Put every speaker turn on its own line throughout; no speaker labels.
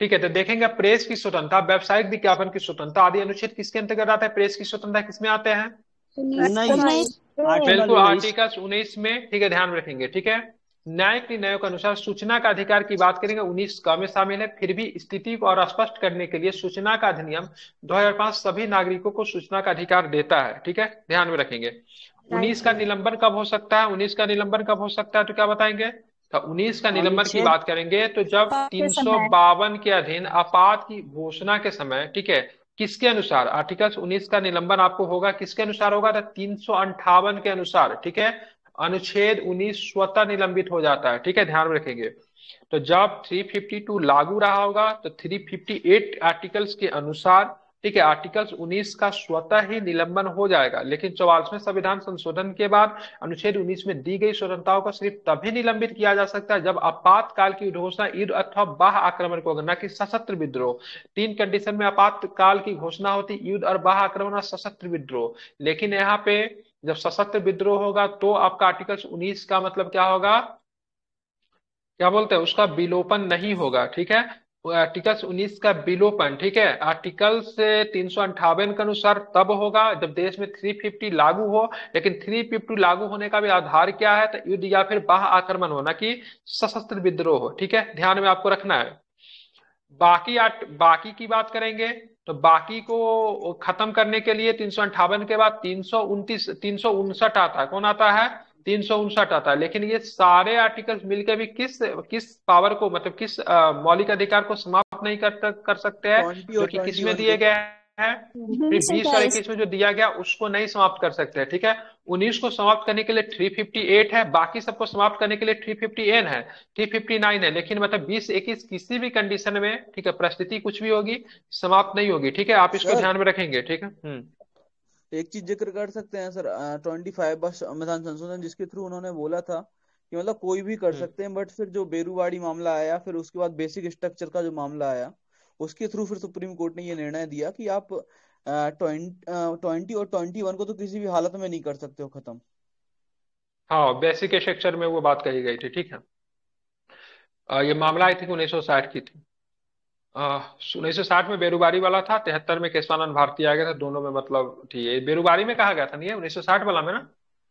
ठीक है, तो देखेंगे प्रेस की स्वतंत्रता, व्यावसायिक विज्ञापन की स्वतंत्रता आदि अनुच्छेद किसके अंतर्गत आता है? प्रेस की स्वतंत्रता किसमें आते हैं?
19 आर्टिकल
बिल्कुल
19।
आर्टिकल 19 में, ठीक है, ध्यान में रखेंगे। ठीक है, न्यायिक निर्णयों के अनुसार सूचना का अधिकार की बात करेंगे, 19 क में शामिल है। फिर भी स्थिति को और स्पष्ट करने के लिए सूचना का अधिनियम 2005 सभी नागरिकों को सूचना का अधिकार देता है। ठीक है, ध्यान में रखेंगे। 19 का निलंबन कब हो सकता है? 19 का निलंबन कब हो सकता है, तो क्या बताएंगे? तो 19 का निलंबन की
अनुच्छेद
बात करेंगे तो जब
के समय।
352 के अधीन आपात की घोषणा के समय, ठीक है, किसके अनुसार आर्टिकल 19 का निलंबन आपको होगा? किसके अनुसार होगा? तो 358 के अनुसार। ठीक है, अनुच्छेद 19 स्वतः निलंबित हो जाता है। ठीक है, ध्यान में रखेंगे। तो जब 352 लागू रहा होगा तो 358 आर्टिकल्स के अनुसार, ठीक है, आर्टिकल्स 19 का स्वतः ही निलंबन हो जाएगा। लेकिन 44वें संविधान संशोधन के बाद अनुच्छेद 19 में दी गई स्वतंत्रताओं को सिर्फ तभी निलंबित किया जा सकता है जब आपातकाल की घोषणा युद्ध अथवा बाह्य आक्रमण को, न कि सशस्त्र विद्रोह। तीन कंडीशन में आपातकाल की घोषणा होती, युद्ध और बाह्य आक्रमण और सशस्त्र विद्रोह। लेकिन यहाँ पे जब सशस्त्र विद्रोह होगा तो आपका आर्टिकल 19 का मतलब क्या होगा? क्या बोलते हैं उसका? विलोपन नहीं होगा। ठीक है, आर्टिकल 19 का विलोपन, ठीक है, आर्टिकल से 358 के अनुसार तब होगा जब देश में 350 लागू हो। लेकिन 350 लागू होने का भी आधार क्या है? तो युद्ध या फिर बाह्य आक्रमण हो, ना कि सशस्त्र विद्रोह हो। ठीक है, ध्यान में आपको रखना है। बाकी की बात करेंगे तो बाकी को खत्म करने के लिए 358 के बाद 359 आता है। कौन आता है? 359 आता है। लेकिन ये सारे आर्टिकल्स मिलकर भी किस किस पावर को, मतलब किस मौलिक अधिकार को समाप्त नहीं कर सकते हैं?
20
जो
और
कि किस में
21
दिए
को।
गए हैं? फिर
20 और
20 और
22।
21 में जो दिया गया उसको नहीं समाप्त कर सकते हैं। ठीक है, 19 को समाप्त करने के लिए 358 है, बाकी सबको समाप्त करने के लिए 350 है, 359 है। लेकिन मतलब 20 21 किसी भी कंडीशन में, ठीक है, परिस्थिति कुछ भी होगी, समाप्त नहीं होगी। ठीक है, आप इसको
सर
ध्यान में रखेंगे। ठीक है।
एक चीज जिक्र कर सकते हैं सर, 25 बस संविधान संशोधन जिसके थ्रू उन्होंने बोला था कि मतलब कोई भी कर
हम्म
सकते हैं, बट फिर जो बेरूवाड़ी मामला आया, फिर उसके बाद बेसिक स्ट्रक्चर का जो मामला आया, उसके थ्रू फिर सुप्रीम कोर्ट ने ये निर्णय दिया कि आप 20 और 21 को तो किसी भी हालत में नहीं कर सकते हो खत्म।
हाँ, बेसिक स्ट्रक्चर में वो बात कही गई थी। ठीक है, ये मामला आई थी 1960 की थी। 1960 में बेरुबारी वाला था, 73 में केशवानंद भारती आ गया था। दोनों में मतलब थी, ये बेरुबारी में कहा गया था, नहीं है 1960 वाला में ना।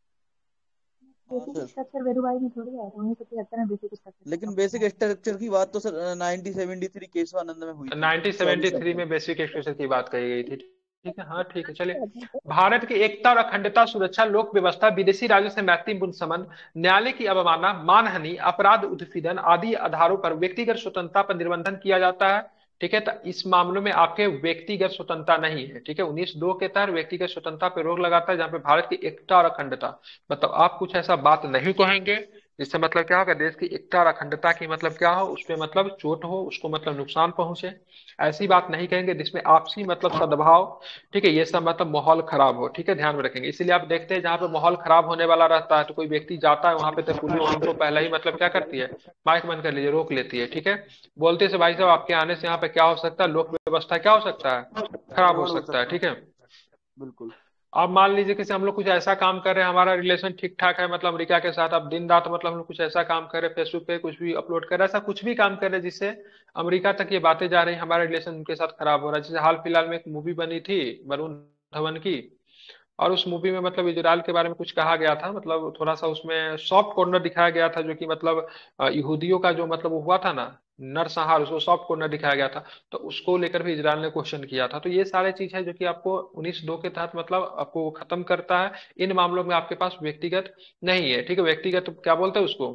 हाँ
बेसिक
सर,
स्ट्रक्चर बेरुबाई में थोड़ी आया था, 1973 में बेसिक स्ट्रक्चर
लेकिन
खत्म
बेसिक
हुआ था।
स्ट्रक्चर की बात तो सर 1973 केशवानंद में हुई थी, 24
1973
अप्रैल
में बेसिक स्ट्रक्चर की बात कही गई थी। ठीक है, हाँ ठीक है, चलिए। भारत की एकता और अखंडता, सुरक्षा, लोक व्यवस्था, विदेशी राज्यों से मैत्रीपूर्ण संबंध, न्यायालय की अवमानना, मानहानि, अपराध, उत्पीड़न आदि आधारों पर व्यक्तिगत स्वतंत्रता पर निर्बंधन किया जाता है। ठीक है, तो इस मामलों में आपके व्यक्तिगत स्वतंत्रता नहीं है। ठीक है, 19(2) के तहत व्यक्तिगत स्वतंत्रता पर रोक लगाता है, जहां पे भारत की एकता और अखंडता, मतलब आप कुछ ऐसा बात नहीं कहेंगे जिससे मतलब क्या होगा, देश की एकता और अखंडता की मतलब क्या हो, उसपे मतलब चोट हो, उसको मतलब नुकसान पहुंचे। ऐसी बात नहीं कहेंगे जिसमें आपसी मतलब सद्भाव, ठीक है, ये सब मतलब माहौल खराब हो। ठीक है, ध्यान में रखेंगे। इसीलिए आप देखते हैं जहां पे माहौल खराब होने वाला रहता है तो कोई व्यक्ति जाता है वहां पे तो पुलिस उनको पहले ही मतलब क्या करती है, माइक बंद कर लीजिए, रोक लेती है। ठीक है, बोलते से भाई साहब आपके आने से यहाँ पे क्या हो सकता है, लोक व्यवस्था क्या हो सकता है, खराब हो
गड़बड़ हो
सकता है।
सकता
ठीक है,
है। बिल्कुल।
अब मान लीजिए कि हम लोग कुछ ऐसा काम कर रहे हैं, हमारा रिलेशन ठीक ठाक है मतलब अमेरिका के साथ, अब दिन रात मतलब हम लोग कुछ ऐसा काम कर रहे हैं, फेसबुक पे कुछ भी अपलोड कर रहे हैं, ऐसा कुछ भी काम कर रहे हैं जिससे अमेरिका तक ये बातें जा रही हैं, हमारा रिलेशन उनके साथ खराब हो रहा है। जैसे हाल फिलहाल में एक मूवी बनी थी वरुण धवन की, और उस मूवी में मतलब इजराइल के बारे में कुछ कहा गया था, मतलब थोड़ा सा उसमें सॉफ्ट कॉर्नर दिखाया गया था, जो कि मतलब यहूदियों का जो मतलब वो हुआ था ना, नरसंहार, उसको सॉफ्ट कॉर्नर दिखाया गया था। तो उसको लेकर भी इजराइल ने क्वेश्चन किया था। तो ये सारे चीज है जो कि आपको 19(2) के तहत मतलब आपको खत्म करता है। इन मामलों में आपके पास व्यक्तिगत नहीं है। ठीक है, व्यक्तिगत क्या बोलते हैं उसको,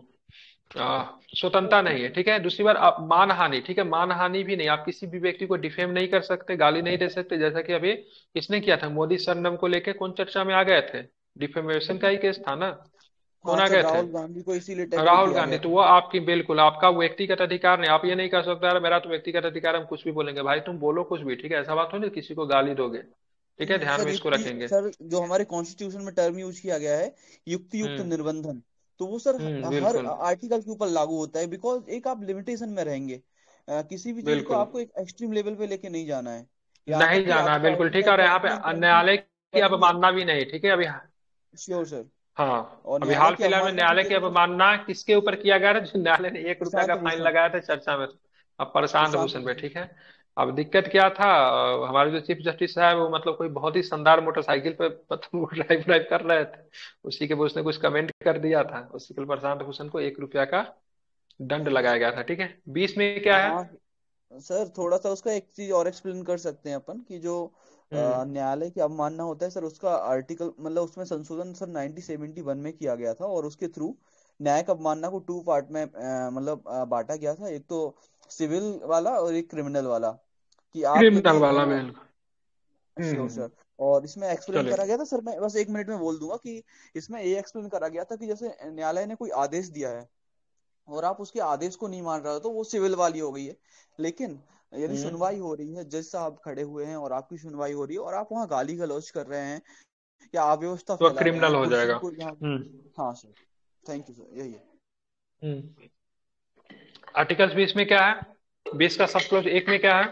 स्वतंत्रता नहीं है। ठीक है, दूसरी बार आप मानहानि, ठीक है, मानहानि भी नहीं, आप किसी भी व्यक्ति को डिफेम नहीं कर सकते, गाली नहीं दे सकते, जैसा कि अभी किसने किया था, मोदी सरनेम को लेके कौन चर्चा में आ गए थे, डिफेमेशन का ही केस था ना, कौन
हाँ
आ
सर,
गए थे?
राहुल गांधी को इसीलिए टैकल
राहुल
किया
गांधी।
गया
तो
था।
वो आपकी बिल्कुल आपका व्यक्तिगत अधिकार नहीं, आप ये नहीं कर सकते यार मेरा तो व्यक्तिगत अधिकार है, हम कुछ भी बोलेंगे। भाई तुम बोलो कुछ भी, ठीक है, ऐसा बात हो नहीं किसी को गाली दोगे। ठीक है, ध्यान
सर
में इसको
युक्ति,
रखेंगे।
सर जो हमारे कॉन्स्टिट्यूशन में टर्म यूज किया गया है, युक्ति युक्त
हम्म
निर्बंधन, तो वो सर हर
बिल्कुल
आर्टिकल के ऊपर लागू होता है, बिकॉज एक आप लिमिटेशन में रहेंगे। किसी भी चीज को
बिल्कुल,
आपको एक एक्सट्रीम लेवल पे लेके नहीं जाना है। यहाँ
नहीं
तक कि
जाना है,
आपको
बिल्कुल ठीक
आर्टिकल
है। और यहाँ पे
20 और
न्यायालय की
21 में।
अवमानना भी नहीं। ठीक है, अभी,
श्योर सर।
हाँ,
और
अभी
न्यायालय
हाल
की
फिलहाल में
अवमानना की
न्यायालय की
जगह पर
अवमानना किसके ऊपर किया गया था, जो न्यायालय ने 1 रुपया का
प्रशांत
फाइन
भूषण।
लगाया था, चर्चा में था। अब प्रशांत
प्रशांत
भूषण पे,
भूषण।
ठीक है। अब दिक्कत क्या था, हमारे जो चीफ जस्टिस है वो मतलब कोई बहुत ही शानदार मोटरसाइकिल पे मतलब वो ड्राइव ड्राइव कर रहे थे, उसी के वो उसने कुछ कमेंट कर दिया था, उसी के लिए प्रशांत भूषण को 1 रुपया का दंड लगाया गया था, ठीक है। 20 में क्या है?
हाँ सर, थोड़ा सा उसका एक चीज और एक्सप्लेन कर सकते हैं अपन कि जो
हम्म।
न्यायालय की अवमानना होता है सर, उसका आर्टिकल मतलब उसमें संशोधन सर 1971 में किया गया था, और उसके थ्रू न्यायिक अवमानना को टू पार्ट में मतलब बांटा गया था। एक तो सिविल वाला और एक क्रिमिनल वाला, कि आप
क्रिमिनल
यदि
वाला में।
Sure
hmm.
सर। और इसमें एक्सप्लेन
चलिए।
करा गया था सर, मैं बस 1 मिनट में बोल दूंगा कि इसमें ये एक्सप्लेन करा गया था कि जैसे न्यायालय ने कोई आदेश दिया है और आप उसके आदेश को नहीं मान रहे हो, तो वो सिविल वाली हो गई है। लेकिन यदि
हम्म।
सुनवाई हो रही है, जज साहब खड़े हुए हैं और आपकी सुनवाई हो रही है और आप वहाँ गाली गलौज कर रहे हैं या अव्यवस्था
तो
फैला रहे
क्रिमिनल
हैं
हो
कुर्सी
जाएगा।
को यहाँ। हाँ सर, थैंक यू सर, यही है।
हम्म। आर्टिकल 20 में क्या है? 20 का सब क्लॉज 1 में क्या है?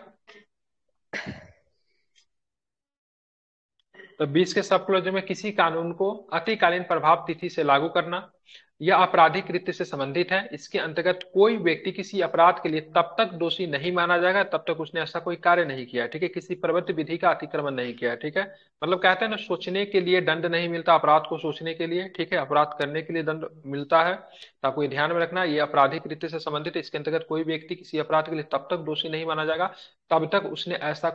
तो 20 के सब क्लॉज में किसी कानून को अतिकालीन प्रभाव तिथि से लागू करना, यह आपराधिक कृत्य से संबंधित है। इसके अंतर्गत कोई व्यक्ति किसी अपराध के लिए तब तक दोषी नहीं माना जाएगा तब तक उसने ऐसा कोई कार्य नहीं किया, ठीक है, किसी प्रवृत्ति विधि का अतिक्रमण नहीं किया, ठीक है। मतलब कहते हैं ना, सोचने के लिए दंड नहीं मिलता, अपराध को सोचने के लिए, ठीक है, अपराध करने के लिए दंड मिलता है। तो आपको ये ध्यान में रखना, ये आपराधिक कृत्य से संबंधित है। इसके अंतर्गत कोई व्यक्ति किसी अपराध के लिए तब तक दोषी नहीं माना जाएगा तब तक उसने ऐसा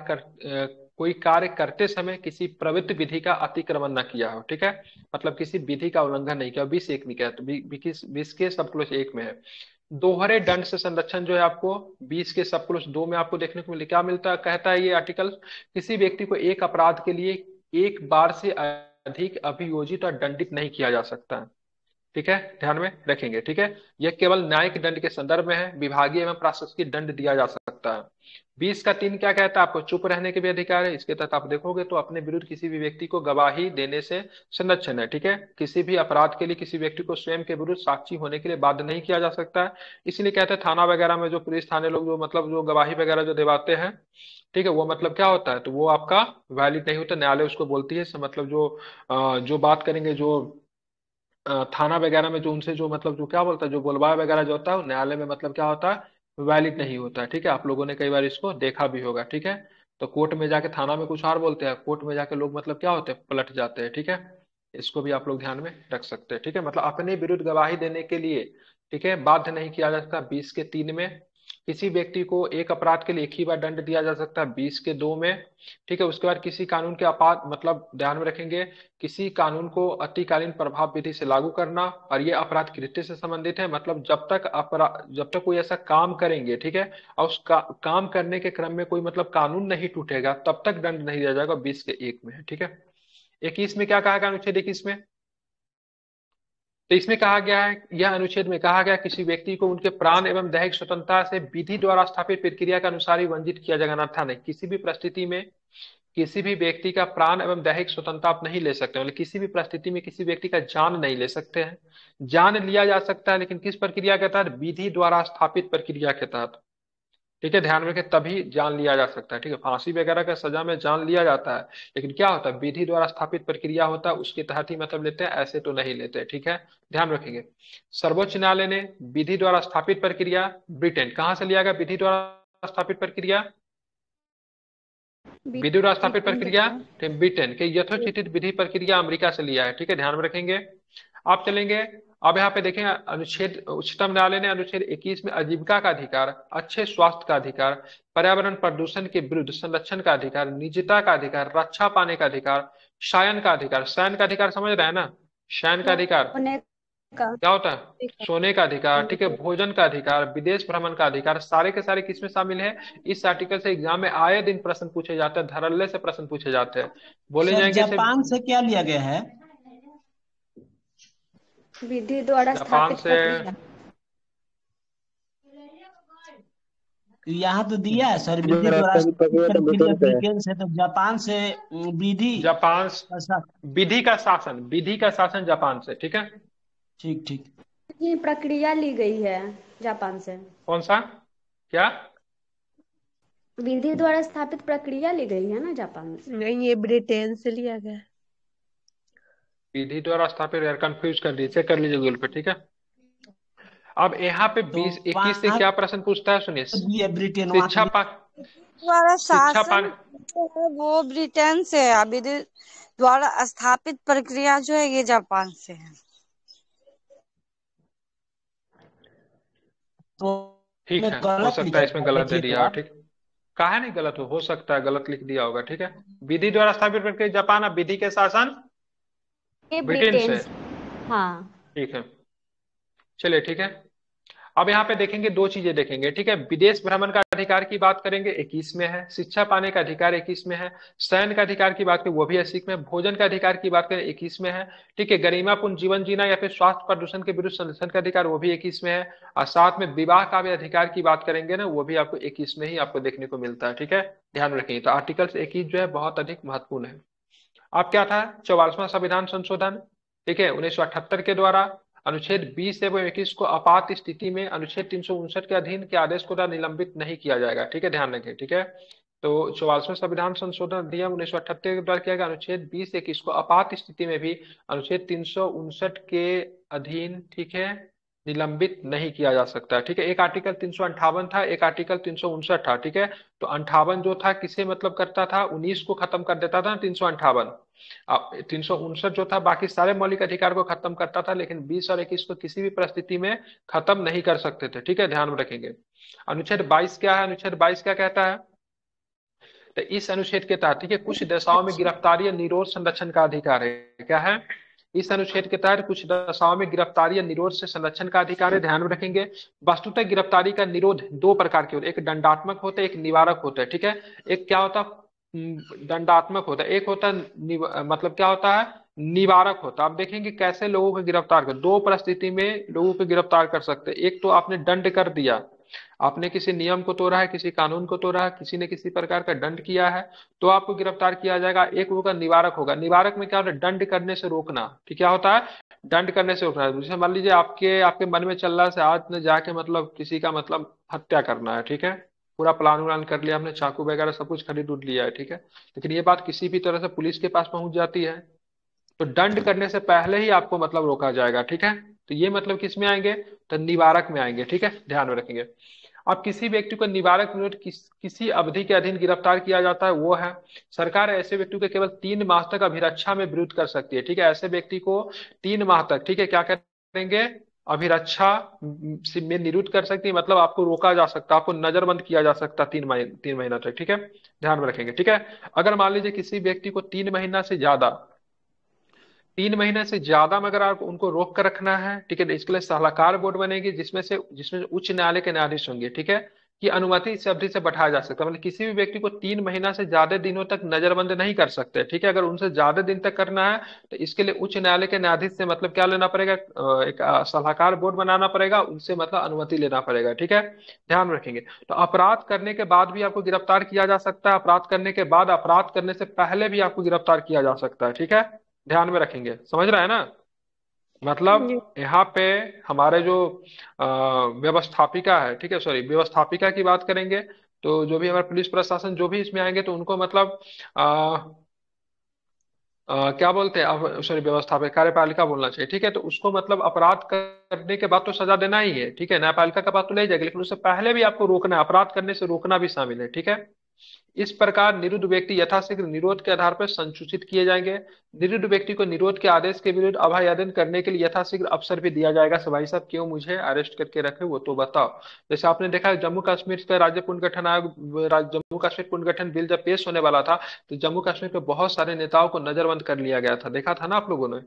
कोई कार्य करते समय किसी प्रवृत्ति विधि का अतिक्रमण न किया हो, ठीक है, मतलब किसी विधि का उल्लंघन नहीं किया। 20(1) में क्या है, तो 20 के सब क्लोज 1 में है। दोहरे दंड से संरक्षण जो है आपको 20 के सब क्लोज 2 में आपको देखने को मिले, क्या मिलता है, कहता है ये आर्टिकल, किसी व्यक्ति को एक अपराध के लिए एक बार से अधिक अभियोजित और दंडित नहीं किया जा सकता है, ठीक है, ध्यान में रखेंगे, ठीक है। यह केवल न्यायिक दंड के संदर्भ में है, विभागीय एवं प्रशासकीय दंड दिया जा सकता है। 20 का 3 क्या कहता है, आपको चुप रहने के भी अधिकार है। इसके तहत आप देखोगे तो अपने विरुद्ध किसी भी व्यक्ति को गवाही देने से संरक्षण है, ठीक है। किसी भी अपराध के लिए किसी व्यक्ति को स्वयं के विरुद्ध साक्षी होने के लिए बाध्य नहीं किया जा सकता है। इसलिए कहते हैं थाना वगैरह में जो पुलिस थाने लोग जो मतलब जो गवाही वगैरह जो दिवाते हैं, ठीक है, वो मतलब क्या होता है, तो वो आपका वैलिड नहीं होता, न्यायालय उसको बोलती है मतलब जो जो बात करेंगे, जो थाना वगैरह में जो उनसे जो मतलब जो क्या बोलता है, जो बुलवाया वगैरह जो होता है वो न्यायालय में मतलब क्या होता है, वैलिड नहीं होता है, ठीक है। आप लोगों ने कई बार इसको देखा भी होगा, ठीक है। तो कोर्ट में जाके थाना में कुछ और बोलते हैं, कोर्ट में जाके लोग मतलब क्या होते हैं, पलट जाते हैं, ठीक है। इसको भी आप लोग ध्यान में रख सकते हैं, ठीक है, मतलब अपने विरुद्ध गवाही देने के लिए, ठीक है, बाध्य नहीं किया जा सकता 20 के 3 में। किसी व्यक्ति को एक अपराध के लिए एक ही बार दंड दिया जा सकता है 20 के 2 में, ठीक है। उसके बाद किसी कानून के आपात मतलब ध्यान में रखेंगे, किसी कानून को अतिकालीन प्रभाव विधि से लागू करना, और ये अपराध कृत्य से संबंधित है, मतलब जब तक कोई ऐसा काम करेंगे, ठीक है, और काम करने के क्रम में कोई मतलब कानून नहीं टूटेगा तब तक दंड नहीं दिया जाएगा, 20 के 1 में है, ठीक है। 21 में क्या कहा गया, अनुच्छेद 21 में, तो इसमें कहा गया है, यह अनुच्छेद में कहा गया किसी व्यक्ति को उनके प्राण एवं दैहिक स्वतंत्रता से विधि द्वारा स्थापित प्रक्रिया के अनुसार ही वंचित किया जाएगा, अन्यथा नहीं। किसी भी परिस्थिति में किसी भी व्यक्ति का प्राण एवं दैहिक स्वतंत्रता आप नहीं ले सकते, मतलब किसी भी परिस्थिति में किसी व्यक्ति का जान नहीं ले सकते हैं। जान लिया जा सकता है लेकिन किस प्रक्रिया के तहत, विधि द्वारा स्थापित प्रक्रिया के तहत, ठीक है, ध्यान में रखें, तभी जान लिया जा सकता है, ठीक है। फांसी वगैरह का सजा में जान लिया जाता है, लेकिन क्या होता है, विधि द्वारा स्थापित प्रक्रिया होता है उसके तहत ही मतलब लेते हैं, ऐसे तो नहीं लेते, ठीक है, ध्यान रखेंगे। सर्वोच्च न्यायालय ने विधि द्वारा स्थापित प्रक्रिया, ब्रिटेन कहाँ से लिया गया विधि द्वारा स्थापित प्रक्रिया, विधि द्वारा स्थापित
ब्रिटेन से
प्रक्रिया,
लिया।
ब्रिटेन के यथोचित विधि प्रक्रिया अमेरिका से लिया है, ठीक है, ध्यान में रखेंगे। आप चलेंगे, अब यहाँ पे देखें अनुच्छेद, उच्चतम न्यायालय ने अनुच्छेद 21 में आजीविका का अधिकार, अच्छे स्वास्थ्य का अधिकार, पर्यावरण प्रदूषण के विरुद्ध संरक्षण का अधिकार, निजता का अधिकार, रक्षा पाने का अधिकार, शयन का अधिकार, शयन का अधिकार समझ रहे हैं ना, शयन का अधिकार
सोने का।
क्या होता है, सोने का अधिकार, ठीक है, भोजन का अधिकार, विदेश भ्रमण का अधिकार, सारे के सारे किसमें शामिल है, इस आर्टिकल से एग्जाम में आए दिन प्रश्न पूछे जाते हैं, धड़ल्ले से प्रश्न पूछे जाते हैं, बोले
सर
जाएंगे इसे।
जापान से क्या लिया गया है?
विधि द्वारा
जापान
स्थापित
से,
प्रक्रिया।
यहाँ तो दिया है सर, विधि
जो
द्वारा
रास्ता भी
स्थापित
पकड़ा था
प्रक्रिया
ब्रिटेन से है।
ब्रिटेन से, तो जापान से विधि
जापान,
ऐसा।
विधि का शासन जापान से, ठीक है।
ठीक ठीक।
ये प्रक्रिया ली गई है जापान से।
कौन सा, क्या,
विधि द्वारा स्थापित प्रक्रिया ली गई है ना जापान से।
नहीं, ये ब्रिटेन से लिया गया है।
विधि द्वारा स्थापित, यार कंफ्यूज कर लीजिए, चेक कर लीजिए गूगल पे, ठीक है। अब यहाँ पे
तो
20-21 से
वहां
क्या प्रश्न पूछता है सुनिए।
भी है ब्रिटेन, वहां
शिक्षा
भी।
पा
द्वारा
शिक्षा
शासन
पाने
जो है वो ब्रिटेन से है, विधि द्वारा स्थापित प्रक्रिया जो है ये जापान से है।
तो
ठीक
मैं
है, हो
गलत
सकता
लिखा
है इसमें
था,
गलत दे
देखिए तो
दिया हो।
आप।
ठीक, कहा नहीं गलत हो सकता है गलत लिख दिया होगा। ठीक है, विधि द्वारा स्थापित प्रक्रिया जापान, अब विधि के शासन
ये
ब्रिटेन
ब्रिटेन
से।
से। हाँ।
ठीक है, चलिए ठीक है। अब यहाँ पे देखेंगे दो चीजें देखेंगे। ठीक है, विदेश भ्रमण का अधिकार की बात करेंगे 21 में है, शिक्षा पाने का अधिकार 21 में है, शयन का अधिकार की बात करें वो भी 80 में, भोजन का अधिकार की बात करें 21 में है। ठीक है, गरिमापूर्ण जीवन जीना या फिर स्वास्थ्य प्रदूषण के विरुद्ध संरक्षण का अधिकार वो भी 21 में है, और साथ में विवाह का भी अधिकार की बात करेंगे ना, वो भी आपको 21 में ही आपको देखने को मिलता है। ठीक है, ध्यान रखेंगे। तो आर्टिकल्स 21 जो है बहुत अधिक महत्वपूर्ण है। अब क्या था, 44वां संविधान संशोधन। ठीक है, 1978 के द्वारा अनुच्छेद 20 एवं 21 को आपात स्थिति में अनुच्छेद 359 के अधीन के आदेश को निलंबित नहीं किया जाएगा। ठीक है, ध्यान रखें। ठीक है, तो 44वां संविधान संशोधन अधिनियम 1978 के द्वारा किया गया, अनुच्छेद 20-21 को आपात स्थिति में भी अनुच्छेद 359 के अधीन, ठीक है, निलंबित नहीं किया जा सकता। ठीक है, एक आर्टिकल 358 था, एक आर्टिकल 359 था। ठीक है, तो 58 जो था किसे मतलब करता था, 19 को खत्म कर देता था 358। अब 359 जो था बाकी सारे मौलिक अधिकार को खत्म करता था, लेकिन 20 और 21 को किसी भी परिस्थिति में खत्म नहीं कर सकते थे। ठीक है, ध्यान में रखेंगे। अनुच्छेद 22 क्या है, अनुच्छेद 22 क्या कहता है, तो इस अनुच्छेद के तहत, ठीक है, कुछ दशाओं में गिरफ्तारी या निरोध संरक्षण का अधिकार है। क्या है, इस अनुच्छेद के तहत कुछ दशाओं में गिरफ्तारी या निरोध से संरक्षण का अधिकार है। ध्यान में रखेंगे। वस्तुतः गिरफ्तारी का निरोध दो प्रकार के होते हैं, एक दंडात्मक होता है, एक निवारक होता है। ठीक है, एक क्या होता है, दंडात्मक होता है, एक होता है मतलब क्या होता है, निवारक होता है। आप देखेंगे कैसे लोगों को गिरफ्तार कर, दो परिस्थिति में लोगों को गिरफ्तार कर सकते हैं। एक तो आपने दंड कर दिया, आपने किसी नियम को तोड़ा है, किसी कानून को तोड़ा है, किसी ने किसी प्रकार का दंड किया है, तो आपको गिरफ्तार किया जाएगा। एक होगा निवारक होगा, निवारक में क्या होता है, दंड करने से रोकना। ठीक, क्या होता है, दंड करने से रोकना। जैसे मान लीजिए आपके आपके मन में चल रहा है आज ने जाके मतलब किसी का मतलब हत्या करना है। ठीक है, पूरा प्लान उलान कर लिया आपने, चाकू वगैरह सब कुछ खरीद उड़ लिया है। ठीक है, लेकिन ये बात किसी भी तरह से पुलिस के पास पहुंच जाती है, तो दंड करने से पहले ही आपको मतलब रोका जाएगा। ठीक है, तो ये मतलब किस में आएंगे, तो निवारक में आएंगे। ठीक है, ध्यान में रखेंगे। अब किसी व्यक्ति को निवारक विरोध किसी अवधि के अधीन गिरफ्तार किया जाता है, वो है सरकार ऐसे व्यक्ति को केवल 3 माह तक अभिरक्षा में विरोध कर सकती है। ठीक है, ऐसे व्यक्ति को 3 माह तक, ठीक है, क्या करेंगे, अभिरक्षा में निरुद्ध कर सकती है, मतलब आपको रोका जा सकता है, आपको नजरबंद किया जा सकता है 3 महीना तक। ठीक है, ध्यान में रखेंगे। ठीक है, अगर मान लीजिए किसी व्यक्ति को 3 महीना से ज्यादा, 3 महीने से ज्यादा में अगर आप उनको रोक कर रखना है, ठीक है, तो इसके लिए सलाहकार बोर्ड बनेगी, जिसमें उच्च न्यायालय के न्यायाधीश होंगे। ठीक है, कि अनुमति इस अवधि से बढ़ाया जा सकता है, मतलब किसी भी व्यक्ति को 3 महीना से ज्यादा दिनों तक नजरबंद नहीं कर सकते। ठीक है, अगर उनसे ज्यादा दिन तक करना है तो इसके लिए उच्च न्यायालय के न्यायाधीश से मतलब क्या लेना पड़ेगा, एक सलाहकार बोर्ड बनाना पड़ेगा, उनसे मतलब अनुमति लेना पड़ेगा। ठीक है, ध्यान रखेंगे। तो अपराध करने के बाद भी आपको गिरफ्तार किया जा सकता है, अपराध करने के बाद, अपराध करने से पहले भी आपको गिरफ्तार किया जा सकता है। ठीक है, ध्यान में रखेंगे। समझ रहा है ना,
जी।
मतलब यहाँ पे हमारे जो व्यवस्थापिका है, ठीक है, सॉरी, व्यवस्थापिका की बात करेंगे, तो जो भी हमारे पुलिस प्रशासन जो भी इसमें आएंगे तो उनको मतलब क्या बोलते हैं, अब सॉरी, व्यवस्थापक कार्यपालिका बोलना चाहिए। ठीक है, तो उसको मतलब अपराध करने के बाद तो सजा देना ही है। ठीक है, न्यायपालिका का बात तो ले जाएगी, लेकिन उससे पहले भी आपको रोकना है, अपराध करने से रोकना भी शामिल है। ठीक है, इस प्रकार निरुद्ध व्यक्ति यथाशीघ्र निरोध के आधार पर संसूचित किए जाएंगे। निरुद्ध व्यक्ति को निरोध के आदेश के विरुद्ध अभ्यावेदन करने के लिए यथाशीघ्र अवसर भी दिया जाएगा। भाई साहब क्यों मुझे अरेस्ट करके रखे वो तो बताओ। जैसे आपने देखा जम्मू कश्मीर का राज्य पुनर्गठन आयोग, जम्मू कश्मीर पुनर्गठन बिल जब पेश होने वाला था, तो जम्मू कश्मीर के बहुत सारे नेताओं को नजरबंद कर लिया गया था, देखा था ना आप लोगों ने।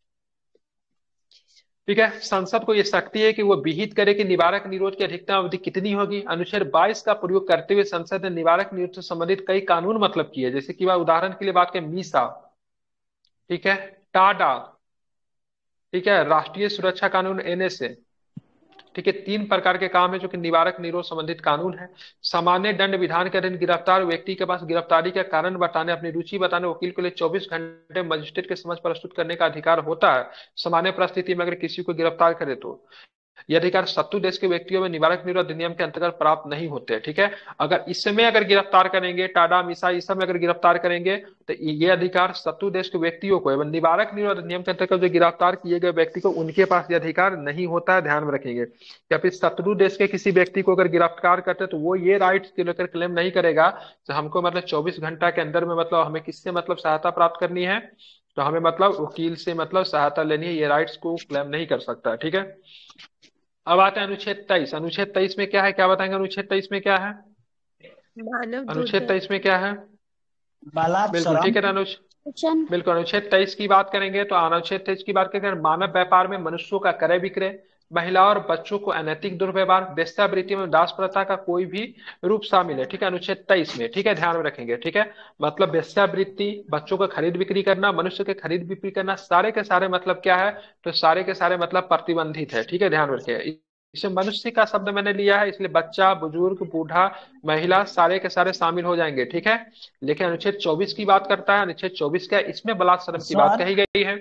ठीक है, संसद को यह शक्ति है कि वो विहित करे कि निवारक निरोध की अधिकतम अवधि कितनी होगी। अनुच्छेद 22 का प्रयोग करते हुए संसद ने निवारक निरोध से संबंधित कई कानून मतलब किए, जैसे कि वह उदाहरण के लिए बात करें मीसा, ठीक है, टाडा, ठीक है, राष्ट्रीय सुरक्षा कानून एनएसए। ठीक है, 3 प्रकार के काम है जो कि निवारक निरोध संबंधित कानून है। सामान्य दंड विधान के अधीन गिरफ्तार व्यक्ति के पास गिरफ्तारी का कारण बताने, अपनी रुचि बताने वकील के लिए 24 घंटे मजिस्ट्रेट के समक्ष प्रस्तुत करने का अधिकार होता है, सामान्य परिस्थिति में अगर किसी को गिरफ्तार करे तो। ये अधिकार शत्रु देश के व्यक्तियों में निवारक निरोध अधिनियम के अंतर्गत प्राप्त नहीं होते। ठीक है, अगर इसमें अगर गिरफ्तार करेंगे, टाडा मिसा इस सब में अगर गिरफ्तार करेंगे तो ये अधिकार शत्रु देश के व्यक्तियों को एवं निवारक निरोध अधिनियम के अंतर्गत जो गिरफ्तार किए गए व्यक्ति को उनके पास ये अधिकार नहीं होता है, ध्यान में रखेंगे। या फिर शत्रु देश के किसी व्यक्ति को अगर गिरफ्तार करते तो वो ये राइट्स के लेकर क्लेम नहीं करेगा तो हमको मतलब 24 घंटा के अंदर में मतलब हमें किससे मतलब सहायता प्राप्त करनी है, तो हमें मतलब वकील से मतलब सहायता लेनी है, ये राइट्स को क्लेम नहीं कर सकता। ठीक है, अब आते हैं अनुच्छेद 23। अनुच्छेद 23 में क्या है, क्या बताएंगे अनुच्छेद 23 में क्या है?
मानव
अनुच्छेद 23 में क्या है?
बालाप
बिल्कुल
शरम।
ठीक है, बिल्कुल अनुच्छेद 23 की बात करेंगे तो अनुच्छेद 23 की बात करेंगे, मानव व्यापार में मनुष्यों का क्रय विक्रय, महिलाओं और बच्चों को अनैतिक दुर्व्यवहार, वेश्यावृत्ति में दास प्रथा का कोई भी रूप शामिल है। ठीक है, अनुच्छेद 23 में। ठीक है, ध्यान में रखेंगे। ठीक है, मतलब वेश्यावृत्ति, बच्चों का खरीद बिक्री करना, मनुष्य के खरीद बिक्री करना, सारे के सारे मतलब क्या है, तो सारे के सारे मतलब प्रतिबंधित है। ठीक है, ध्यान में रखिए। इसमें मनुष्य का शब्द मैंने लिया है, इसलिए बच्चा, बुजुर्ग, बूढ़ा, महिला सारे के सारे शामिल हो जाएंगे। ठीक है, लेकिन अनुच्छेद 24 की बात करता है। अनुच्छेद 24 क्या है, इसमें बलात्संग की बात
सर
कही गई है।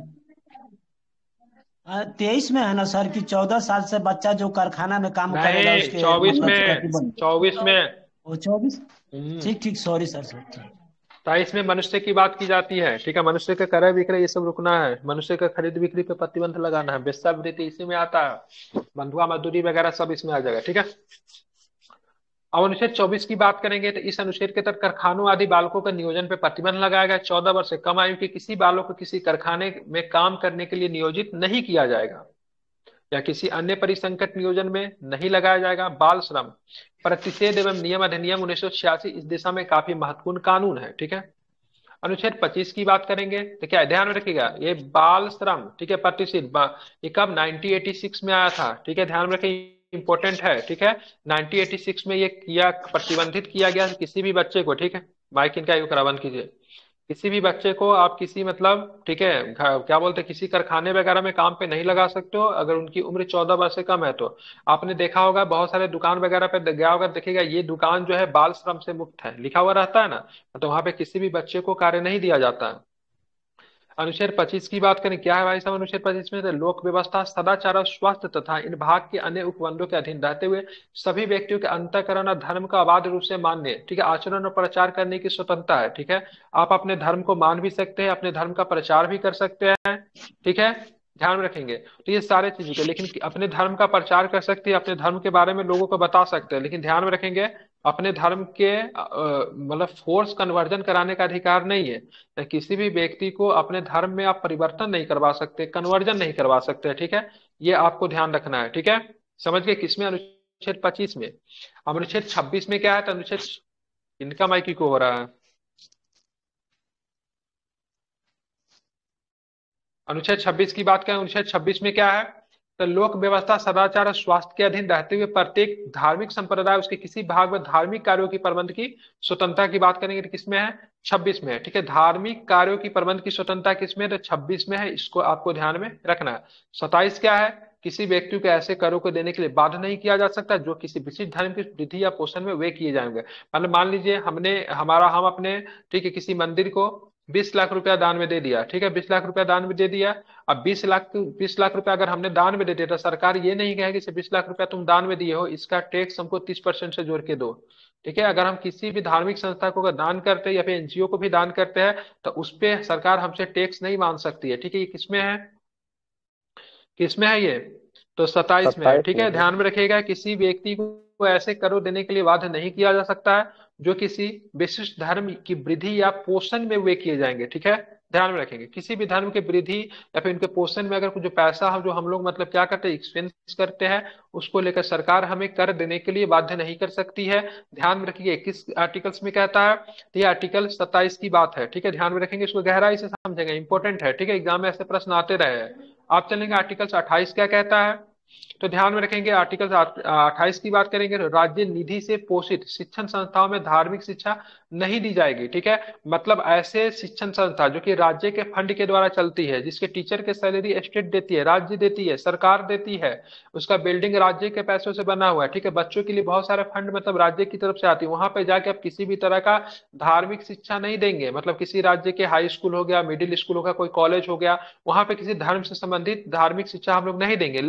23 में है ना सर कि 14 साल से बच्चा जो कारखाना में काम करेगा
नहीं,
उसके
24
मतलब
में,
प्रतिबंध।
24 में।
वो 24।
हम्म
ठीक ठीक, सॉरी सर सर ठीक।
23 में मनुष्य की बात की जाती है। ठीक है, मनुष्य के क्रय विक्रय ये सब रुकना है, मनुष्य के खरीद बिक्री पे प्रतिबंध लगाना है, वेश्यावृत्ति इसी में आता है, बंधुआ मजदूरी वगैरह सब इसमें आ जाएगा। ठीक है, अब अनुच्छेद 24 की बात करेंगे तो इस अनुच्छेद के तहत कारखानों आदि बालकों के नियोजन पे प्रतिबंध लगाया गया। 14 वर्ष से कम आयु के किसी बालक को किसी कारखाने में काम करने के लिए नियोजित नहीं किया जाएगा या किसी अन्य परिसंकट नियोजन में नहीं लगाया जाएगा। बाल श्रम प्रतिषेध एवं नियम अधिनियम 1986 इस दिशा में काफी महत्वपूर्ण कानून है। ठीक है, अनुच्छेद 25 की बात करेंगे तो क्या है, ध्यान में रखिएगा, ये बाल श्रम, ठीक है, प्रतिषेध ये कब 1986 में आया था। ठीक है, ध्यान में रखिए, इंपॉर्टेंट है। ठीक है, 1986 में ये किया, प्रतिबंधित किया गया किसी भी बच्चे को। ठीक है, माइक इनका एक बंद कीजिए। किसी भी बच्चे को आप किसी मतलब, ठीक है, क्या बोलते हैं, किसी कारखाने वगैरह में काम पे नहीं लगा सकते हो अगर उनकी उम्र 14 वर्ष से कम है तो। आपने देखा होगा बहुत सारे दुकान वगैरह पे गया होगा, देखिएगा ये दुकान जो है बाल श्रम से मुक्त है लिखा हुआ रहता है ना, तो वहां पे किसी भी बच्चे को कार्य नहीं दिया जाता है। अनुच्छेद 25 की बात करें, क्या है भाई साहब अनुच्छेद 25 में, तो लोक व्यवस्था, सदाचार और स्वास्थ्य तथा इन भाग के अन्य उपबंधों के अधीन रहते हुए सभी व्यक्तियों के अंतःकरण और धर्म का अबाध रूप से मान्य, ठीक है, आचरण और प्रचार करने की स्वतंत्रता है। ठीक है, आप अपने धर्म को मान भी सकते हैं, अपने धर्म का प्रचार भी कर सकते हैं। ठीक है, ध्यान में रखेंगे। तो ये सारे चीजों के, लेकिन अपने धर्म का प्रचार कर सकते हैं, अपने धर्म के बारे में लोगों को बता सकते हैं, लेकिन ध्यान में रखेंगे अपने धर्म के मतलब फोर्स कन्वर्जन कराने का अधिकार नहीं है। तो किसी भी व्यक्ति को अपने धर्म में आप परिवर्तन नहीं करवा सकते, कन्वर्जन नहीं करवा सकते। ठीक है, ये आपको ध्यान रखना है। ठीक है, समझ गए, किसमें, अनुच्छेद 25 में। अब अनुच्छेद 26 में क्या है, तो अनुच्छेद, इनका माइक को हो रहा है, अनुच्छेद 26 की बात करें, अनुच्छेद 26 में क्या है, तो लोक व्यवस्था, सदाचार और स्वास्थ्य के अधीन रहते हुए प्रत्येक धार्मिक संप्रदाय उसके किसी भाग में धार्मिक कार्यों की प्रबंध की स्वतंत्रता की बात करेंगे तो किसमें है, 26 में है। ठीक है, धार्मिक कार्यों की प्रबंध की स्वतंत्रता किसमें, तो 26 में है, इसको आपको ध्यान में रखना है। 27 क्या है, किसी व्यक्ति को ऐसे करों को देने के लिए बाध्य नहीं किया जा सकता जो किसी विशिष्ट धर्म की वृद्धि या पोषण में वे किए जाएंगे। मतलब मान लीजिए हम अपने, ठीक है, किसी मंदिर को 20 लाख रुपया दान में दे दिया। ठीक है, 20 लाख रुपया दान में दे दिया। अब 20 लाख रुपया अगर हमने दान में दे दिया तो सरकार ये नहीं कहेगी कि 20 लाख रुपया तुम दान में दिए हो, इसका टैक्स हमको 30% से जोड़ के दो। ठीक है, अगर हम किसी भी धार्मिक संस्था को दान करते हैं या फिर एनजीओ को भी दान करते हैं तो उस पर सरकार हमसे टैक्स नहीं मान सकती है। ठीक है, ये किसमें है, किसमें है ये, तो 27 में है।
27
ठीक
में
है,
है।
ध्यान में रखिएगा, किसी व्यक्ति को ऐसे करों देने के लिए बाध्य नहीं किया जा सकता है जो किसी विशिष्ट धर्म की वृद्धि या पोषण में वे किए जाएंगे। ठीक है, ध्यान में रखेंगे, किसी भी धर्म के वृद्धि या फिर उनके पोषण में अगर कुछ जो पैसा हम जो हम लोग मतलब क्या करते हैं, एक्सपेंस करते हैं, उसको लेकर सरकार हमें कर देने के लिए बाध्य नहीं कर सकती है। ध्यान में रखिए, किस आर्टिकल्स में कहता है, तो ये आर्टिकल 27 की बात है। ठीक है, ध्यान में रखेंगे, इसको गहराई से समझेंगे, इंपॉर्टेंट है। ठीक है, एग्जाम में ऐसे प्रश्न आते रहे हैं। आप चलेंगे आर्टिकल 28 क्या कहता है, तो ध्यान में रखेंगे आर्टिकल 28 की बात करेंगे, तो राज्य निधि से पोषित शिक्षण संस्थाओं में धार्मिक शिक्षा नहीं दी जाएगी। ठीक है, मतलब ऐसे शिक्षण संस्था जो कि राज्य के फंड के द्वारा चलती है, जिसके टीचर के सैलरी स्टेट देती है, राज्य देती है, सरकार देती है, उसका बिल्डिंग राज्य के पैसों से बना हुआ है। ठीक है, बच्चों के लिए बहुत सारे फंड मतलब राज्य की तरफ से आती है, वहां पे जाके आप किसी भी तरह का धार्मिक शिक्षा नहीं देंगे। मतलब किसी राज्य के हाई स्कूल हो गया, मिडिल स्कूल हो गया, कोई कॉलेज हो गया, वहां पे किसी धर्म से संबंधित धार्मिक शिक्षा हम लोग नहीं देंगे। लेकिन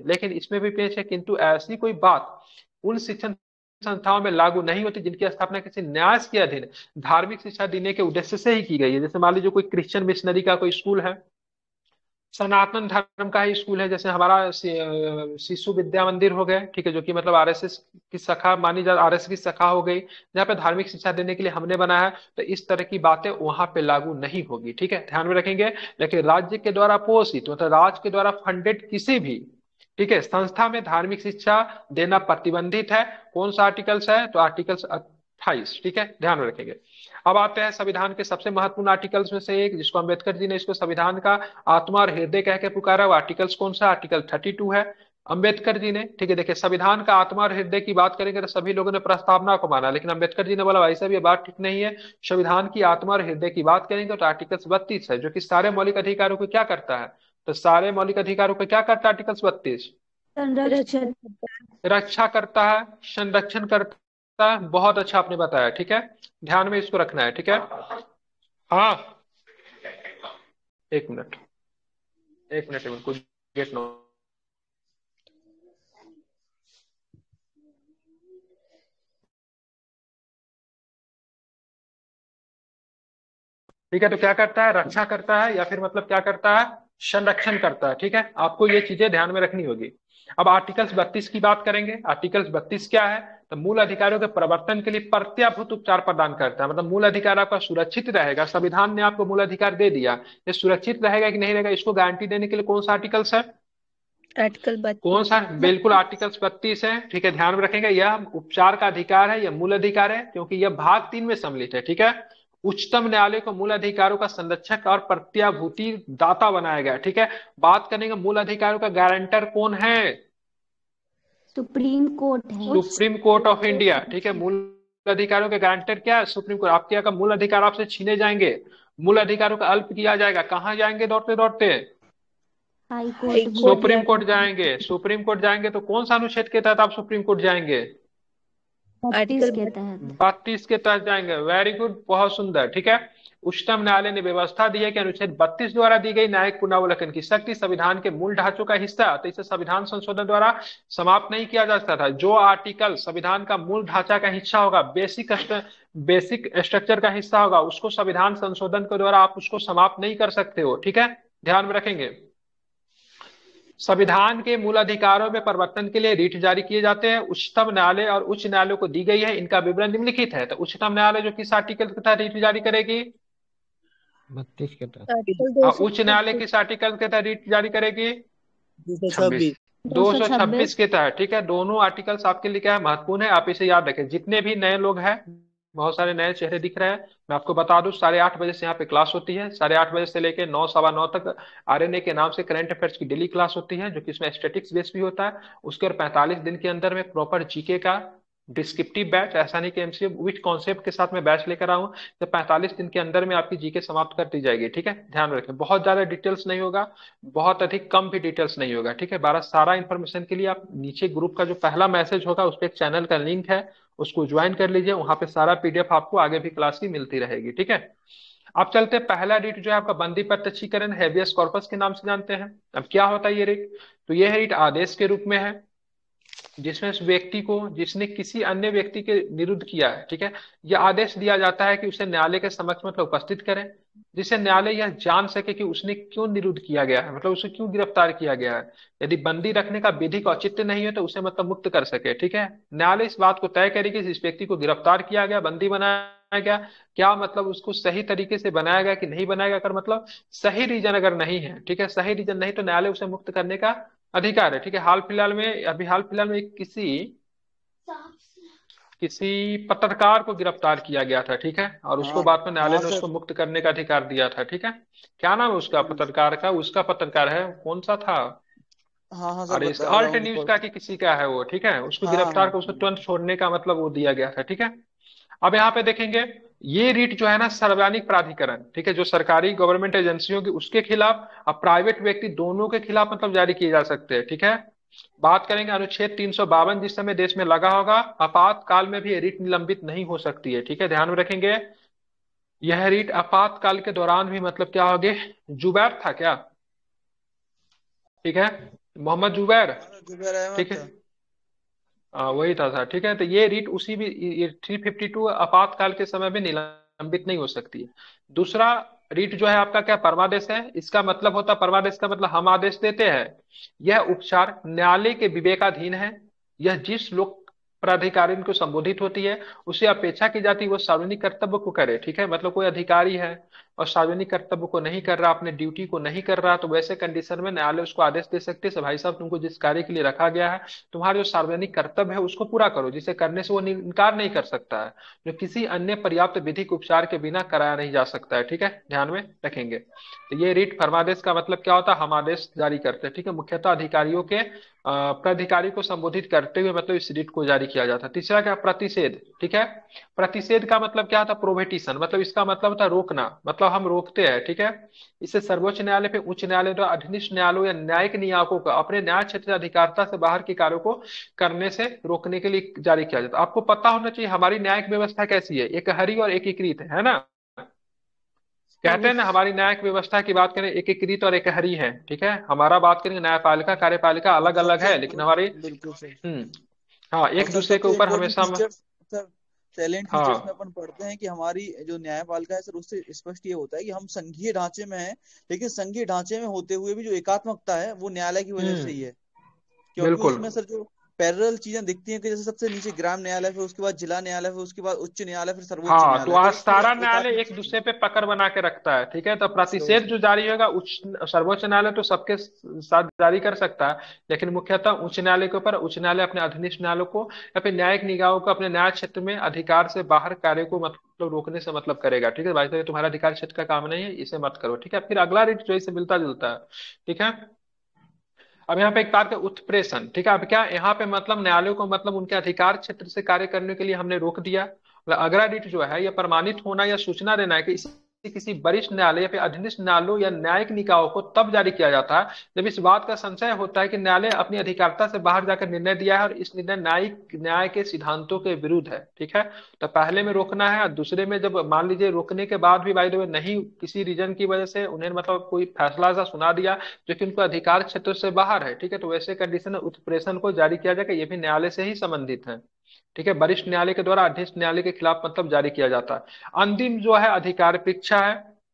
लेकिन इसमें भी पेश है, किंतु ऐसी कोई बात उन शिक्षण संस्थाओं में लागू नहीं होती जिनकी स्थापना किसी न्यास के अधीन धार्मिक शिक्षा देने के उद्देश्य से ही की गई है। जैसे मान लीजिए कोई क्रिश्चियन मिशनरी का कोई स्कूल है, सनातन धर्म का ही स्कूल है, जैसे हमारा शिशु विद्या मंदिर हो गए, ठीक है, जो कि मतलब आरएसएस की शाखा मानी जा, आरएसएस की शाखा हो गई, जहाँ पे धार्मिक शिक्षा देने के लिए हमने बनाया है, तो इस तरह की बातें वहां पे लागू नहीं होगी, ठीक है, ध्यान में रखेंगे। लेकिन राज्य के द्वारा पोषित मतलब राज्य के द्वारा फंडेड किसी भी, ठीक है, संस्था में धार्मिक शिक्षा देना प्रतिबंधित है। कौन सा आर्टिकल्स है? तो आर्टिकल्स 28, ठीक है, ध्यान में रखेंगे। अब आते हैं संविधान के सबसे महत्वपूर्ण आर्टिकल्स में से एक, जिसको अम्बेडकर जी ने इसको संविधान का आत्मा और हृदय कह के पुकारा, वो आर्टिकल्स कौन सा? आर्टिकल 32 है, अम्बेडकर जी ने, ठीक है। देखिए, संविधान का आत्मा और हृदय की बात करेंगे तो सभी लोगों ने प्रस्तावना को माना, लेकिन अम्बेडकर जी ने बोला भाई साहब ये बात ठीक नहीं है, संविधान की आत्मा और हृदय की बात करेंगे तो आर्टिकल 32 है, जो कि सारे मौलिक अधिकारों को क्या करता है? तो सारे मौलिक अधिकारों को क्या करता है आर्टिकल 32?
संरक्षण।
रक्षा करता है, संरक्षण करता है। बहुत अच्छा आपने बताया, ठीक है, ध्यान में इसको रखना है, ठीक है। हाँ, एक मिनट, एक मिनट, कुछ गेट नो। ठीक है, तो क्या करता है? रक्षा करता है, या फिर मतलब क्या करता है? संरक्षण करता है, ठीक है। आपको ये चीजें ध्यान में रखनी होगी। अब आर्टिकल्स 32 की बात करेंगे। आर्टिकल्स 32 क्या है? तो मूल अधिकारों के प्रवर्तन के लिए प्रत्याभूत उपचार प्रदान करता है, मतलब मूल अधिकार आपका सुरक्षित रहेगा। संविधान ने आपको मूल अधिकार दे दिया, ये सुरक्षित रहेगा कि नहीं रहेगा, इसको गारंटी देने के लिए कौन सा आर्टिकल्स है?
आर्टिकल
कौन
32।
सा? बिल्कुल, आर्टिकल्स 32 है, ठीक है, ध्यान में रखेंगे। यह उपचार का अधिकार है, यह मूल अधिकार है, क्योंकि यह भाग 3 में सम्मिलित है, ठीक है। उच्चतम न्यायालय को मूल अधिकारों का संरक्षक और प्रत्याभूति दाता बनाया गया, ठीक है। बात करेंगे मूल अधिकारों का गारंटर कौन है?
सुप्रीम कोर्ट है।
सुप्रीम कोर्ट ऑफ इंडिया, ठीक है। मूल अधिकारों के गारंटर क्या है? Supreme court. आपके यहाँ का मूल अधिकार आपसे छीने जाएंगे, मूल अधिकारों का अल्प किया जाएगा, कहाँ जाएंगे दौड़ते दौड़ते?
High court.
सुप्रीम कोर्ट जाएंगे। सुप्रीम कोर्ट जाएंगे तो कौन सा अनुच्छेद के तहत आप सुप्रीम कोर्ट जाएंगे?
32 के तहत।
32 के तहत जाएंगे। वेरी गुड, बहुत सुंदर, ठीक है। उच्चतम न्यायालय ने व्यवस्था दी है कि अनुच्छेद 32 द्वारा दी गई न्यायिक पुनरावलोकन की शक्ति संविधान के मूल ढांचों का हिस्सा है, तो इसे संविधान संशोधन द्वारा समाप्त नहीं किया जा सकता था। जो आर्टिकल संविधान का मूल ढांचा का हिस्सा होगा, बेसिक स्ट्रक्चर का हिस्सा होगा, उसको संविधान संशोधन के द्वारा आप उसको समाप्त नहीं कर सकते हो, ठीक है, ध्यान में रखेंगे। संविधान के मूल अधिकारों में परिवर्तन के लिए रीट जारी किए जाते हैं। उच्चतम न्यायालय और उच्च न्यायालय को दी गई है, इनका विवरण निम्नलिखित है। तो उच्चतम न्यायालय जो किस आर्टिकल के तहत रीट जारी करेगी?
32 के तहत।
आर्टिकल
उच्च न्यायालय किस आर्टिकल के तहत रीट जारी करेगी?
226।
226 के तहत, ठीक है। दोनों आर्टिकल्स आपके लिए क्या है? महत्वपूर्ण है, आप इसे याद रखें। जितने भी नए लोग हैं, बहुत सारे नए चेहरे दिख रहे हैं, मैं आपको बता दूं 8:30 बजे से यहाँ पे क्लास होती है। 8:30 बजे से लेके 9 सवा 9 तक आरएनए के नाम से करंट अफेयर्स की डेली क्लास होती है, जो कि इसमें स्टैटिक्स बेस भी होता है। उसके और 45 दिन के अंदर में प्रॉपर जीके का डिस्क्रिप्टिव बैच, ऐसा नहीं कि एमसीक्यू विथ कॉन्सेप्ट के साथ मैं बैच लेकर आऊं, तो 45 दिन के अंदर में आपकी जीके समाप्त कर दी जाएगी, ठीक है, ध्यान रखें। बहुत ज्यादा डिटेल्स नहीं होगा, बहुत अधिक कम भी डिटेल्स नहीं होगा, ठीक है। सारा इन्फॉर्मेशन के लिए आप नीचे ग्रुप का जो पहला मैसेज होगा उस पर एक चैनल का लिंक है, उसको ज्वाइन कर लीजिए, वहां पे सारा पीडीएफ आपको आगे भी क्लास की मिलती रहेगी, ठीक है। अब चलते हैं, पहला रीट जो है आपका बंदी प्रत्यक्षीकरण हेबियस कॉर्पस के नाम से जानते हैं। अब क्या होता है ये रीट? तो ये रीट आदेश के रूप में है, जिसमें उस व्यक्ति को जिसने किसी अन्य व्यक्ति के विरुद्ध किया है, ठीक है, यह आदेश दिया जाता है कि उसे न्यायालय के समक्ष मतलब उपस्थित करें, जिससे न्यायालय यह जान सके कि उसने क्यों निरुद्ध किया गया है, मतलब उसे क्यों गिरफ्तार किया गया है। यदि बंदी रखने का विधिक औचित्य नहीं है तो उसे मतलब मुक्त कर सके, ठीक है। न्यायालय इस बात को तय करे कि इस व्यक्ति को गिरफ्तार किया गया, बंदी बनाया गया, क्या मतलब उसको सही तरीके से बनाया गया कि नहीं बनाया गया, अगर मतलब सही रीजन अगर नहीं है, ठीक है, सही रीजन नहीं, तो न्यायालय उसे मुक्त करने का अधिकार है, ठीक है। हाल फिलहाल में किसी पत्रकार को गिरफ्तार किया गया था, ठीक है, और उसको
हाँ
बाद में न्यायालय
हाँ
ने
सर।
उसको मुक्त करने का अधिकार दिया था, ठीक है। क्या नाम है उसका पत्रकार का? उसका पत्रकार है, कौन सा था?
हाँ हाँ सर,
अरे इसका
बता रहा
अल्ट
हूँ
न्यूज
रिकॉर्ड।
का कि किसी का है वो, ठीक है, उसको
हाँ
गिरफ्तार
हाँ
कर उसको तुरंत छोड़ने का मतलब वो दिया गया था, ठीक है। अब यहाँ पे देखेंगे, ये रीट जो है ना सार्वजनिक प्राधिकरण, ठीक है, जो सरकारी गवर्नमेंट एजेंसियों की उसके खिलाफ और प्राइवेट व्यक्ति दोनों के खिलाफ मतलब जारी किए जा सकते हैं, ठीक है। बात करेंगे अनुच्छेद 352 जिस समय देश में लगा होगा, आपातकाल में भी ये रीट निलंबित नहीं हो सकती है, ठीक है, ध्यान में रखेंगे। यह रीट आपातकाल के दौरान भी मतलब क्या होगे? जुबैर था क्या? ठीक है, मोहम्मद जुबैर,
हाँ, जुबैर अहमद
ठीक है।
था।
वही था सर, ठीक है। तो ये रीट उसी भी, ये 352 आपातकाल के समय में निलंबित नहीं हो सकती है। दूसरा रीट जो है आपका क्या, परमादेश है। इसका मतलब होता है, परमादेश का मतलब हम आदेश देते हैं। यह उपचार न्यायालय के विवेकाधीन है। यह जिस लोक प्राधिकारी को संबोधित होती है उसे अपेक्षा की जाती है वो सार्वजनिक कर्तव्य को करे, ठीक है। मतलब कोई अधिकारी है और सार्वजनिक कर्तव्य को नहीं कर रहा, अपने ड्यूटी को नहीं कर रहा, तो वैसे कंडीशन में न्यायालय उसको आदेश दे सकते हैं, भाई साहब तुमको जिस कार्य के लिए रखा गया है, तुम्हारा जो सार्वजनिक कर्तव्य है उसको पूरा करो, जिसे करने से वो इनकार नहीं कर सकता है, जो किसी अन्य पर्याप्त विधिक उपचार के बिना कराया नहीं जा सकता है, ठीक है। ध्यान में रखेंगे। तो ये रीट फरमादेश का मतलब क्या होता है, हम आदेश जारी करते हैं, ठीक है। मुख्यतः अधिकारियों के प्राधिकारी को संबोधित करते हुए मतलब इस रीट को जारी किया जाता है। तीसरा क्या, प्रतिषेध, ठीक है। प्रतिषेध का मतलब क्या था, प्रोहिबिशन, मतलब इसका मतलब था रोकना, मतलब हम रोकते हैं, ठीक है। इसे सर्वोच्च न्यायालय पे उच्च न्यायालय द्वारा अधीनस्थ न्यायालयों या न्यायिक नियामकों को अपने न्याय क्षेत्र अधिकारता से बाहर के कार्यों को करने से रोकने के लिए जारी किया जाता है। आपको पता होना चाहिए हमारी न्यायिक व्यवस्था कैसी है, एकहरी और एकीकृत है ना। कहते हैं ना, हमारी न्यायिक व्यवस्था की बात करें एकीकृत और एकहरी है, ठीक है। हमारा बात करेंगे न्यायपालिका कार्यपालिका अलग
और
अलग
सबसे
है, लेकिन हमारी
बिल्कुल सर।
हम्म, हाँ,
और
एक
सर
दूसरे के
सबसे
ऊपर
इम्पोर्टेंट
हमेशा
फीचर्स सर, सैलेंट फीचर्स में
हाँ।
अपन पढ़ते हैं कि हमारी जो न्यायपालिका है सर, उससे स्पष्ट ये होता है कि हम संघीय ढांचे में हैं, लेकिन संघीय ढांचे में होते हुए भी जो एकात्मकता है वो न्यायालय की वजह से ही है। क्योंकि
बिल्कुल।
उसमें सर जो पैरेलल चीजें दिखती हैं कि जैसे सबसे नीचे ग्राम न्यायालय, फिर उसके बाद जिला न्यायालय, फिर उसके बाद उच्च न्यायालय, फिर सर्वोच्च
हाँ, तो
न्यायालय, तो
आज
एक पूरा
सारा न्यायालय एक
एकात्मक
दूसरे पे पकड़ बना के रखता है, ठीक है। तो
श्योर
प्रतिषेध
सर।
जो जारी होगा उच्च सर्वोच्च न्यायालय तो सबके साथ जारी कर सकता है, लेकिन मुख्यतः उच्च न्यायालय के ऊपर उच्च न्यायालय अपने अधीनस्थ न्यायालय को या फिर न्यायिक निकायों को अपने न्याय क्षेत्र में अधिकार से बाहर कार्य को मतलब रोकने से मतलब करेगा, ठीक है भाई। तो ये तुम्हारा अधिकार क्षेत्र का काम नहीं है, इसे मत करो, ठीक है। फिर अगला रीट जो इससे मिलता जुलता है, ठीक है। अब यहाँ पे एक बात का उत्प्रेषण, ठीक है। अब क्या यहाँ पे मतलब न्यायालयों को मतलब उनके अधिकार क्षेत्र से कार्य करने के लिए हमने रोक दिया। मतलब अगला रीट जो है यह प्रमाणित होना या सूचना देना है कि इसे किसी वरिष्ठ न्यायालय या फिर अधीनस्थ न्यायालयों या न्यायिक निकायों को तब जारी किया जाता है जब इस बात का संशय होता है कि न्यायालय अपनी अधिकारिता से बाहर जाकर निर्णय दिया है और इस निर्णय न्यायिक न्याय के सिद्धांतों के विरुद्ध है, ठीक है। तो पहले में रोकना है, और दूसरे में जब मान लीजिए रोकने के बाद भी बाय द वे नहीं, किसी रीजन की वजह से उन्हें मतलब कोई फैसला ऐसा सुना दिया जो कि उनको अधिकार क्षेत्र से बाहर है, ठीक है, तो वैसे कंडीशन में उत्प्रेषण को जारी किया जाएगा, ये भी न्यायालय से ही संबंधित है, ठीक है। वरिष्ठ न्यायालय के द्वारा अधीनस्थ न्यायालय के खिलाफ मतलब जारी किया जाता है। अंतिम जो है अधिकार परीक्षा है।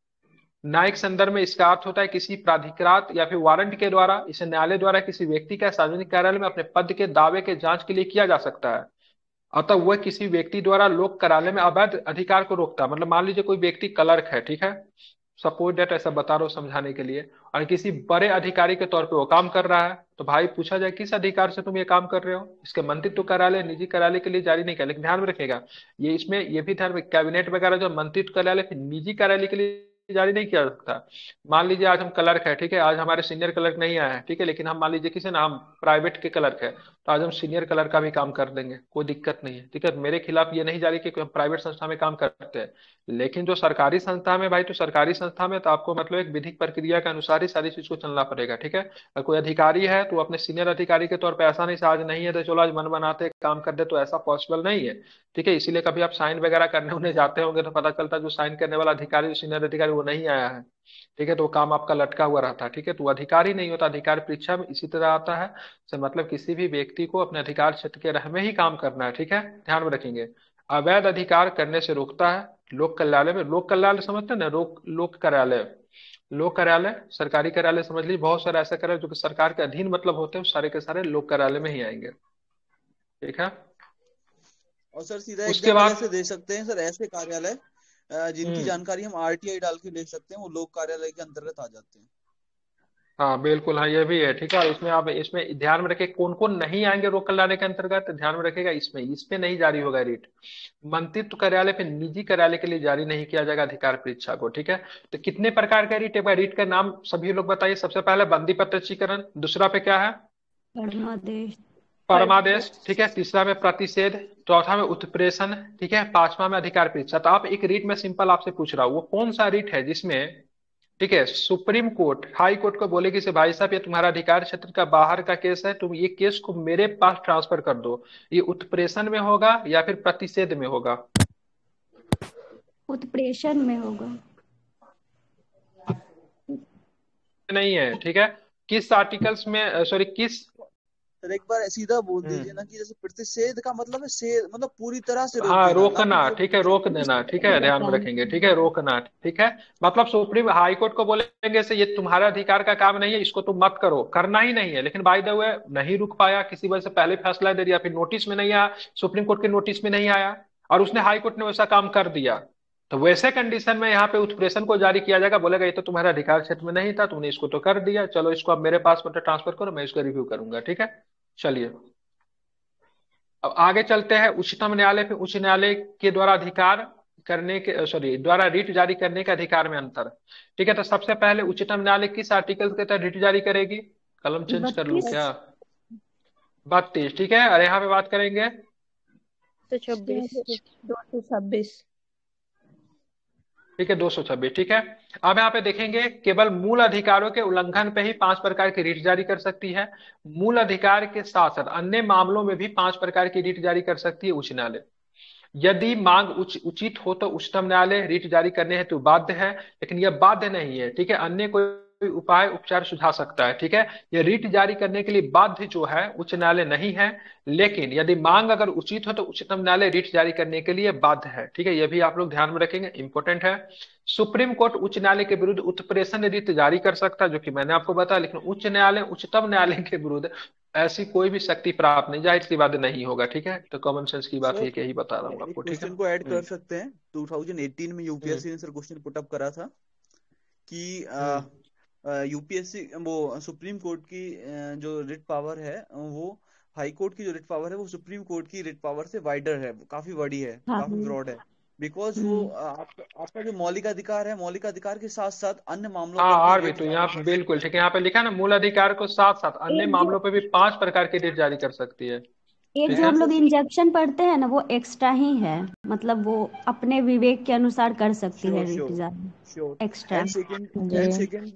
न्यायिक संदर्भ में इसका अर्थ होता है किसी प्राधिकृत या फिर वारंट के द्वारा इसे न्यायालय द्वारा किसी व्यक्ति का सार्वजनिक कार्यालय में अपने पद के दावे के जांच के लिए किया जा सकता है। अतः वह किसी व्यक्ति द्वारा लोक कार्यालय में अवैध अधिकार को रोकता है। मतलब मान लीजिए कोई व्यक्ति क्लर्क है, ठीक है, सपोज डेट ऐसा बता रहा हूँ समझाने के लिए, और किसी बड़े अधिकारी के तौर पे वो काम कर रहा है, तो भाई पूछा जाए किस अधिकार से तुम ये काम कर रहे हो, इसके मंत्रित्व कार्यालय निजी कार्यालय के लिए जारी नहीं किया। लेकिन ध्यान में रखेगा, ये इसमें ये भी ध्यान में, कैबिनेट वगैरह जो मंत्रित्व कार्यालय फिर निजी कार्यालय के लिए जारी नहीं किया जा सकता। मान लीजिए आज हम क्लर्क है, ठीक है, आज हमारे सीनियर क्लर्क नहीं आए हैं, ठीक है, लेकिन हम मान लीजिए किसी ना हम प्राइवेट के क्लर्क है, तो आज हम सीनियर क्लर्क का भी काम कर देंगे, कोई दिक्कत नहीं है, ठीक है। मेरे खिलाफ ये नहीं जारी कि हम प्राइवेट संस्था में काम करते हैं। लेकिन जो सरकारी संस्था में भाई, तो सरकारी संस्था में तो आपको मतलब एक विधिक प्रक्रिया के अनुसार ही सारी चीज को चलना पड़ेगा, ठीक है। अगर कोई अधिकारी है तो अपने सीनियर अधिकारी के तौर पे ऐसा नहीं, आज नहीं है तो चलो आज मन बनाते काम कर दे, तो ऐसा पॉसिबल नहीं है, ठीक है। इसीलिए कभी आप साइन वगैरह करने उन्हें जाते होंगे तो पता चलता है जो साइन करने वाला अधिकारी, जो सीनियर अधिकारी, वो नहीं आया है, ठीक है, तो वो काम आपका लटका हुआ रहता है, ठीक है। तो वो अधिकारी नहीं होता, अधिकार परीक्षा में इसी तरह आता है। से मतलब किसी भी व्यक्ति को अपने अधिकार क्षेत्र के रह में ही काम करना है, ठीक है, ध्यान में रखेंगे। अवैध अधिकार करने से रोकता है। लोक कार्यालय में, लोक कार्यालय समझते हैं ना, लोक कार्यालय, लोक कार्यालय सरकारी कार्यालय समझ लीजिए, बहुत सारे ऐसे कार्यालय जो कि सरकार के अधीन मतलब होते हैं, सारे के सारे लोक कार्यालय में ही आएंगे, ठीक है।
और सर सीधा
उसके
एग्जाम्पल
बाद
ऐसे दे सकते हैं सर, ऐसे कार्यालय जिनकी
हम्म,
जानकारी हम आरटीआई डाल के ले सकते हैं, वो लोक कार्यालय के अंतर्गत आ जाते हैं।
हाँ बिल्कुल, हाँ ये भी है, ठीक है। और इसमें आप इसमें ध्यान में रखें कौन कौन नहीं आएंगे रोक लाने के अंतर्गत, ध्यान में रखेगा, इसमें इसमें नहीं जारी होगा रीट। मंत्रित्व कार्यालय पे निजी कार्यालय के लिए जारी नहीं किया जाएगा अधिकार परीक्षा को, ठीक है। तो कितने प्रकार का रीट है, रीट का नाम सभी लोग बताइए। सबसे पहले बंदी पत्रचीकरण, दूसरा पे क्या है,
परमादेश।
परमादेश, ठीक है, तीसरा में प्रतिषेध, चौथा में उत्प्रेषण, ठीक है, पांचवा में अधिकार परीक्षा। तो आप एक रीट में सिंपल आपसे पूछ रहा हूँ वो कौन सा रीट है जिसमें, ठीक है, सुप्रीम कोर्ट हाई कोर्ट को बोलेगी से भाई साहब ये तुम्हारा अधिकार क्षेत्र का बाहर का केस है, तुम ये केस को मेरे पास ट्रांसफर कर दो। ये उत्प्रेषण में होगा या फिर प्रतिषेध में होगा?
उत्प्रेषण में होगा।
नहीं है, ठीक है। किस आर्टिकल्स में, सॉरी किस,
सर एक बार सीधा बोल दीजिए ना कि जैसे प्रतिषेध का मतलब है से मतलब पूरी तरह से रोक
हाँ
देना, ना कि
रोकना,
केवल
ठीक है, रोक देना, ठीक है, ध्यान में रखेंगे, ठीक है, रोकना, ठीक है। मतलब सुप्रीम हाई कोर्ट को बोलेंगे से ये तुम्हारा अधिकार का काम नहीं है, इसको तुम मत करो, करना ही नहीं है, लेकिन बाय द वे नहीं रुक पाया, किसी वजह से पहले फैसला दे दिया, फिर नोटिस में नहीं आया, सुप्रीम कोर्ट के नोटिस में नहीं आया, और उसने हाई कोर्ट ने वैसा काम कर दिया, तो वैसे कंडीशन में यहाँ पे उत्प्रेषण को जारी किया जाएगा, बोलेगा ये तो तुम्हारे अधिकार क्षेत्र में नहीं था, तुमने इसको तो कर दिया, चलो इसको अब मेरे पास मतलब ट्रांसफर करो, मैं इसको रिव्यू करूंगा, ठीक है। चलिए अब आगे चलते हैं उच्चतम न्यायालय पे। उच्च न्यायालय के द्वारा अधिकार करने के, सॉरी, द्वारा रिट जारी करने के अधिकार में अंतर, ठीक है। तो सबसे पहले उच्चतम न्यायालय किस आर्टिकल के तहत रिट जारी करेगी? कलम चेंज कर लूं
32।
क्या? 32, ठीक है। और यहाँ पे बात करेंगे
226 226।
ठीक है 226, ठीक है। अब यहाँ पे देखेंगे केवल मूल अधिकारों के उल्लंघन पे ही 5 प्रकार की रिट जारी कर सकती है। मूल अधिकार के साथ साथ अन्य मामलों में भी 5 प्रकार की रिट जारी कर सकती है उच्च न्यायालय। यदि मांग उचित हो तो उच्चतम न्यायालय रिट जारी करने हेतु बाध्य है, लेकिन यह बाध्य नहीं है, ठीक है। अन्य कोई उपाय उपचार सुझा सकता है, ठीक है। यह रिट जारी करने के लिए बाध्य जो है उच्च न्यायालय नहीं है, लेकिन यदि मांग अगर उचित हो तो उच्चतम न्यायालय रिट जारी करने के लिए बाध्य है, ठीक है। यह भी आप लोग ध्यान में रखेंगे, इंपॉर्टेंट है। सुप्रीम कोर्ट उच्च न्यायालय के विरुद्ध उत्प्रेषण रिट जारी कर सकता है, जो कि मैंने आपको बताया, लेकिन उच्च न्यायालय उच्चतम न्यायालय के विरुद्ध ऐसी कोई भी शक्ति प्राप्त नहीं, जाहिर सी बात नहीं होगा, ठीक है। तो कॉमन सेंस की बात
सर
है, यही बता रहा हूँ
एक
आपको, ठीक है।
क्वेश्चन को ऐड कर सकते हैं। 2018 में
हम्म
यूपीएससी ने सर क्वेश्चन पुट अप करा था कि
हम्म
यूपीएससी वो सुप्रीम कोर्ट की जो रिट पावर है वो हाई कोर्ट की जो रिट पावर है वो सुप्रीम कोर्ट की रिट पावर से वाइडर है, काफी बड़ी है,
हाँ।
काफी ब्रॉड है। बिकॉज वो आपका जो मौलिक अधिकार है, मौलिक अधिकार के साथ साथ अन्य मामलों
हाँ,
पर भी
और भी
रिट
तो
जारी
यहाँ
कर
बिल्कुल
सकते
ठीक है, यहाँ पे लिखा है ना, मूल अधिकार को साथ साथ अन्य
एक जो
मामलों पे भी 5 प्रकार की रिट जारी कर सकती है,
एक
ठीक
जो
है।
हम
हैं।
लोग इंजेक्शन पढ़ते हैं ना, वो एक्स्ट्रा ही है, मतलब वो अपने विवेक के अनुसार कर सकती है
श्योर
रिट
श्योर
जारी
श्योर।
एक्स्ट्रा।
एंड सेकेंड
जी।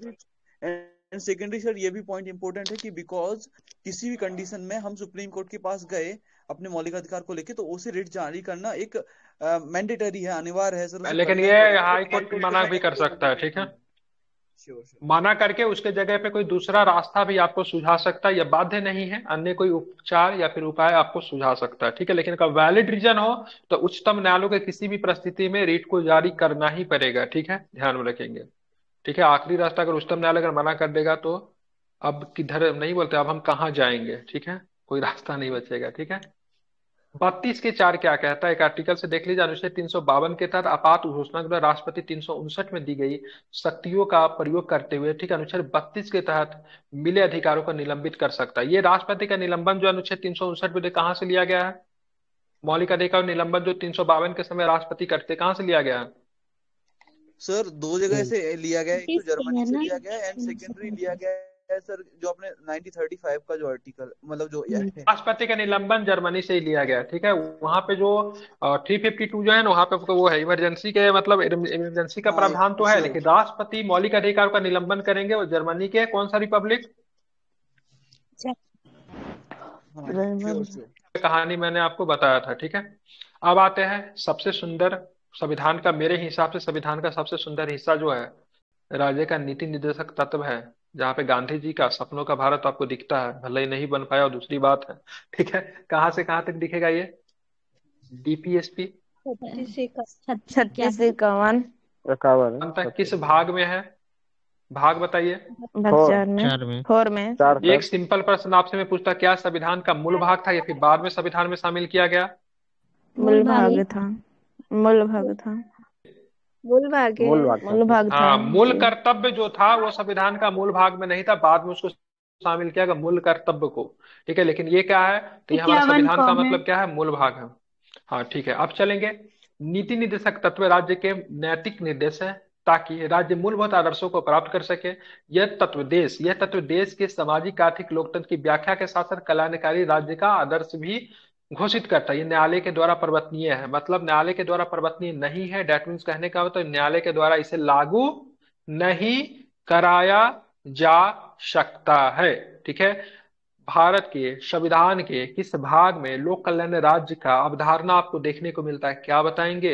एंड सेकेंडरी सर ये भी पॉइंट इंपॉर्टेंट है कि बिकॉज किसी भी कंडीशन में हम सुप्रीम कोर्ट के पास गए अपने मौलिक अधिकार को लेके, तो उसे रिट जारी करना एक मैंडेटरी है, अनिवार्य है सर, उसे
लेकिन
करना ही
ये
पड़ेगा।
हाई
हाई
कोर्ट
कोर्ट के
मना
साथ
भी कर
ऐसी
सकता है,
एबिलिटी
ठीक है।
नहीं है। Sure sure.
मना करके उसके जगह पे कोई दूसरा रास्ता भी आपको सुझा सकता है, यह बाध्य नहीं है, अन्य कोई उपचार या फिर उपाय आपको सुझा सकता है, ठीक है। लेकिन अगर वैलिड रीजन हो तो उच्चतम न्यायालय के किसी भी परिस्थिति में रिट को जारी करना ही पड़ेगा, ठीक है, ध्यान में रखेंगे, ठीक है। आखिरी रास्ता अगर उच्चतम न्यायालय अगर मना कर देगा तो अब किधर नहीं बोलते, अब हम कहाँ जाएंगे, ठीक है, कोई रास्ता नहीं बचेगा, ठीक है। 32 के 4 क्या कहता है, एक आर्टिकल से देख लीजिए। अनुच्छेद 352 के तहत आपात घोषणा के द्वारा राष्ट्रपति 359 में दी गई शक्तियों का प्रयोग करते हुए, ठीक है, अनुच्छेद 32 के तहत मिले अधिकारों को निलंबित कर सकता है। ये राष्ट्रपति का निलंबन जो अनुच्छेद 359 में कहाँ से लिया गया है? मौलिक अधिकार निलंबन जो 352 के समय राष्ट्रपति करते, कहाँ से लिया गया है?
सर दो जगह से लिया गया है, एक तो
किस
जर्मनी
है
से
ना।
लिया गया है एंड सेकेंडरी लिया गया है सर जो अपने 1935 का जो आर्टिकल मतलब जो एक्ट है।
राष्ट्रपति का निलंबन जर्मनी से ही लिया गया, ठीक है। वहां पे जो 352 जो है ना, वहां पे वो है इमरजेंसी के, मतलब इमरजेंसी का
हाँ
प्रावधान तो है,
श्योर।
लेकिन राष्ट्रपति मौलिक अधिकारों का निलंबन करेंगे वो जर्मनी के कौन सा रिपब्लिक?
हाँ श्योर श्योर।
कहानी मैंने आपको बताया था, ठीक है। अब आते हैं सबसे सुंदर संविधान का, मेरे हिसाब से संविधान का सबसे सुंदर हिस्सा जो है राज्य का नीति निर्देशक तत्व है, जहाँ पे गांधी जी का सपनों का भारत आपको दिखता है, भले ही नहीं बन पाया और दूसरी बात है, ठीक है। कहाँ से कहाँ तक दिखेगा ये? डीपीएसपी
36 से
36 से 51
अंत किस भाग में है? भाग बताइए।
बच्चा में
4 में
4 में
एक सिंपल प्रश्न आपसे मैं पूछता, क्या संविधान का मूल भाग था या फिर बाद में संविधान में शामिल किया गया?
मूल भाग था। मूल भाग था।
मूल भाग है।
मूल भाग था।
हाँ, मूल कर्तव्य जो था वो संविधान का मूल भाग में नहीं था, बाद में उसको शामिल किया गया मूल कर्तव्य को, ठीक है। लेकिन ये क्या है, तो ये हमारा
51
संविधान का
कॉम है।
मतलब क्या है? मूल भाग है। हाँ ठीक है, अब चलेंगे। नीति निर्देशक तत्व राज्य के नैतिक निर्देश है, ताकि राज्य मूलभूत आदर्शों को प्राप्त कर सके। यह तत्व देश के सामाजिक आर्थिक लोकतंत्र की व्याख्या के साथ साथ कल्याणकारी राज्य का आदर्श भी घोषित करता है। ये न्यायालय के द्वारा परिवर्तनीय है, मतलब न्यायालय के द्वारा परिवर्तनीय नहीं है, डेट मीन्स कहने का मतलब न्यायालय के द्वारा इसे लागू नहीं कराया जा सकता है, ठीक है। भारत के संविधान के किस भाग में लोक कल्याण राज्य का अवधारणा आपको देखने को मिलता है, क्या बताएंगे?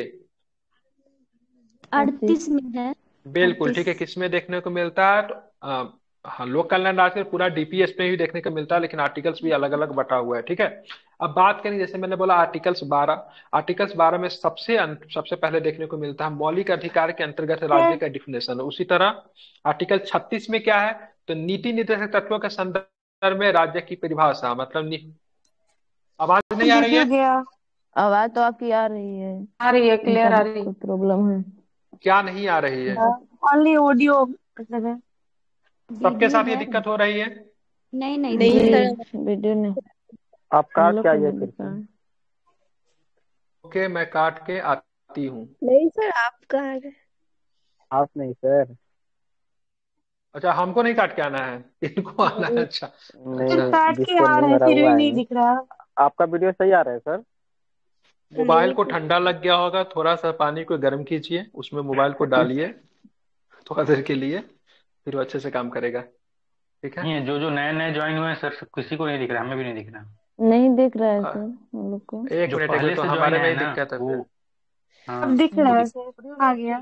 38 में है।
बिल्कुल ठीक है,
38।
किसमें देखने को मिलता है? तो हाँ, लोक कल्याण राज्य पूरा डीपीएस में भी देखने को मिलता है, लेकिन आर्टिकल्स भी अलग अलग बटा हुआ है, ठीक है। अब बात करें, जैसे मैंने बोला आर्टिकल्स 12 में सबसे पहले देखने को मिलता है मौलिक अधिकार के अंतर्गत राज्य का डिफिनेशन। उसी तरह आर्टिकल 36 में क्या है, तो नीति निर्देशक तत्वों के संदर्भ में राज्य की परिभाषा, मतलब आवाज नहीं आ रही है?
गया।
आवाज तो आपकी आ रही है,
आ रही है, क्लियर आ
इंटरनेट
रही
को प्रॉब्लम है।
क्या नहीं आ रही है?
है। ओनली ऑडियो है।
सबके
वीडियो
साथ ये
है।
दिक्कत हो रही है?
नहीं नहीं
नहीं
दीदी।
सर,
वीडियो ने
आप
हम
काट
लोग
के
को
आइए
भी
फिर
दिखा
से।
है।
ओके, मैं काट के आती हूँ।
नहीं सर, आप कहाँ गए?
आप नहीं सर।
अच्छा, हमको नहीं काट के आना है, इनको आना है। अच्छा
नहीं
अच्छा।
काट के
डिस्को
आ
नहीं
रहे हैं,
भरा
फिर
हुआ
भी नहीं
है।
दिख रहा।
आपका वीडियो सही आ रहा है सर।
मोबाइल
नहीं
को
सर।
ठंडा लग गया होगा, थोड़ा सा पानी को गर्म कीजिए, उसमें मोबाइल को डालिए थोड़ा देर के लिए, फिर वो अच्छे से काम करेगा, ठीक है।
नहीं, जो जो नए नए ज्वाइन हुए हैं सर, सब किसी को नहीं दिख रहा, हमें भी नहीं दिख रहा।
नहीं दिख रहा है
अ,
सर हम लोग को।
एक
जो
मिनट,
पहले
तो
से ज्वाइन
हमारे में
आए
ही
ना
दिक्कत है
वो,
फिर।
हाँ।
अब दिख रहा है सर, आ गया।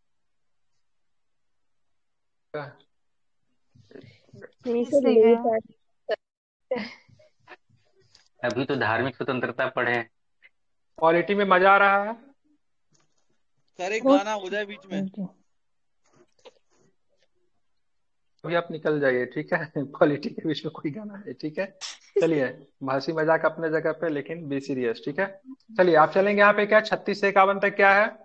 नहीं सर,
इससे
लेट
गया।
आ रही है।
अभी तो धार्मिक स्वतंत्रता पढ़े हैं।
क्वालिटी में मजा आ रहा है?
सर एक गाना हो जाए बीच में।
जी।
अभी आप निकल जाइए, ठीक है। क्वालिटी के बीच में कोई गाना है, ठीक है। चलिए, हंसी मजाक अपने जगह पे, लेकिन बी सीरियस, ठीक है। चलिए, आप चलेंगे यहाँ पे, क्या 36 से 51 तक क्या है?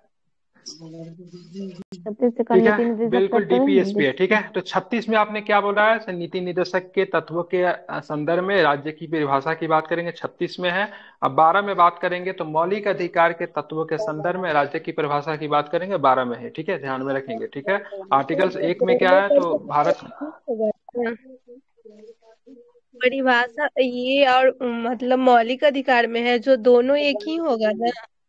36 से
ठीक है,
नीति निर्देशक
बिल्कुल
तत्व
डीपीएसपी है, ठीक है। तो 36 में आपने क्या बोला है, नीति निर्देशक के तत्वों के संदर्भ में राज्य की परिभाषा की बात करेंगे, 36 में है। अब 12 में बात करेंगे तो मौलिक अधिकार के तत्वों के संदर्भ में राज्य की परिभाषा की बात करेंगे, 12 में है, ठीक है, ध्यान में रखेंगे, ठीक है। आर्टिकल्स 1 में क्या
दोनों
है,
पढ़
तो
सकते
भारत,
हैं, होगा ना। परिभाषा ये और मतलब मौलिक अधिकार में है, जो दोनों एक ही होगा ना।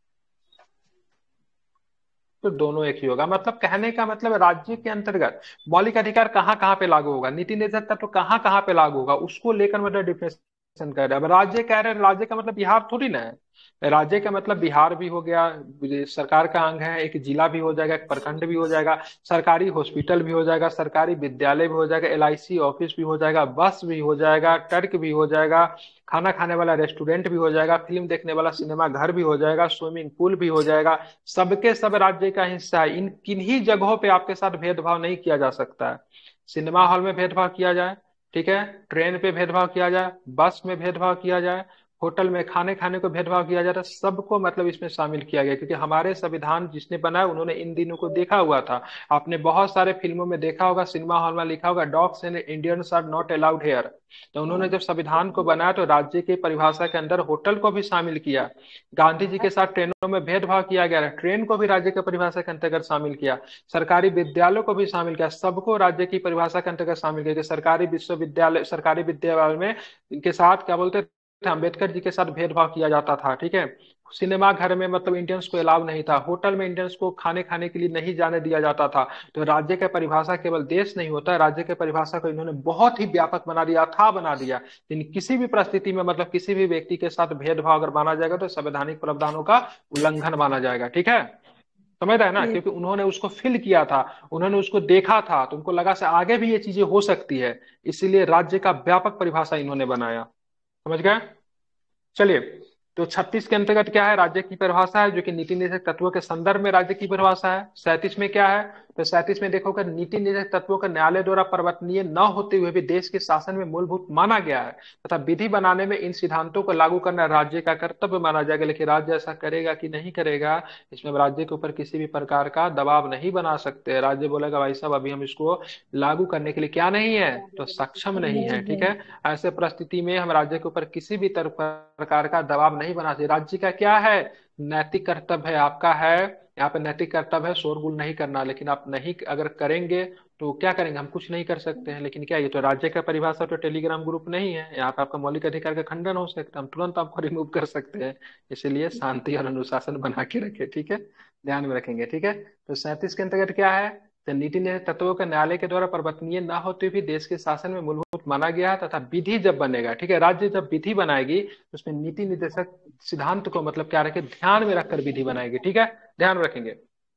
तो दोनों एक ही होगा, मतलब कहने का मतलब राज्य के अंतर्गत मौलिक अधिकार कहाँ कहाँ पे लागू होगा, नीति निर्देशक तत्व कहाँ कहाँ पे लागू होगा, उसको लेकर मतलब डिफरेंशिएशन कर रहे हैं। अब राज्य कह रहे हैं, राज्य का मतलब बिहार थोड़ी ना है। राज्य का मतलब बिहार भी हो गया, सरकार का अंग है, एक जिला भी हो जाएगा, एक प्रखंड भी हो जाएगा, सरकारी हॉस्पिटल भी हो जाएगा, सरकारी विद्यालय भी हो जाएगा, एलआईसी ऑफिस भी हो जाएगा, बस भी हो जाएगा, ट्रक भी हो जाएगा, खाना खाने वाला रेस्टोरेंट भी हो जाएगा, फिल्म देखने वाला सिनेमा घर भी हो जाएगा, स्विमिंग पूल भी हो जाएगा। सबके सब राज्य का हिस्सा है। इन किन्हीं जगहों पे आपके साथ भेदभाव नहीं किया जा सकता है। सिनेमा हॉल में भेदभाव किया जाए, ठीक है, ट्रेन पे भेदभाव किया जाए, बस में भेदभाव किया जाए, होटल में खाने खाने को भेदभाव किया जाता है, सबको मतलब इसमें शामिल किया गया, क्योंकि हमारे संविधान जिसने बनाया उन्होंने इन दिनों को देखा हुआ था। आपने बहुत सारे फिल्मों में देखा होगा, सिनेमा हॉल में लिखा होगा dogs and Indians are not allowed here. तो उन्होंने जब संविधान को बनाया तो राज्य की परिभाषा के अंदर होटल को भी शामिल किया। गांधी जी के साथ ट्रेनों में भेदभाव किया गया, ट्रेन को भी राज्य की परिभाषा के अंतर्गत शामिल किया, सरकारी विद्यालयों को भी शामिल किया, सबको राज्य की परिभाषा के अंतर्गत शामिल किया। सरकारी विश्वविद्यालय, सरकारी विद्यालय में इनके साथ क्या बोलते थे, अम्बेडकर जी के साथ भेदभाव किया जाता था, ठीक है। सिनेमा घर में मतलब इंडियंस को अलाउ नहीं था, होटल में इंडियंस को खाने खाने के लिए नहीं जाने दिया जाता था। तो राज्य की परिभाषा केवल देश नहीं होता है, राज्य की परिभाषा को इन्होंने बहुत ही व्यापक बना दिया, अथाह बना दिया। इन किसी भी परिस्थिति में मतलब किसी भी व्यक्ति के साथ भेदभाव अगर माना जाएगा तो संवैधानिक प्रावधानों का उल्लंघन माना जाएगा, ठीक है। समझ रहे हैं ना, क्योंकि उन्होंने उसको फिल किया था, उन्होंने उसको देखा था, तो उनको लगा से आगे भी ये चीजें हो सकती है, इसीलिए राज्य का व्यापक परिभाषा इन्होंने बनाया। समझ गए? चलिए, तो 36 के अंतर्गत क्या है, राज्य की परिभाषा है, जो कि नीति निर्देशक तत्वों के संदर्भ में राज्य की परिभाषा है। 37 में क्या है, तो 37 में देखोगे नीति निर्देशक तत्वों का न्यायालय द्वारा परिवर्तनीय न होते हुए भी देश के शासन में मूलभूत माना गया है तथा विधि बनाने में इन सिद्धांतों को लागू करना राज्य का कर्तव्य माना जाएगा। लेकिन राज्य ऐसा करेगा कि नहीं करेगा, इसमें राज्य के ऊपर किसी भी प्रकार का दबाव नहीं बना सकते। राज्य बोलेगा भाई साहब अभी हम इसको लागू करने के लिए क्या नहीं है, तो सक्षम नहीं है, ठीक है। ऐसे परिस्थिति में हम राज्य के ऊपर किसी भी प्रकार का दबाव नहीं बना सकते। राज्य का क्या है, नैतिक कर्तव्य है, आपका है यहाँ पे नैतिक कर्तव्य है शोरगुल नहीं करना, लेकिन आप नहीं अगर करेंगे तो क्या करेंगे, हम कुछ नहीं कर सकते हैं। लेकिन क्या, ये तो राज्य का परिभाषा तो टेलीग्राम ग्रुप नहीं है, यहाँ पे आपका मौलिक अधिकार का खंडन हो सकता है, हम तुरंत आपको रिमूव कर सकते हैं। इसलिए शांति और अनुशासन बना के रखे, ठीक है, ध्यान में रखेंगे, ठीक है। तो 37 के अंतर्गत क्या है, तो नीति निर्देशक तत्वों का न्यायालय के द्वारा परिवर्तनीय न होते हुए देश के शासन में मूलभूत माना गया है तथा विधि जब बनेगा, ठीक है, राज्य जब विधि बनाएगी तो उसमें नीति निर्देशक सिद्धांत को मतलब क्या रखे, ध्यान में रखकर विधि बनाएगी, ठीक है, ध्यान रखेंगे।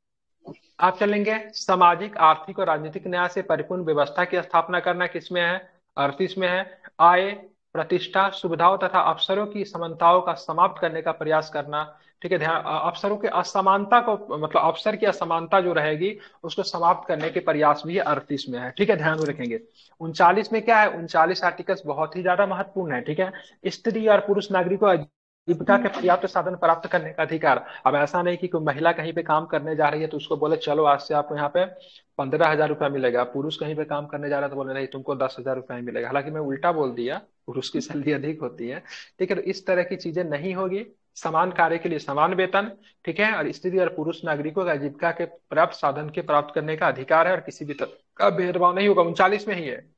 आप चलेंगे सामाजिक आर्थिक और राजनीतिक न्याय से परिपूर्ण व्यवस्था की स्थापना करना, किसमें है? 38 में है। आय, प्रतिष्ठा, सुविधाओं तथा अवसरों की समानताओं का समाप्त करने का प्रयास करना। ठीक है, ध्यान, अवसरों की असमानता को, मतलब अवसर की असमानता जो रहेगी उसको समाप्त करने के प्रयास भी 38 में है। ठीक है, ध्यान में रखेंगे। 39 में क्या है? 39 आर्टिकल्स बहुत ही ज्यादा महत्वपूर्ण है। ठीक है, स्त्री और पुरुष नागरिकों जीविका के पर्याप्त साधन प्राप्त करने का अधिकार। अब ऐसा नहीं कि कोई महिला कहीं पे काम करने जा रही है तो उसको बोले चलो आज से आपको यहाँ पे 15,000 रुपया मिलेगा, पुरुष कहीं पे काम करने जा रहा है तो बोले नहीं तुमको 10,000 रुपया ही मिलेगा। हालांकि मैं उल्टा बोल दिया, पुरुष की सैलरी अधिक होती है। ठीक है, तो इस तरह की चीजें नहीं होगी। समान कार्य के लिए समान वेतन। ठीक है, और स्त्री और पुरुष नागरिकों का जीविका के पर्याप्त साधन के प्राप्त करने का अधिकार है और किसी भी तरह का भेदभाव नहीं होगा। 39 में ही है।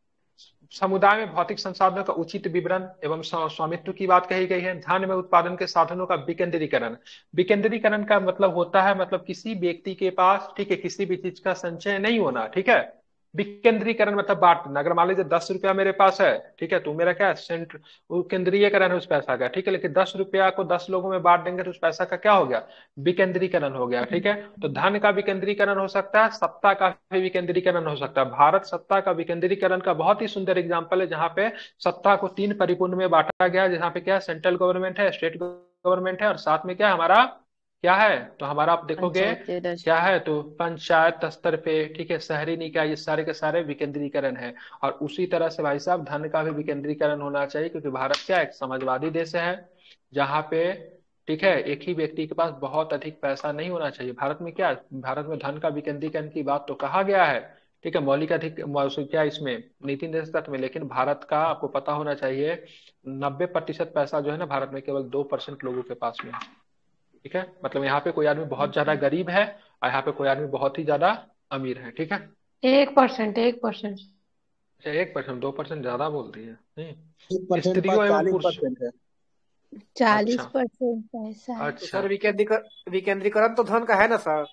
समुदाय में भौतिक संसाधनों का उचित विवरण एवं स्वामित्व की बात कही गई है। धन में उत्पादन के साधनों का विकेंद्रीकरण। विकेंद्रीकरण का मतलब होता है, मतलब किसी व्यक्ति के पास, ठीक है, किसी भी चीज का संचय नहीं होना। ठीक है, विकेंद्रीकरण मतलब बांटना। अगर मान लीजिए 10 रुपया मेरे पास है, ठीक है, तो मेरा क्या है? सेंटर, वो केंद्रीयकरण है उस पैसा का। ठीक है, लेकिन 10 रुपया को 10 लोगों में बांट देंगे तो उस पैसा का क्या हो गया? विकेंद्रीकरण हो गया। ठीक है, तो धन का विकेंद्रीकरण हो सकता है, सत्ता का भी विकेंद्रीकरण हो सकता है। भारत सत्ता का विकेंद्रीकरण का बहुत ही सुंदर एग्जाम्पल है, जहां पे सत्ता को 3 परिपूर्ण में बांटा गया, जहां पे क्या? सेंट्रल गवर्नमेंट है, स्टेट गवर्नमेंट है, और साथ में क्या है हमारा? क्या है? तो हमारा आप देखोगे
पंचायती राज।
क्या है, तो पंचायत स्तर पे, ठीक है, शहरी निकाय, ये सारे के सारे विकेंद्रीकरण है। और उसी तरह से भाई साहब धन का भी विकेंद्रीकरण होना चाहिए, क्योंकि भारत क्या एक समाजवादी देश है, जहाँ पे, ठीक है, एक ही व्यक्ति के पास बहुत अधिक पैसा नहीं होना चाहिए। भारत में क्या, भारत में धन का विकेंद्रीकरण की बात तो कहा गया है, ठीक है, मौलिक अधिक क्या इसमें नीति निर्देशक तत्व में, लेकिन भारत का आपको पता होना चाहिए 90% पैसा जो है ना भारत में केवल 2% लोगों के पास में है। ठीक है, मतलब यहाँ पे कोई आदमी बहुत ज्यादा गरीब है और यहाँ पे कोई आदमी बहुत ही ज्यादा अमीर है। ठीक है,
1%, 1%।
अच्छा 1%, 2% ज्यादा बोल रही है नहीं?
1%
स्त्रियों
पास
एवं पुरुष,
40% है।
40% ऐसा है।
तो
अच्छा,
सर विकेंद्रीकरण तो धन का है ना सर?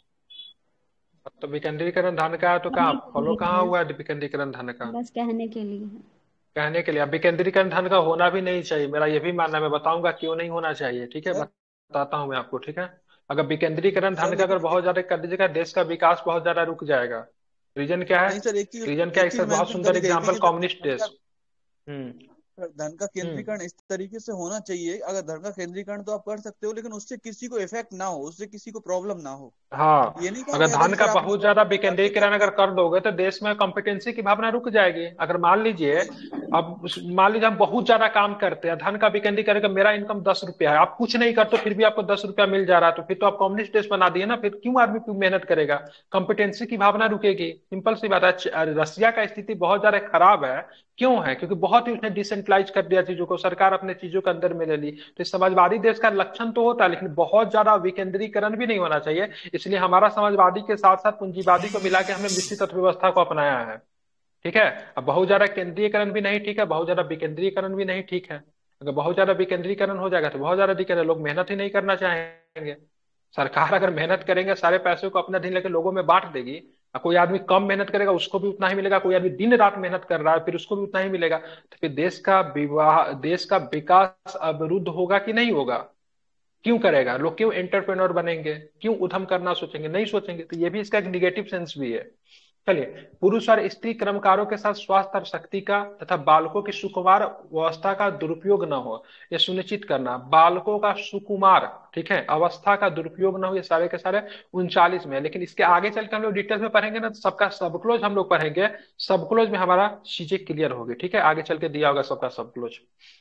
तो विकेंद्रीकरण धन का है तो कहाँ
कहने के
फॉलो
लिए
कहाँ
है,
हुआ है विकेंद्रीकरण धन का?
बस कहने के लिए है।
कहने के लिए। अब विकेंद्रीकरण धन का होना भी नहीं चाहिए, मेरा ये भी मानना है, मैं बताऊंगा क्यों नहीं होना चाहिए। ठीक है,
सर
बताता हूँ मैं आपको। ठीक है, अगर विकेंद्रीकरण
सर
धन का
लेकिन
अगर बहुत ज्यादा कर दीजिएगा, देश का विकास बहुत ज्यादा रुक जाएगा। रीजन क्या है?
नहीं सर,
रीजन क्या है?
एक
इसका
चीज
बहुत
मेंशन
सुंदर
करी गई थी
एग्जाम्पल
कि
कम्युनिस्ट
धन
देश।
का
हम्म
धन का
हम्म
केंद्रीकरण इस तरीके से होना चाहिए। अगर धन का केंद्रीकरण तो आप कर सकते हो, लेकिन उससे किसी को इफेक्ट ना हो, उससे किसी को प्रॉब्लम ना हो।
हाँ,
ये नहीं कहा
अगर
गया था
धन
कि
का
सर आपने
बहुत
सौ
ज्यादा
रुपए लगा दिए तो
विकेंद्रीकरण
आपने
अगर कर दोगे तो देश में कॉम्पिटेंसी की भावना रुक जाएगी। अगर मान लीजिए, अब मान लीजिए हम बहुत ज्यादा काम करते हैं, धन का विकेंद्रीकरण का मेरा इनकम 10 रुपया है, आप कुछ नहीं करते फिर भी आपको 10 रुपया मिल जा रहा है, तो फिर तो आप कम्युनिस्ट देश बना दिए ना। फिर क्यों आदमी क्यों मेहनत करेगा? कॉम्पिटेंसी की भावना रुकेगी, सिंपल सी बात है। रसिया का स्थिति बहुत ज्यादा खराब है। क्यों है? क्योंकि बहुत ही उसने डिसेंट्रलाइज कर दिया चीजों को, सरकार अपने चीजों के अंदर में ले ली। तो इस समाजवादी देश का लक्षण तो होता है, लेकिन बहुत ज्यादा विकेंद्रीकरण भी नहीं होना चाहिए। इसलिए हमारा समाजवादी के साथ साथ पूंजीवादी को मिला के हमने मिश्रित अर्थव्यवस्था को अपनाया है। ठीक है, अब बहुत ज्यादा केंद्रीयकरण भी नहीं ठीक है, बहुत ज्यादा विकेंद्रीकरण भी नहीं ठीक है। अगर बहुत ज्यादा विकेंद्रीकरण हो जाएगा तो बहुत ज्यादा दिक्कत है, लोग मेहनत ही नहीं करना चाहेंगे। सरकार अगर मेहनत करेंगे, सारे पैसे को अपने अधीन लेकर लोगों में बांट देगी, और कोई आदमी कम मेहनत करेगा उसको भी उतना ही मिलेगा, कोई आदमी दिन रात मेहनत कर रहा है फिर उसको भी उतना ही मिलेगा, तो फिर देश का विकास अवरुद्ध होगा कि नहीं होगा? क्यों करेगा? लोग क्यों एंटरप्रेन्योर बनेंगे? क्यों उद्यम करना सोचेंगे? नहीं सोचेंगे। तो ये भी इसका एक निगेटिव सेंस भी है। चलिए, पुरुष और स्त्री कर्मकारों के साथ स्वास्थ्य और शक्ति का तथा बालकों की सुकुमार अवस्था का दुरुपयोग न हो, यह सुनिश्चित करना। बालकों का सुकुमार, ठीक है, अवस्था का दुरुपयोग न हो, ये सारे के सारे 39 में है। लेकिन इसके आगे चल के हम लोग डिटेल्स में पढ़ेंगे ना, तो सबका सब क्लोज हम लोग पढ़ेंगे, सब क्लोज में हमारा चीजें क्लियर होगी। ठीक है, आगे चल के दिया होगा सबका सब क्लोज।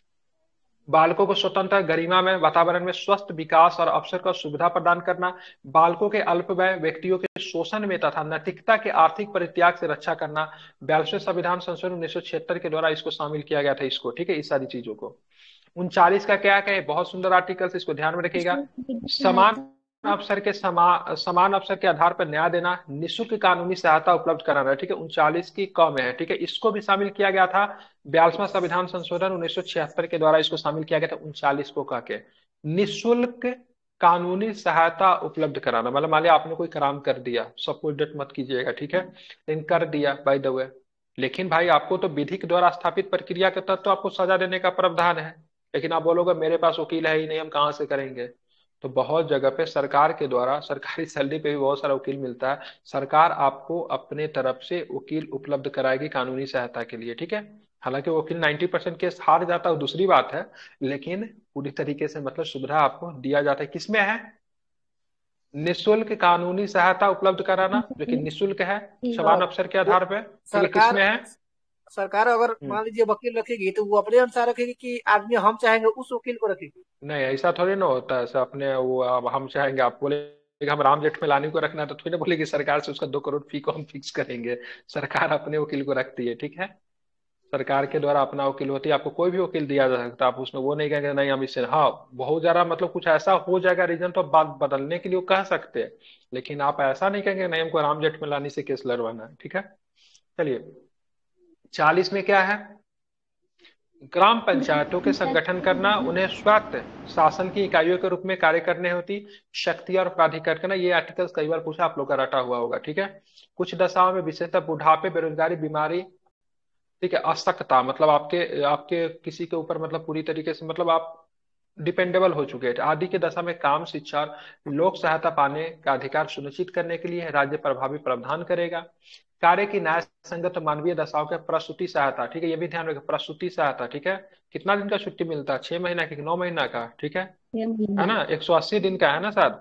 बालकों को स्वतंत्र गरिमा में वातावरण में स्वस्थ विकास और अवसर का सुविधा प्रदान करना। बालकों के अल्पवय व्यक्तियों के शोषण में तथा नैतिकता के आर्थिक परित्याग से रक्षा करना। 42वें संविधान संशोधन 1976 के द्वारा इसको शामिल किया गया था, इसको, ठीक है, इस सारी चीजों को। 39 का क्या है? बहुत सुंदर आर्टिकल्स, इसको ध्यान में रखिएगा। समान अवसर के समान अवसर के आधार पर न्याय देना, निःशुल्क कानूनी सहायता उपलब्ध कराना। ठीक है, 39 की क में है। ठीक है, इसको भी शामिल किया गया था 42वां संविधान संशोधन 1976 के द्वारा, इसको शामिल किया गया था 39 को कह के। निःशुल्क कानूनी सहायता उपलब्ध कराना, मतलब मान लिया आपने कोई काम कर दिया, सबको डेट मत कीजिएगा, ठीक है, लेकिन कर दिया बाय द वे, लेकिन भाई आपको तो विधि के द्वारा स्थापित प्रक्रिया के तहत तो आपको सजा देने का प्रावधान है। लेकिन आप बोलोगे मेरे पास वकील है ही नहीं, हम कहाँ से करेंगे? तो बहुत जगह पे सरकार के द्वारा सरकारी सैलरी पे भी बहुत सारा वकील मिलता है। सरकार आपको अपने तरफ से वकील उपलब्ध कराएगी कानूनी सहायता के लिए, ठीक है। हालांकि वकील 90% केस हार जाता है वो दूसरी बात है, लेकिन पूरी तरीके से मतलब सुविधा आपको दिया जाता है। किसमें है? निशुल्क कानूनी सहायता उपलब्ध कराना, जो कि निशुल्क है समान
सर
अवसर के
वो
आधार पे, ठीक है।
सरकार
किसमें है?
सरकार अगर
हम्म।
मान लीजिए वकील रखेगी तो वो अपने अनुसार रखेगी कि आदमी हम चाहेंगे उस वकील को रखेगी।
नहीं, ऐसा थोड़ी ना होता है। ऐसा अपने वो अब हम चाहेंगे, आप बोले कि हम राम जेठमलानी को रखना है तो थोड़ी ना बोलेगी सरकार से उसका 2 करोड़ फी को हम फिक्स करेंगे। सरकार अपने वकील को रखती है, ठीक है। सरकार के द्वारा अपना वकील होती है, आपको कोई भी वकील दिया जा सकता है। आप उसमें वो नहीं कहेंगे नहीं हम इससे, हाँ बहुत ज्यादा मतलब कुछ ऐसा हो जाएगा रीजन तो बात बदलने के लिए वो कह सकते हैं, लेकिन आप ऐसा नहीं कहेंगे नहीं हमको राम जेठमलानी से केस लड़वाना है, ठीक है। चलिए 40 में क्या है? ग्राम पंचायतों के संगठन करना, उन्हें स्वायत्त शासन की इकाइयों के रूप में कार्य करने होती शक्ति और प्राधिकार करना। ये आर्टिकल्स कई बार पूछा आप लोग का रटा हुआ होगा, ठीक है। कुछ दशाओं में विशेषतः बुढ़ापे, बेरोजगारी, बीमारी, ठीक है, अशक्तता, मतलब आपके आपके किसी के ऊपर मतलब पूरी तरीके से मतलब आप डिपेंडेबल हो चुके हैं आदि के दशा में काम, शिक्षा और लोक सहायता पाने का अधिकार सुनिश्चित करने के लिए राज्य प्रभावी प्रावधान करेगा। कार्य की न्याय संगत मानवीय दशाओं के प्रसूति सहायता, ठीक है, ये भी ध्यान रखें, प्रसूति सहायता, ठीक है। कितना दिन का छुट्टी मिलता है? 6 महीना की 9 महीना का, ठीक है ना, 180 दिन का है ना शायद,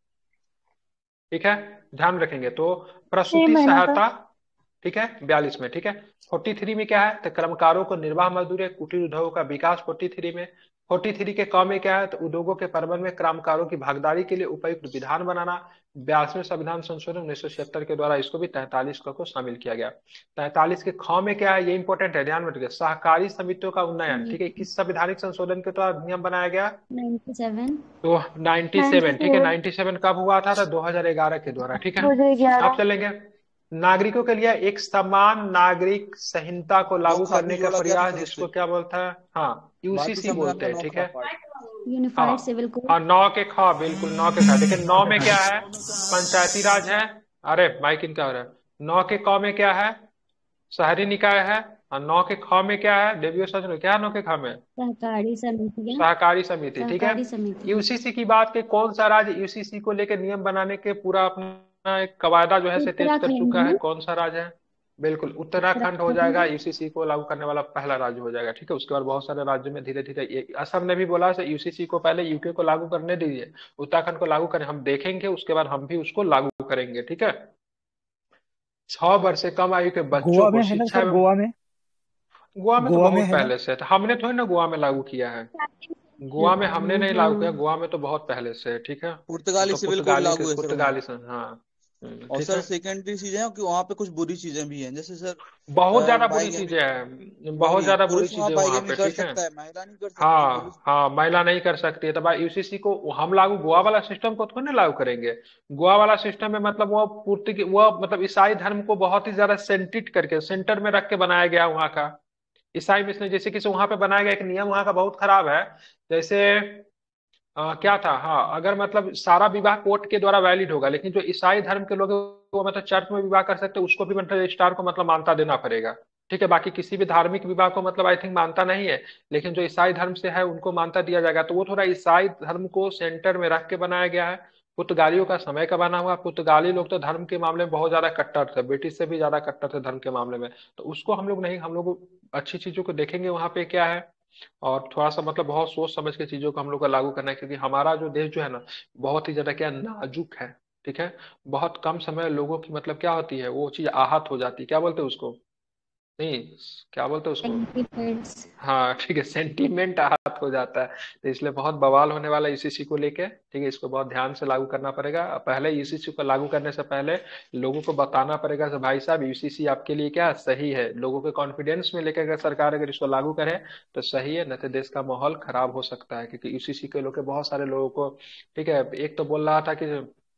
ठीक है। ध्यान रखेंगे तो
छह
प्रसूति
महीना का।
सहायता, ठीक है 42 में, ठीक है। 43 में क्या है? तो कर्मकारों को निर्वाह मजदूरी, कुटीर उद्योगों का विकास 43 में। 43 के क में क्या है? तो उद्योगों के प्रबंधन में कर्मकारों की भागीदारी के लिए उपयुक्त विधान बनाना। 42वें संविधान संशोधन 1976 के द्वारा इसको भी 43 को शामिल किया गया। 43 के ख में क्या है? ये इंपॉर्टेंट है, ध्यान में रखिए, सहकारी समितियों का उन्नयन, ठीक है। किस संवैधानिक संशोधन के द्वारा अधिनियम बनाया गया?
97।
तो 97, ठीक है। 97 कब हुआ था? तो 2011 के द्वारा, ठीक है। आप चलेंगे नागरिकों के लिए एक समान नागरिक संहिता को
नौ
लागू
खाती
करने का
जोड़ा गया था
प्रयास,
सर
जिसको
उससे।
क्या बोलता है? हाँ
भारतीय
यूसीसी
संविधान
बोलते
का
हैं,
9
ठीक
खा
है।
पार्ट।
यूनिफाइड
हाँ
सिविल कोड।
हाँ 9 के ख, बिल्कुल 9 के ख। देखिए 9 में क्या है? पंचायती राज है। अरे माइक इनका हो रहा है। 9 के क में क्या है? शहरी निकाय है। और 9 के ख में क्या है? देवियों सदन, क्या है 9 के ख में?
सहकारी समितियां।
सहकारी समिति, ठीक है।
सहकारी समिति।
यूसीसी की बात के कौन सा राज्य यूसीसी को लेकर नियम बनाने के पूरा अपना एक कवायदा जो है से तेज कर
उत्तराखंड
चुका है?
है।
कौन सा राज्य है? बिल्कुल उत्तराखंड हो
उत्तराखंड
जाएगा,
है।
यूसीसी को लागू करने वाला पहला राज्य हो जाएगा, ठीक है। उसके बाद बहुत सारे राज्यों में धीरे धीरे असम ने भी बोला से यूसीसी को पहले यूके को लागू करने दीजिए, उत्तराखंड को लागू करें, हम देखेंगे उसके बाद हम भी उसको लागू करेंगे, ठीक है। 6 वर्ष से कम आयु के बच्चों
गोवा
को
में है ना
शिक्षा
सर,
एवं
गोवा में?
गोवा में तो
गोवा में
बहुत
है ना?
पहले से है, तो हमने थोड़ी ना गोवा में लागू किया है। गोवा में हमने नहीं लागू किया,
हाँ।
गोवा में तो बहुत पहले से है, ठीक है। वो
पुर्तगाली
तो
सिविल कोड
पुर्तगाली के
लागू है सर वहाँ।
पुर्तगाली से, हाँ
और
ठीक
सर
है।
सेकेंडरी चीजें हैं कि वहाँ पे कुछ बुरी चीजें भी हैं, जैसे सर
बहुत ज्यादा बुरी चीजें
बाईगेमी।
हैं, बहुत
वही
ज्यादा बुरी
पुरुष वहाँ
चीजें वहां
बाईगेमी
पे,
कर
ठीक है।
सकता है, महिला नहीं कर सकती, पुरुष।
हाँ हाँ महिला नहीं कर सकती है, तब यूसीसी को हम लागू गोवा वाला सिस्टम को थोड़ी ना लागू करेंगे। गोवा वाला सिस्टम में मतलब वो पूर्ति वो मतलब ईसाई धर्म को बहुत ही ज्यादा सेंट्रिट करके सेंटर में रख के बनाया गया वहाँ का। ईसाई मिशन जैसे कि वहां पे बनाया गया एक नियम वहां का बहुत खराब है। जैसे क्या था, हाँ अगर मतलब सारा विवाह कोर्ट के द्वारा वैलिड होगा, लेकिन जो ईसाई धर्म के लोग हैं, वो मतलब चर्च में विवाह कर सकते हैं, उसको भी मतलब रजिस्ट्रार को मतलब मान्यता देना पड़ेगा, ठीक है। बाकी किसी भी धार्मिक विवाह को मतलब आई थिंक मानता नहीं है, लेकिन जो ईसाई धर्म से है उनको मान्यता दिया जाएगा। तो वो थोड़ा ईसाई धर्म को सेंटर में रख के बनाया गया है। पुर्तगालियों का समय का बना हुआ। पुर्तगाली लोग तो धर्म के मामले में बहुत ज्यादा कट्टर थे, ब्रिटिश से भी ज्यादा कट्टर थे धर्म के मामले में। तो उसको हम लोग नहीं, हम लोग अच्छी चीजों को देखेंगे वहां पे क्या है, और थोड़ा सा मतलब बहुत सोच समझ के चीजों को हम लोग को लागू करना है, क्योंकि हमारा जो देश जो है ना बहुत ही ज्यादा क्या नाजुक है, ठीक है। बहुत कम समय लोगों की मतलब क्या होती है वो चीज आहत हो जाती है, क्या बोलते हैं उसको, नहीं क्या बोलते हैं उसको,
सेंटीमेंट्स।
हाँ ठीक है, सेंटीमेंट आहत हो जाता है। तो इसलिए बहुत बवाल होने वाला है यूसीसी को लेके, ठीक है। इसको बहुत ध्यान से लागू करना पड़ेगा। पहले यूसीसी को लागू करने से पहले लोगों को बताना पड़ेगा कि भाई साहब यूसीसी आपके लिए क्या सही है, लोगों के कॉन्फिडेंस में लेकर अगर सरकार अगर इसको लागू करे तो सही है, नहीं तो देश का माहौल खराब हो सकता है। क्योंकि यूसीसी के लोग के बहुत सारे लोगों को, ठीक है, एक तो बोल रहा था कि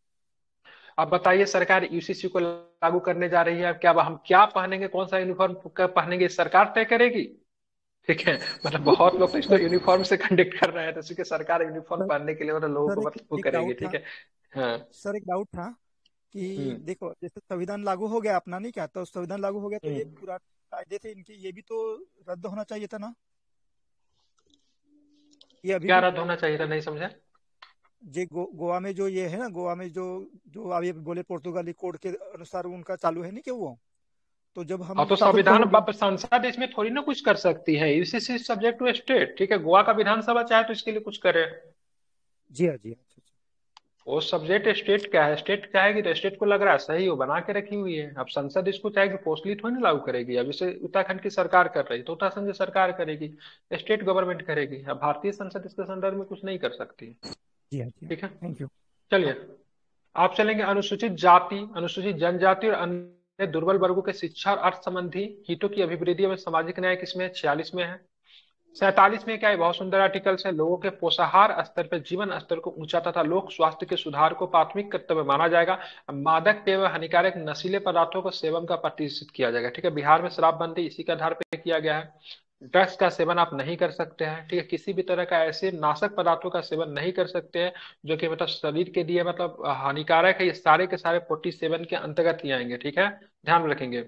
अब बताइए सरकार यूसीसी को लागू करने जा रही है, अब क्या हम क्या पहनेंगे, कौन सा यूनिफॉर्म पहनेंगे सरकार तय करेगी, ठीक है। मतलब बहुत लोग तो इसको
सर
यूनिफॉर्म से कंडक्ट कर रहे हैं, तो इसी के सरकार यूनिफॉर्म
सर
पहनने के लिए मतलब लोगों
सर
को
एक
मतलब वो
एक
करेगी,
डाउट
ठीक
था।
है। हाँ
सर एक डाउट था कि
हम्म
देखो, जैसे संविधान लागू हो गया अपना, नहीं क्या, तो संविधान लागू हो गया तो ये
हम्म
पुराने कायदे थे इनके, ये भी तो रद्द होना चाहिए था ना? ये अभी
क्या
भी
रद्द होना चाहिए था, नहीं समझा।
गोवा में जो ये है ना, गोवा में जो जो अभी बोले पोर्तुगाली कोड के अनुसार उनका चालू है नहीं क्या वो। तो जब हम
हाँ तो संविधान संसद इसमें थोड़ी ना कुछ कर सकती है, यूसीसी सब्जेक्ट टू स्टेट, ठीक है। गोवा का विधानसभा चाहे तो इसके लिए कुछ करे।
जी हाँ जी हाँ।
वो सब्जेक्ट स्टेट क्या है, स्टेट क्या है कि स्टेट को लग रहा है सही वो बना के रखी हुई है। अब संसद इसको चाहेगी फोर्सली थोड़ी ना लागू करेगी। अब इसे उत्तराखंड की सरकार कर रही है तो उत्तराखंड की सरकार करेगी, स्टेट गवर्नमेंट करेगी। अब भारतीय संसद इसके संदर्भ में कुछ नहीं कर सकती।
जी हाँ जी,
ठीक है,
थैंक यू।
चलिए आप चलेंगे अनुसूचित जाति, अनुसूचित जनजाति और अन्य दुर्बल वर्गों के शिक्षा और अर्थ संबंधी हितों की अभिवृद्धि एवं सामाजिक न्याय किसमें 46 में है। 47 में क्या है, बहुत सुंदर आर्टिकल्स है। लोगों के पोषाहार स्तर पर जीवन स्तर को ऊंचा तथा लोक स्वास्थ्य के सुधार को प्राथमिक कर्तव्य माना जाएगा। मादक पेय व हानिकारक नशीले पदार्थों को सेवन का प्रतिषेध किया जाएगा। ठीक है, बिहार में शराबबंदी इसी के आधार पर किया गया है। ड्रग्स का सेवन आप नहीं कर सकते हैं। ठीक है, किसी भी तरह का ऐसे नाशक पदार्थों का सेवन नहीं कर सकते हैं जो कि मतलब शरीर के लिए मतलब हानिकारक है। ये सारे के सारे 47 के अंतर्गत ही आएंगे। ठीक है, ध्यान रखेंगे।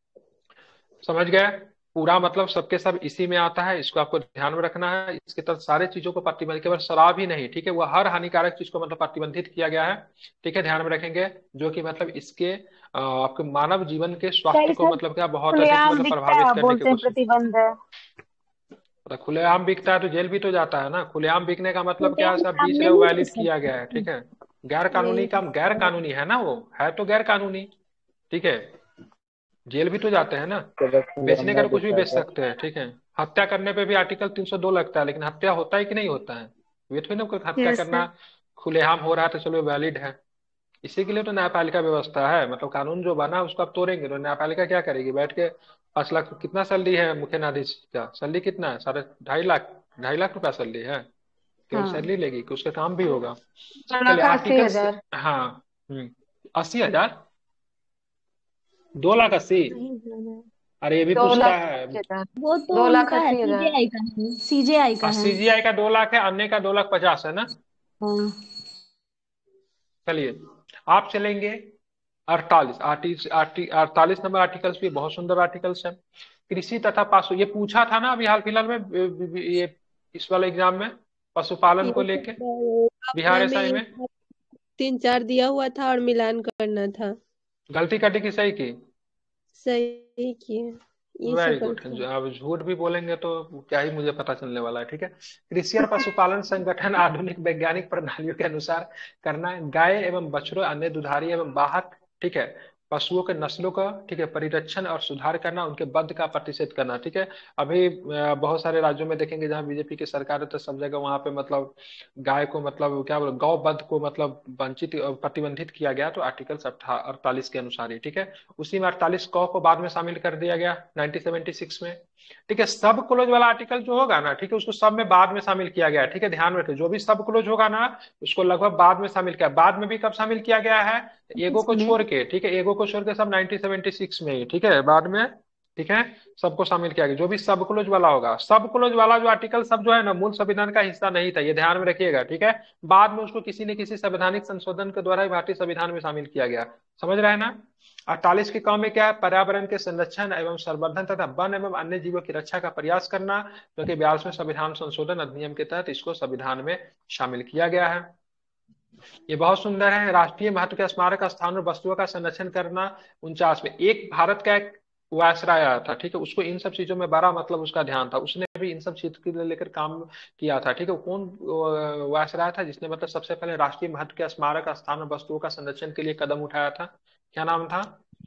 समझ गए, पूरा मतलब सबके सब इसी में आता है, इसको आपको ध्यान में रखना है। इसके तहत सारे चीजों को प्रतिबंधित, केवल शराब ही नहीं, ठीक है, वो हर हानिकारक चीज को मतलब प्रतिबंधित किया गया है। ठीक है, ध्यान में रखेंगे, जो कि मतलब इसके आपके मानव जीवन के स्वास्थ्य को मतलब क्या बहुत अधिक
खुलेआम
मतलब
दिखता
प्रभावित
है,
करने की
बोलते हैं
कोशिश।
प्रतिबंध है।
तो खुलेआम बिकता है तो जेल भी तो जाता है ना। खुलेआम बिकने का मतलब क्या है, सब
काम
बीच रहे
नहीं कर
वैलिड किया गया है।
सकते।
ठीक है, गैर कानूनी काम गैर कानूनी है ना, वो है तो गैर कानूनी। ठीक है, जेल भी तो जाते हैं ना, बेचने का तो कुछ भी बेच सकते हैं। ठीक है, हत्या करने पे भी आर्टिकल 302 लगता है, लेकिन हत्या होता है कि नहीं होता है, ये थोड़ी ना कोई हत्या
यस
करना
सर।
खुलेआम हो रहा है तो चलो वैलिड है। इसी के लिए तो न्यायपालिका व्यवस्था है। मतलब कानून जो बना उसको आप तोड़ेंगे तो न्यायपालिका क्या करेगी, बैठ के 5 लाख कितना सैलरी है मुख्य न्यायाधीश का, सैलरी कितना है, 2.5 लाख, 2.5 लाख रुपया सैलरी है, केवल
हाँ
सैलरी लेगी कि उसका काम भी होगा।
2 लाख
चलिए
80
आर्टिकल,
हजार।
हाँ 80,000, 2,80,000।
नहीं है।
अरे ये भी
दो
पूछता
लाख
है।
अस्सी हजार
वो तो
दो लाख
उनका है,
अस्सी हजार
सीजेआई का है, सीजेआई का है।
सीजीआई का 2 लाख है, अन्य का 2,50,000 है ना।
हाँ
चलिए आप चलेंगे 48 नंबर आर्टिकल्स भी बहुत सुंदर आर्टिकल्स है। कृषि तथा पशु, ये पूछा था ना अभी हाल फिलहाल में ये इस वाले एग्जाम में, पशुपालन को
ये
लेके
सब
बिहार
अपना में
एसआई में।
ये 3-4 दिया हुआ था और मिलान करना था।
गलती कटी की सही की?
सही किए, ये
वेरी
सब
गुड।
गलत था।
अब झूठ भी बोलेंगे तो क्या ही मुझे पता चलने वाला है। ठीक है, कृषि और पशुपालन संगठन आधुनिक वैज्ञानिक प्रणालियों के अनुसार करना है। गाय एवं बछड़ों, अन्य दुधारी एवं वाहक, ठीक है, पशुओं के नस्लों का, ठीक है, परिरक्षण और सुधार करना, उनके वध का प्रतिषेध करना। ठीक है, अभी बहुत सारे राज्यों में देखेंगे जहां बीजेपी की सरकार है तो सब जगह वहां पे मतलब गाय को मतलब क्या बोलो, गौ वध को मतलब वंचित प्रतिबंधित किया गया, तो आर्टिकल 48 के अनुसार ही। ठीक है, उसी में 48 को बाद में शामिल कर दिया गया 1976 में। ठीक है, सब क्लोज वाला आर्टिकल जो होगा ना, ठीक है, उसको सब में बाद में शामिल किया गया है। ठीक है, ध्यान रखें, जो भी सब क्लोज होगा ना उसको लगभग बाद में शामिल किया। बाद में भी कब शामिल किया गया है, एगो को छोड़ के। ठीक है, एगो को छोड़ के सब 1976 में ही। ठीक है, बाद में, ठीक है, सबको शामिल किया गया जो भी सब क्लोज वाला होगा। सब क्लोज वाला जो आर्टिकल सब जो है ना मूल संविधान का हिस्सा नहीं था, ये ध्यान में रखिएगा। ठीक है, बाद में उसको किसी न किसी संवैधानिक संशोधन के द्वारा ही भारतीय संविधान में शामिल किया गया। समझ रहे हैं ना। 48 के काम में क्या है, पर्यावरण के संरक्षण एवं संवर्धन तथा वन एवं अन्य जीवों की रक्षा का प्रयास करना, क्योंकि 42वें संविधान संशोधन अधिनियम के तहत इसको संविधान में शामिल किया गया है। ये बहुत सुंदर है। राष्ट्रीय महत्व के स्मारक स्थान और वस्तुओं का संरक्षण करना 49 में। एक भारत का एक वायसराय आया था, ठीक है, उसको इन सब चीजों में बड़ा मतलब उसका ध्यान था, उसने भी इन सब चीज के लेकर काम किया था। ठीक है, कौन वायसराय था जिसने मतलब सबसे पहले राष्ट्रीय महत्व के स्मारक स्थान और वस्तुओं का संरक्षण के लिए कदम उठाया था? क्या नाम था?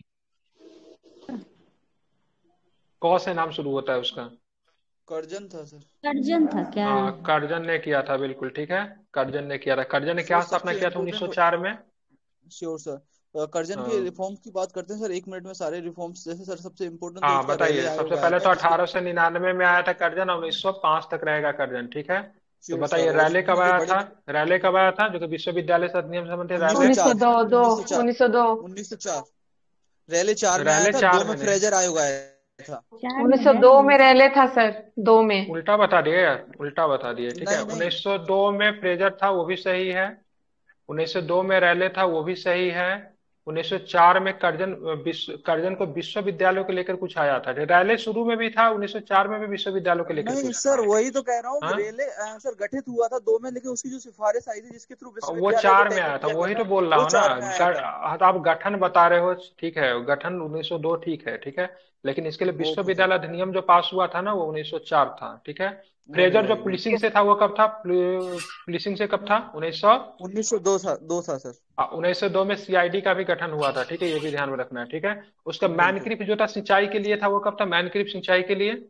कौ से नाम शुरू होता है उसका?
कर्जन था सर।
कर्जन था क्या?
कर्जन ने किया था, बिल्कुल ठीक है, कर्जन ने किया था। कर्जन ने क्या
सर
स्थापना
सबसे
किया था
इम्पोर्टेंट
1904 में?
Sure sir. कर्जन के रिफॉर्म्स की बात करते हैं सर, 1 मिनट में सारे रिफॉर्म्स। जैसे सर सबसे इम्पोर्टेंट तो
हाँ
उसका रैले
बताइए।
आयोग
सबसे
आया
पहले
था
तो
जिसके
1899 में आया था कर्जन, और 1905 तक रहेगा कर्जन। ठीक है, तो
श्योर सर।
बताइए
और
रैले कब
उसमें जो
आया
बड़े
था? रैले कब आया था जो कि विश्वविद्यालय से अधिनियम से संबंधित रैले?
1904
1902
1904 रैले 4 में आया
रैले
था,
4
2 में
में नहीं,
फ्रेजर आयोग आया था।
1902 में रैले था सर, 2 में।
उल्टा बता दिए यार, उल्टा बता दिए। ठीक है,
नहीं नहीं
1902 में फ्रेजर था, वो भी सही है। 1902 में रैले था, वो भी सही है। 1904 में कर्जन को विश्वविद्यालयों को लेकर कुछ आया था। रैले शुरू में भी था, 1904 में भी विश्वविद्यालयों को लेकर
नहीं
कुछ
सर,
था।
वही तो कह रहा हूँ,
हाँ
रेले सर गठित हुआ था 2 में, लेकिन उसकी जो सिफारिश आई थी जिसके थ्रू
वो
विश्वविद्यालय को
4 में
टैकल
आया था,
किया
वही
गया
तो
था,
बोल रहा
वो
हूँ ना।
4 में आया था।
हाँ, आप गठन बता रहे हो, ठीक है, गठन 1902 ठीक है, ठीक है, लेकिन इसके लिए
ओके सर,
विश्वविद्यालय अधिनियम जो पास हुआ था ना वो 1904 था, ठीक है।
वही
फ्रेजर जो
वही वही
पुलिसिंग से था वो कब था? पुलिसिंग से कब था?
1902 था सर।
1902 में सीआईडी का भी गठन हुआ था, ठीक है, ये भी ध्यान में रखना है, ठीक है। उसका
बिल्कुल।
मैनक्रिप जो था सिंचाई के लिए था, वो कब था? मैनक्रिप सिंचाई के लिए,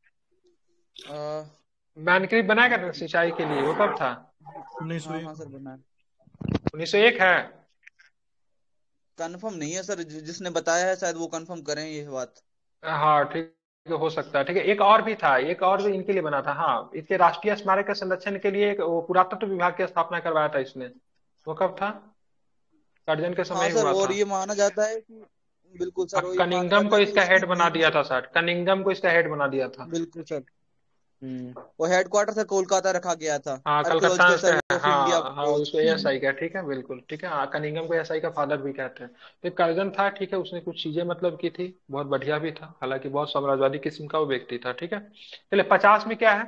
मैनक्रिप बनाया गया था सिंचाई के लिए, वो कब था?
हाँ सर बना है।
1901 है।
कंफर्म नहीं है सर, जिसने बताया है शायद वो कंफर्म करें ये बात।
हाँ ठीक है, हो सकता है, ठीक है। एक और भी था, एक और भी इनके लिए बना था, हाँ, इसके राष्ट्रीय स्मारक के संरक्षण के लिए एक वो पुरातत्व विभाग की स्थापना करवाया था इसने, वो कब था? कर्जन के समय
हाँ
ही
सर,
हुआ
और
था।
ये माना जाता है कि बिल्कुल सर, वो ये माना
कनिंगम
जाता
को
है कि
इसका
उसकी
हेड बना
मेन
दिया था सर, कनिंगम को इसका हेड बना दिया था।
बिल्कुल सर। वो हेडक्वार्टर सर कोलकाता रखा गया था,
हाँ कलकत्ता
आर्कियोलॉजिकल
से
सर्वे
है,
ऑफ इंडिया
हाँ हाँ, उसको एएसआई का, ठीक है, बिल्कुल ठीक है, हाँ, कनिंगम को एएसआई का फादर भी कहते हैं। तो एक कर्जन था, ठीक है, उसने कुछ चीजें मतलब की थी, बहुत बढ़िया भी था, हालांकि बहुत साम्राज्यवादी किस्म का वो व्यक्ति था, ठीक है। चलिए 50 में क्या है?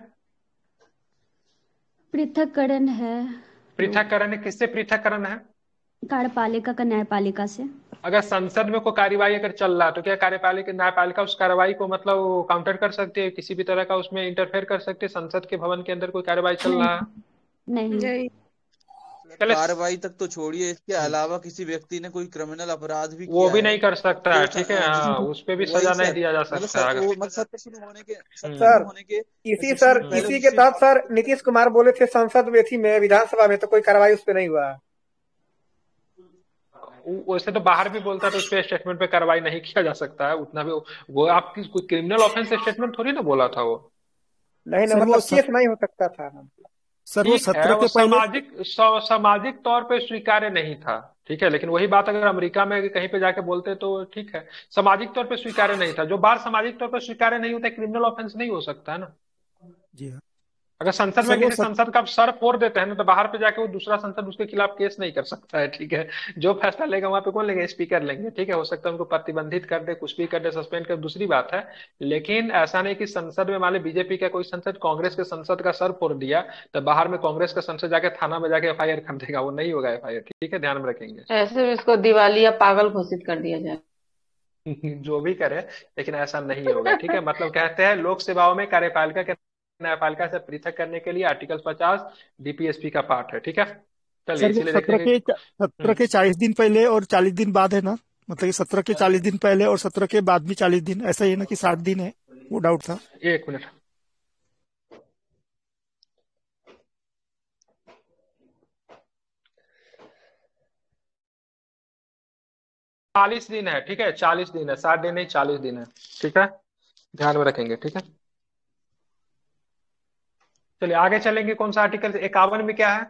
पृथक्करण है।
पृथक्करण है, किससे पृथक्करण है?
कार्यपालिका का न्यायपालिका से।
अगर संसद में कोई कार्यवाही अगर चल रहा है तो क्या कार्यपालिका न्यायपालिका उस कार्रवाई को मतलब काउंटर कर सकती है, किसी भी तरह का उसमें इंटरफेयर कर सकती है? संसद के भवन के अंदर कोई कार्यवाही चल
नहीं
रहा है,
नहीं
नहीं।
चले
कार्रवाई तक तो छोड़िए, इसके अलावा किसी व्यक्ति ने कोई क्रिमिनल अपराध भी
वो
किया
भी
है
नहीं कर सकता है,
तो
ठीक है, हाँ, उस पे भी
वही
सजा नहीं
सर,
दिया जा
मतलब
सकता है अगर।
वो मतलब सत्र शुरू होने के
सर
इसी से पहले
इसी के
उससे
तहत सर नीतीश कुमार बोले थे संसद में थी में विधानसभा में, तो कोई कार्रवाई उस पर नहीं हुआ।
वैसे तो बाहर भी बोलता है तो उस पे स्टेटमेंट पे कार्रवाई नहीं किया जा सकता है उतना भी, वो आपकी कोई क्रिमिनल ऑफेंस स्टेटमेंट थोड़ी ना बोला था वो।
नहीं ना,
सर वो
मतलब केस नहीं हो सकता था।
सर वो
ठीक है,
सत्र
वो
के पहले
सामाजिक तौर पे स्वीकार्य नहीं था, ठीक है, लेकिन वही बात अगर अमेरिका में कहीं पे जाके बोलते तो ठीक है, सामाजिक तौर पे स्वीकार्य नहीं था। जो बात सामाजिक तौर पे स्वीकार्य नहीं होता, क्रिमिनल ऑफेंस नहीं हो सकता है ना।
जी हाँ
अगर संसद में
सर वो
किसी सांसद का आप सर फोड़ देते हैं ना, तो बाहर पे जाके वो दूसरा सांसद उसके खिलाफ केस नहीं कर सकता है, ठीक है। जो फैसला लेगा वहां पे कौन लेंगे? स्पीकर लेंगे, ठीक है। हो सकता है उनको प्रतिबंधित कर दे, कुछ भी कर दे, सस्पेंड कर, दूसरी बात है। लेकिन ऐसा नहीं कि संसद में मान ली बीजेपी का कोई संसद कांग्रेस के संसद का सर फोड़ दिया तो बाहर में कांग्रेस का संसद जाके थाना में जाके एफआईआर कर देगा, वो नहीं होगा एफआईआर, ठीक है, ध्यान में रखेंगे।
ऐसे भी इसको दिवालिया पागल घोषित कर दिया जाए।
जो भी करे, लेकिन ऐसा नहीं होगा, ठीक है। मतलब कहते हैं लोक सेवाओं में कार्यपालिका के न्यायपालिका से पृथक करने के लिए आर्टिकल 50 डीपीएसपी का पार्ट है, ठीक है। चलिए
सर वो
इसीलिए
सत्र
देखेंगे।
के 40 दिन पहले और 40 दिन बाद है ना, मतलब कि 17 के 40 दिन पहले और 17 के बाद भी 40 दिन, ऐसा ही है ना कि 60 दिन है, वो डाउट था।
एक मिनट, चालीस दिन है, ठीक है, 40 दिन है, 60 दिन नहीं, 40 दिन है, ठीक है, ध्यान में रखेंगे, ठीक है। चलिए आगे चलेंगे, कौन सा आर्टिकल 51 में क्या है?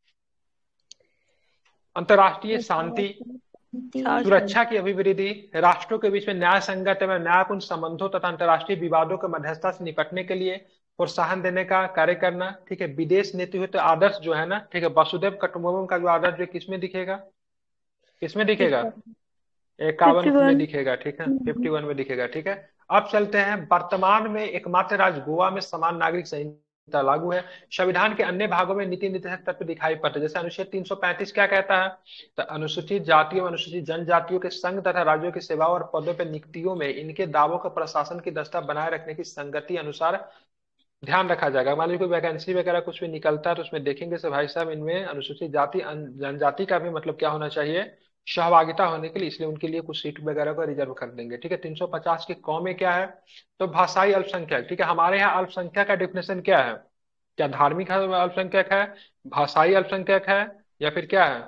अंतर्राष्ट्रीय शांति, सुरक्षा की अभिवृद्धि, राष्ट्रों के बीच में न्याय संगत एवं न्यायपूर्ण संबंधों तथा अंतर्राष्ट्रीय विवादों के मध्यस्थता से निपटने के लिए प्रोत्साहन देने का कार्य करना, ठीक है। विदेश नीति हुए तो आदर्श जो है ना, ठीक है, वसुधैव कुटुंबकम का जो आदर्श जो किसमें दिखेगा? किसमें दिखेगा? 51 में दिखेगा, ठीक है, 51 में दिखेगा, ठीक है। अब चलते हैं, वर्तमान में एकमात्र राज्य गोवा में समान नागरिक संहिता लागू है। संविधान के अन्य भागों में नीति निर्देशक तत्व दिखाई पड़ते हैं, जैसे अनुच्छेद 335 क्या कहता है? तो अनुसूचित जातियों, अनुसूचित जनजातियों के संघ तथा राज्यों की सेवाओं और पदों पर नियुक्तियों में इनके दावों का प्रशासन की दस्ता बनाए रखने की संगति अनुसार ध्यान रखा जाएगा। मान लीजिए कोई वैकेंसी वगैरह कुछ भी निकलता है तो उसमें देखेंगे से भाई साहब इनमें अनुसूचित जाति जनजाति का भी मतलब क्या होना चाहिए? सहभागिता होने के लिए, इसलिए उनके लिए कुछ सीट वगैरह को रिजर्व कर देंगे, ठीक है। 350 के क में क्या है? तो भाषाई अल्पसंख्यक, ठीक है। हमारे यहाँ अल्पसंख्यक का डिफिनेशन क्या है? क्या धार्मिक अल्पसंख्यक है, भाषाई अल्पसंख्यक है, या फिर क्या है?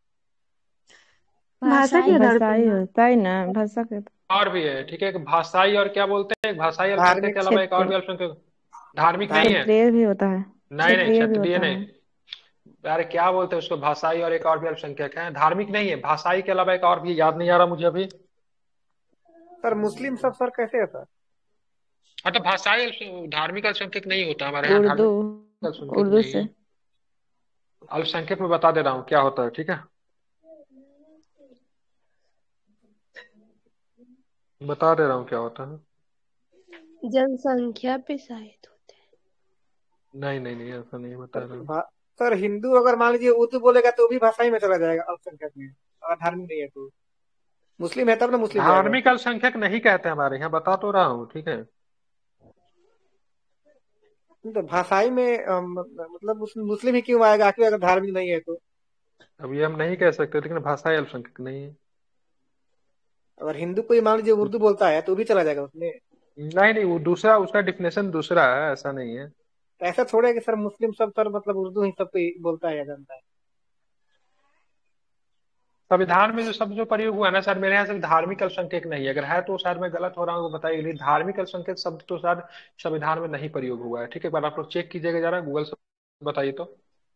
भाषा के आधार पर होता है ना, भाषा के
और भी है, ठीक है, एक भाषाई और क्या बोलते हैं, एक भाषाई अल्पसंख्यक के अलावा एक और भी अल्पसंख्यक, धार्मिक नहीं है,
क्षेत्रीय भी होता है,
नहीं नहीं,
क्षेत्रीय भी
क्षत्रिय
होता
नहीं,
है।
यार क्या बोलते हैं उसको, भाषाई और एक और भी अल्पसंख्यक है, धार्मिक नहीं है, भाषाई के अलावा एक और भी याद नहीं आ रहा मुझे अभी।
सर मुस्लिम सब सर कैसे है सर?
हाँ तो भाषाई धार्मिक अल्पसंख्यक नहीं होता हमारे यहाँ,
उर्दू,
धार्मिक अल्पसंख्यक
उर्दू
नहीं
से
है। अल्पसंख्यक में बता दे रहा हूँ क्या होता है, ठीक है। बता दे रहा हूँ क्या होता है।
जनसंख्या पे शायद होते
नहीं नहीं नहीं, ऐसा नहीं बता रहा हूँ।
सर हिंदू अगर मान लीजिए उर्दू बोलेगा तो भी भाषा ही में चला जाएगा अल्पसंख्यक में, अगर धार्मिक नहीं है तो। मुस्लिम है तब ना मुस्लिम जाएगा।
धार्मिक अल्पसंख्यक नहीं कहते हमारे यहाँ, बता तो रहा हूँ, ठीक है।
तो भाषाई में मतलब मुस्लिम ही क्यों आएगा आखिर, अगर धार्मिक नहीं है तो।
अब ये हम नहीं कह सकते, लेकिन भाषा अल्पसंख्यक नहीं है।
अगर हिंदू कोई मान लीजिए उर्दू बोलता है तो भी चला जाएगा उसमें।
नहीं नहीं, वो दूसरा, उसका डिफिनेशन दूसरा है, ऐसा नहीं है।
तो ऐसा थोड़ा है कि सर मुस्लिम सब सर मतलब उर्दू ही सब कोई बोलता है या जानता है।
संविधान में जो शब्द जो प्रयोग हुआ है ना सर, मेरे यहाँ से धार्मिक अल्पसंख्यक नहीं है। अगर है तो शायद मैं गलत हो रहा हूँ, बताइए। लेकिन धार्मिक अल्पसंख्यक शब्द तो शायद संविधान में नहीं प्रयोग हुआ है, ठीक है। एक बार आप लोग चेक कीजिएगा जरा गूगल से, बताइए तो।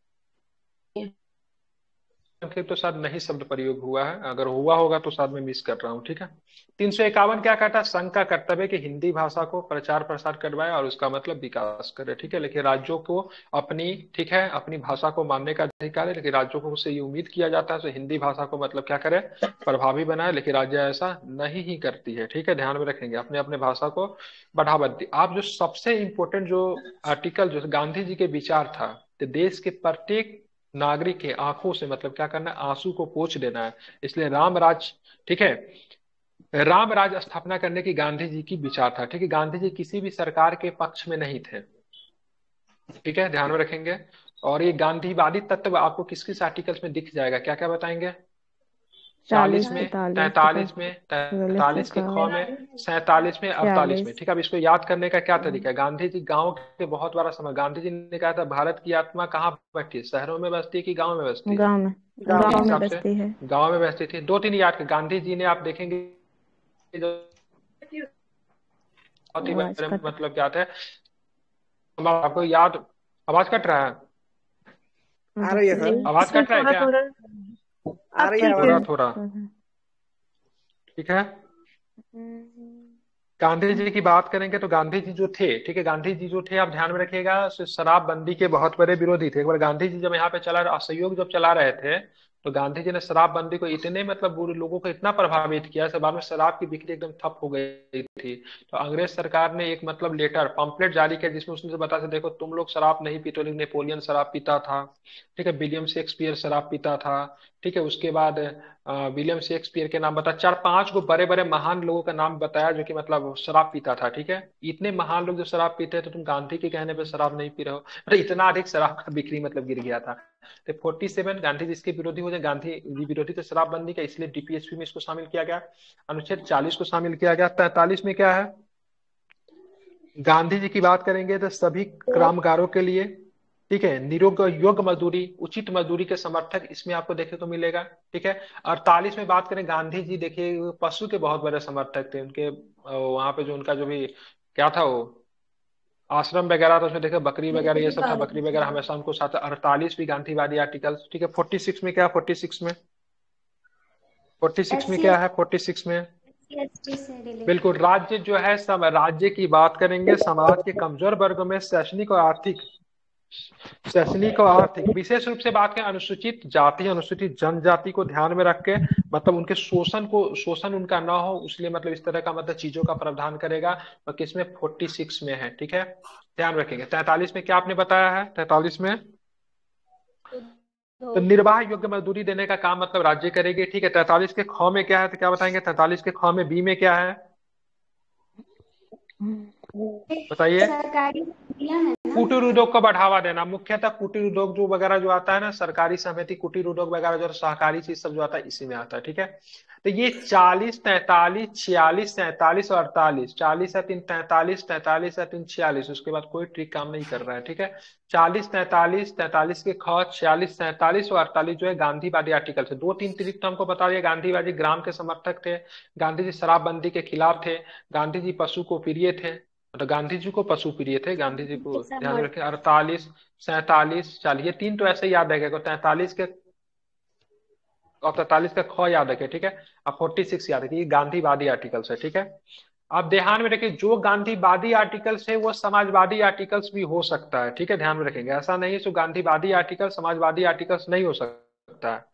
संख्यक तो शायद नहीं शब्द प्रयोग हुआ है, अगर हुआ होगा तो शायद मैं मिस कर रहा हूँ, ठीक है। 351 क्या कहता है? संघ का कर्तव्य है कि हिंदी भाषा को प्रचार प्रसार करवाए और उसका मतलब विकास करे, ठीक है। लेकिन राज्यों को अपनी, ठीक है, अपनी भाषा को मानने का अधिकार है, लेकिन राज्यों को उससे ये उम्मीद किया जाता है तो हिंदी भाषा को मतलब क्या करे, प्रभावी बनाए। लेकिन राज्य ऐसा नहीं ही करती है, ठीक है। ध्यान में रखेंगे, अपने अपने भाषा को बढ़ावा दी। आप जो सबसे इंपॉर्टेंट जो आर्टिकल जो गांधी जी के विचार था कि देश के प्रत्येक नागरिक के आंखों से मतलब क्या करना है, आंसू को पोंछ देना है। इसलिए राम राज, ठीक है, राम राज स्थापना करने की गांधी जी की विचार था, ठीक है। गांधी जी किसी भी सरकार के पक्ष में नहीं थे, ठीक है, ध्यान में रखेंगे। और ये गांधीवादी तत्व आपको किस किस आर्टिकल्स में दिख जाएगा, क्या क्या बताएंगे? 40 में, 43 में, 43 के ख में, 47 में, 48 में, ठीक है। अब इसको याद करने का क्या तरीका है? गांधी जी गांव के बहुत बड़ा समय, गांधी जी ने कहा था भारत की आत्मा कहाँ बैठती है, शहरों में बसती है कि गांव में बसती है?
गांव में, गांव में
हिसाब से
बसती है।
गांव में बसती थी। 2-3 याद कर, गांधी जी ने, आप देखेंगे बहुत ही बड़े मतलब क्या थे, आपको याद। आवाज कट रहा है?
आ रही है सर,
आवाज कट रहा है क्या?
आ रही है
थोड़ा थोड़ा, ठीक है। गांधी जी की बात करेंगे तो गांधी जी जो थे, ठीक है, गांधी जी जो थे, आप ध्यान में रखिएगा, शराबबंदी के बहुत बड़े विरोधी थे। एक बार गांधी जी जब यहाँ पे असहयोग जब चला रहे थे तो गांधी जी ने शराबबंदी को इतने मतलब बुरे लोगों को इतना प्रभावित किया, इस बाद में शराब की बिक्री एकदम ठप हो गई थी। तो अंग्रेज सरकार ने एक मतलब लेटर पंपलेट जारी किया जिसमें उसने बताया, देखो तुम लोग शराब नहीं पीते, लेकिन नेपोलियन शराब पीता था, ठीक है, विलियम शेक्सपियर शराब पीता था, ठीक है। उसके बाद विलियम शेक्सपियर के नाम बता, 4-5 को बड़े बड़े महान लोगों का नाम बताया जो कि मतलब शराब पीता था, ठीक है। इतने महान लोग जो शराब पीते हैं तो तुम गांधी के कहने पे शराब नहीं पी रहे हो, मतलब इतना अधिक शराब का बिक्री मतलब गिर गया था। तो 47 गांधी जी इसके विरोधी हो जाए, गांधी जी विरोधी थे शराबबंदी का, इसलिए डीपीएसपी में इसको शामिल किया गया। अनुच्छेद 40 को शामिल किया गया। 43 में क्या है? गांधी जी की बात करेंगे तो सभी कामगारों के लिए, ठीक है, निरोग योग्य मजदूरी, उचित मजदूरी के समर्थक इसमें आपको देखने को मिलेगा, ठीक है। 48 में बात करें, गांधी जी देखिए पशु के बहुत बड़े समर्थक थे। उनके वहां पे जो उनका जो भी क्या था, वो आश्रम वगैरह था, उसमें देखिए बकरी वगैरह ये सब था, बकरी वगैरह हमेशा उनको साथ। 48 भी गांधीवादी आर्टिकल, ठीक है। 46 में क्या? 46 में, 46 में क्या है? 46 में बिल्कुल राज्य जो है, सब राज्य की बात करेंगे, समाज के कमजोर वर्गों में शैक्षणिक और आर्थिक विशेष रूप से बात करें अनुसूचित जाति, अनुसूचित जनजाति को ध्यान में रख के, मतलब उनके शोषण उनका ना हो, इसलिए मतलब इस तरह का मतलब चीजों का प्रावधान करेगा। और किसमें? 46 में है, ठीक है, ध्यान रखेंगे। 43 में क्या आपने बताया है? 43 में तो निर्वाह योग्य मजदूरी देने का काम मतलब राज्य करेगी, ठीक है। 43 के ख में क्या है, तो क्या बताएंगे? 43 के ख में बी में क्या है, बताइए? कुटीर उद्योग को बढ़ावा देना, मुख्यतः कुटीर उद्योग जो वगैरह जो आता है ना, सरकारी समिति कुटीर उद्योग वगैरह जो सहकारी चीज सब जो आता है इसी में आता है, ठीक है। तो ये 40, 43, 46, 47 और 48, 40 है 3 43, 43 है 3 46, उसके बाद कोई ट्रिक काम नहीं कर रहा है, ठीक है। 40, 43, 43 के ख, 46, 47 और 48 जो है गांधीवादी आर्टिकल से। 2-3 ट्रिक तो हमको बता दिया। गांधीवादी ग्राम के समर्थक थे, गांधी जी शराबबंदी के खिलाफ थे, गांधी जी पशु को प्रिय थे, तो गांधी जी को पशु प्रिय थे, गांधी जी को ध्यान रखें। 48, 47, 40, ये 3 तो ऐसे याद रहेगा। 43 के और 43 का ख याद रखे, ठीक है। अब 46 याद रखिए, गांधीवादी आर्टिकल्स है, ठीक है। अब ध्यान में रखिए, जो गांधीवादी आर्टिकल्स है वो समाजवादी आर्टिकल्स भी हो सकता है, ठीक है, ध्यान में रखेंगे। ऐसा नहीं है जो गांधीवादी आर्टिकल समाजवादी आर्टिकल्स नहीं हो सकता है।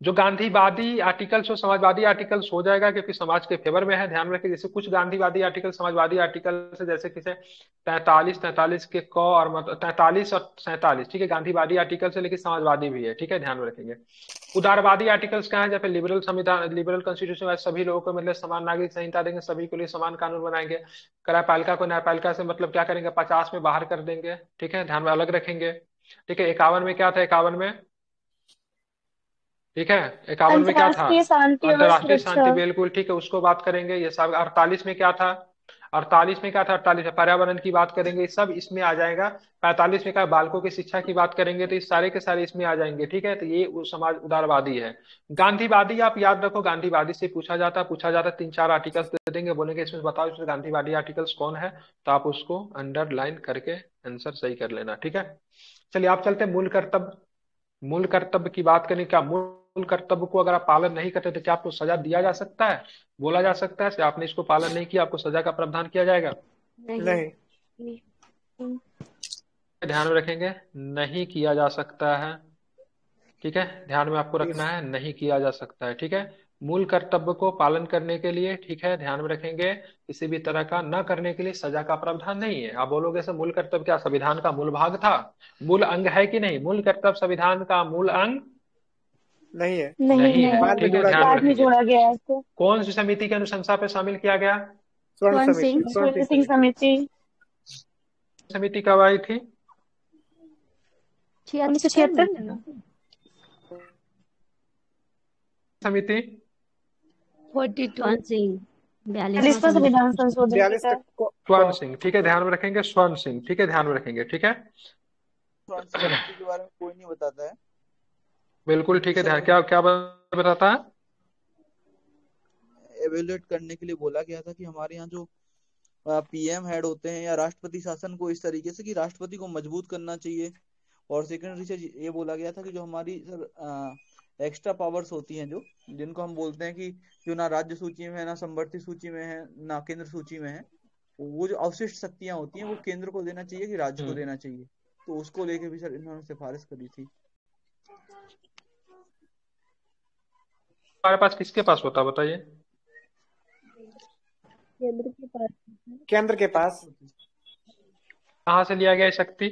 जो गांधीवादी आर्टिकल्स हो समाजवादी आर्टिकल्स हो जाएगा, क्योंकि समाज के फेवर में है। ध्यान रखें, जैसे कुछ गांधीवादी आर्टिकल समाजवादी आर्टिकल से, जैसे किसे 43 के क और 43 और 47, ठीक है, गांधीवादी आर्टिकल से, लेकिन समाजवादी भी है, ठीक है, ध्यान में रखेंगे। उदारवादी आर्टिकल्स क्या है, जैसे लिबरल संविधान, लिबरल कॉन्स्टिट्यूशन में सभी लोगों को मतलब समान नागरिक संहिता देंगे, सभी के लिए समान कानून बनाएंगे। कार्यपालिका को न्यायपालिका से मतलब क्या करेंगे, 50 में बाहर कर देंगे, ठीक है, ध्यान में अलग रखेंगे। ठीक है, 51 में क्या था, 51 में, ठीक है, 51 में क्या था,
अंतर्राष्ट्रीय शांति और
अंतरराष्ट्रीय
सुरक्षा।
शांति, बिल्कुल ठीक है, उसको बात करेंगे। ये सब 48 में क्या था, 48 में क्या था, 48 में पर्यावरण की बात करेंगे, सब इसमें आ जाएगा। 45 में क्या, बालकों की शिक्षा की बात करेंगे, तो ये सारे के सारे इसमें आ जाएंगे, ठीक है। तो ये समाज उदारवादी है। गांधीवादी आप याद रखो, गांधीवादी से पूछा जाता 3-4 आर्टिकल्स दे देंगे, बोलेंगे इसमें बताओ इसमें गांधीवादी आर्टिकल्स कौन है, तो आप उसको अंडरलाइन करके आंसर सही कर लेना, ठीक है। चलिए आप चलते हैं मूल कर्तव्य। मूल कर्तव्य की बात करें, क्या मूल कर्तव्य को अगर आप पालन नहीं करते तो क्या आपको सजा दिया जा सकता है, बोला जा सकता है कि आपने इसको पालन नहीं किया आपको सजा का प्रावधान किया जाएगा?
नहीं।
ध्यान में रखेंगे, नहीं किया जा सकता है, ठीक है, ध्यान में आपको रखना है, नहीं किया जा सकता है, ठीक है। मूल कर्तव्य को पालन करने के लिए, ठीक है, ध्यान में रखेंगे, किसी भी तरह का न करने के लिए सजा का प्रावधान नहीं है। आप बोलोगे सर मूल कर्तव्य क्या संविधान का मूल भाग था, मूल अंग है कि नहीं? मूल कर्तव्य संविधान का मूल अंग
नहीं है,
नहीं है, ठीक है, ध्यान
बाद में
रखेंगे।
जोड़ा गया है इसको।
कौन सी समिति की अनुशंसा पे शामिल किया गया?
स्वर्ण सिंह समिति।
समिति कब आई थी?
1976 में ना।
समिति
42 सिंह
42वां संविधान संशोधन
42
का।
तक
स्वर्ण सिंह, ठीक है, ध्यान में रखेंगे, स्वर्ण सिंह, ठीक है, ध्यान में रखेंगे, ठीक है,
समिति के बारे में कोई नहीं बताता है।
बिल्कुल ठीक है, ध्यान क्या क्या बताता है?
एवेल्युएट करने के लिए बोला गया था कि हमारे यहाँ जो पीएम हेड होते हैं या राष्ट्रपति शासन को इस तरीके से कि राष्ट्रपति को मजबूत करना चाहिए। और सेकेंडरी से ये बोला गया था कि जो हमारी सर एक्स्ट्रा पावर्स होती हैं, जो जिनको हम बोलते हैं कि जो ना राज्य सूची में है, ना संवर्ती सूची में है, ना केंद्र सूची में है, वो जो अवशिष्ट शक्तियां होती हैं वो केंद्र को देना चाहिए कि राज्य को देना चाहिए। तो उसको लेके भी सर इन्होंने सिफारिश करी थी।
हमारे पास किसके पास होता बताइए?
केंद्र के पास।
कहाँ से लिया गया शक्ति?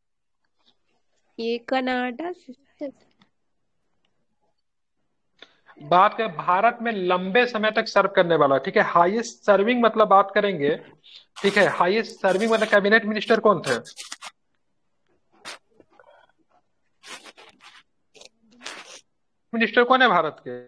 ये कनाडा से।
बात करें भारत में लंबे समय तक सर्व करने वाला, ठीक है, हाईएस्ट सर्विंग मतलब बात करेंगे, ठीक है, हाईएस्ट सर्विंग मतलब कैबिनेट मिनिस्टर कौन थे? मिनिस्टर कौन है भारत के?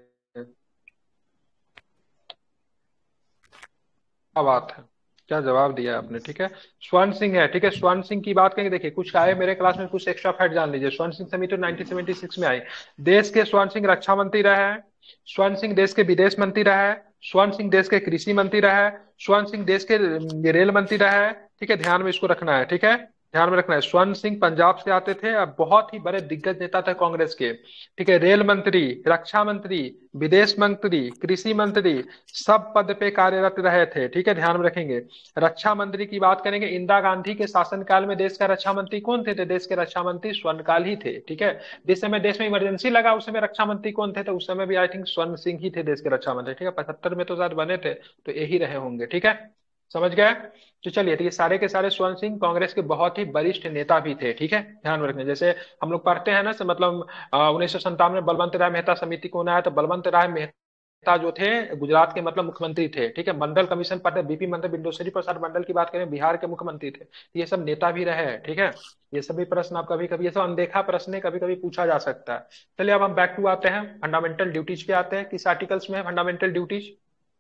क्या बात है, क्या जवाब दिया आपने, ठीक है, स्वर्ण सिंह है, ठीक है। स्वर्ण सिंह की बात करेंगे, देखिए कुछ आए मेरे क्लास में, कुछ एक्स्ट्रा फैक्ट जान लीजिए। स्वर्ण सिंह समिति 1976 में आई। देश के स्वर्ण सिंह रक्षा मंत्री रहे हैं, स्वर्ण सिंह देश के विदेश मंत्री रहे हैं, स्वर्ण सिंह देश के कृषि मंत्री रहे हैं, स्वर्ण सिंह देश के रेल मंत्री रहे हैं, ठीक है, ध्यान में इसको रखना है, ठीक है, ध्यान में रखना है। स्वर्ण सिंह पंजाब से आते थे और बहुत ही बड़े दिग्गज नेता थे कांग्रेस के, ठीक है, रेल मंत्री, रक्षा मंत्री, विदेश मंत्री, कृषि मंत्री, सब पद पे कार्यरत रहे थे, ठीक है, ध्यान में रखेंगे। रक्षा मंत्री की बात करेंगे, इंदिरा गांधी के शासनकाल में देश का रक्षा मंत्री कौन थे? तो देश के रक्षा मंत्री स्वर्णकाल ही थे, ठीक है। जिस समय देश में इमरजेंसी लगा उस समय रक्षा मंत्री कौन थे? तो उस समय भी आई थिंक स्वर्ण सिंह ही थे देश के रक्षा मंत्री, ठीक है। 75 में तो शायद बने थे, तो यही रहे होंगे, ठीक है, समझ गए? तो चलिए, तो ये सारे के सारे स्वर्ण सिंह कांग्रेस के बहुत ही वरिष्ठ नेता भी थे, ठीक है, ध्यान में रखना। जैसे हम लोग पढ़ते हैं ना, मतलब 1957 में बलवंत राय मेहता समिति कौन आया? तो बलवंत राय मेहता जो थे गुजरात के मतलब मुख्यमंत्री थे, ठीक है। मंडल कमीशन पढ़ते, बीपी मंडल, बिंदुश्री प्रसाद मंडल की बात करें, बिहार के मुख्यमंत्री थे। ये सब नेता भी रहे हैं, ठीक है। ये सभी प्रश्न आप कभी कभी, ये सब अनदेखा प्रश्न कभी कभी पूछा जा सकता है। चलिए अब हम बैक टू आते हैं, फंडामेंटल ड्यूटीज पे आते हैं। किस आर्टिकल्स में है फंडामेंटल ड्यूटीज?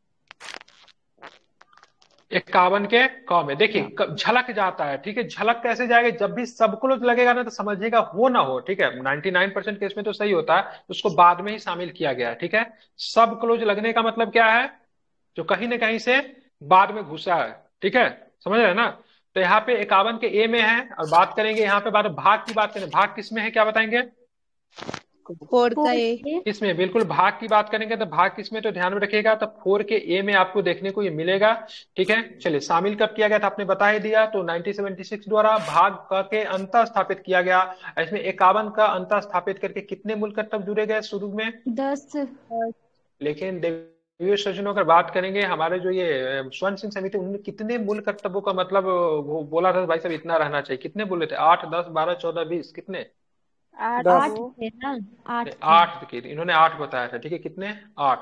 51 के क में। देखिए झलक जाता है, ठीक है, झलक कैसे जाएगा? जब भी सब क्लोज लगेगा ना तो समझिएगा हो ना हो, ठीक है, 99% केस में तो सही होता है, उसको बाद में ही शामिल किया गया है, ठीक है। सब क्लोज लगने का मतलब क्या है? जो कहीं ना कहीं से बाद में घुसा है, ठीक है, समझ रहे हैं ना। तो यहाँ पे 51 के ए में है, और बात करेंगे यहाँ पे भाग की बात करें, भाग किस में है क्या बताएंगे?
4 का ए।
इसमें बिल्कुल भाग की बात करेंगे तो भाग किसमें तो ध्यान में रखिएगा, तो 4 के ए में आपको देखने को ये मिलेगा। ठीक है, चलिए शामिल कब किया गया था आपने बता ही दिया, तो 1976 द्वारा भाग के अंत स्थापित किया गया। इसमें 51 का अंत स्थापित करके कितने मूल कर्तव्य जुड़े गए शुरू में?
10।
लेकिन देवियों सज्जनों अगर बात करेंगे, हमारे जो ये स्वर्ण सिंह समिति, उन्होंने कितने मूल कर्तव्यों का मतलब वो बोला था भाई साहब इतना रहना चाहिए, कितने बोले थे? 8, 10, 12, 14, 20, कितने?
8 थे ना, 8
8 के इन्होंने 8 बताया था। ठीक है, कितने?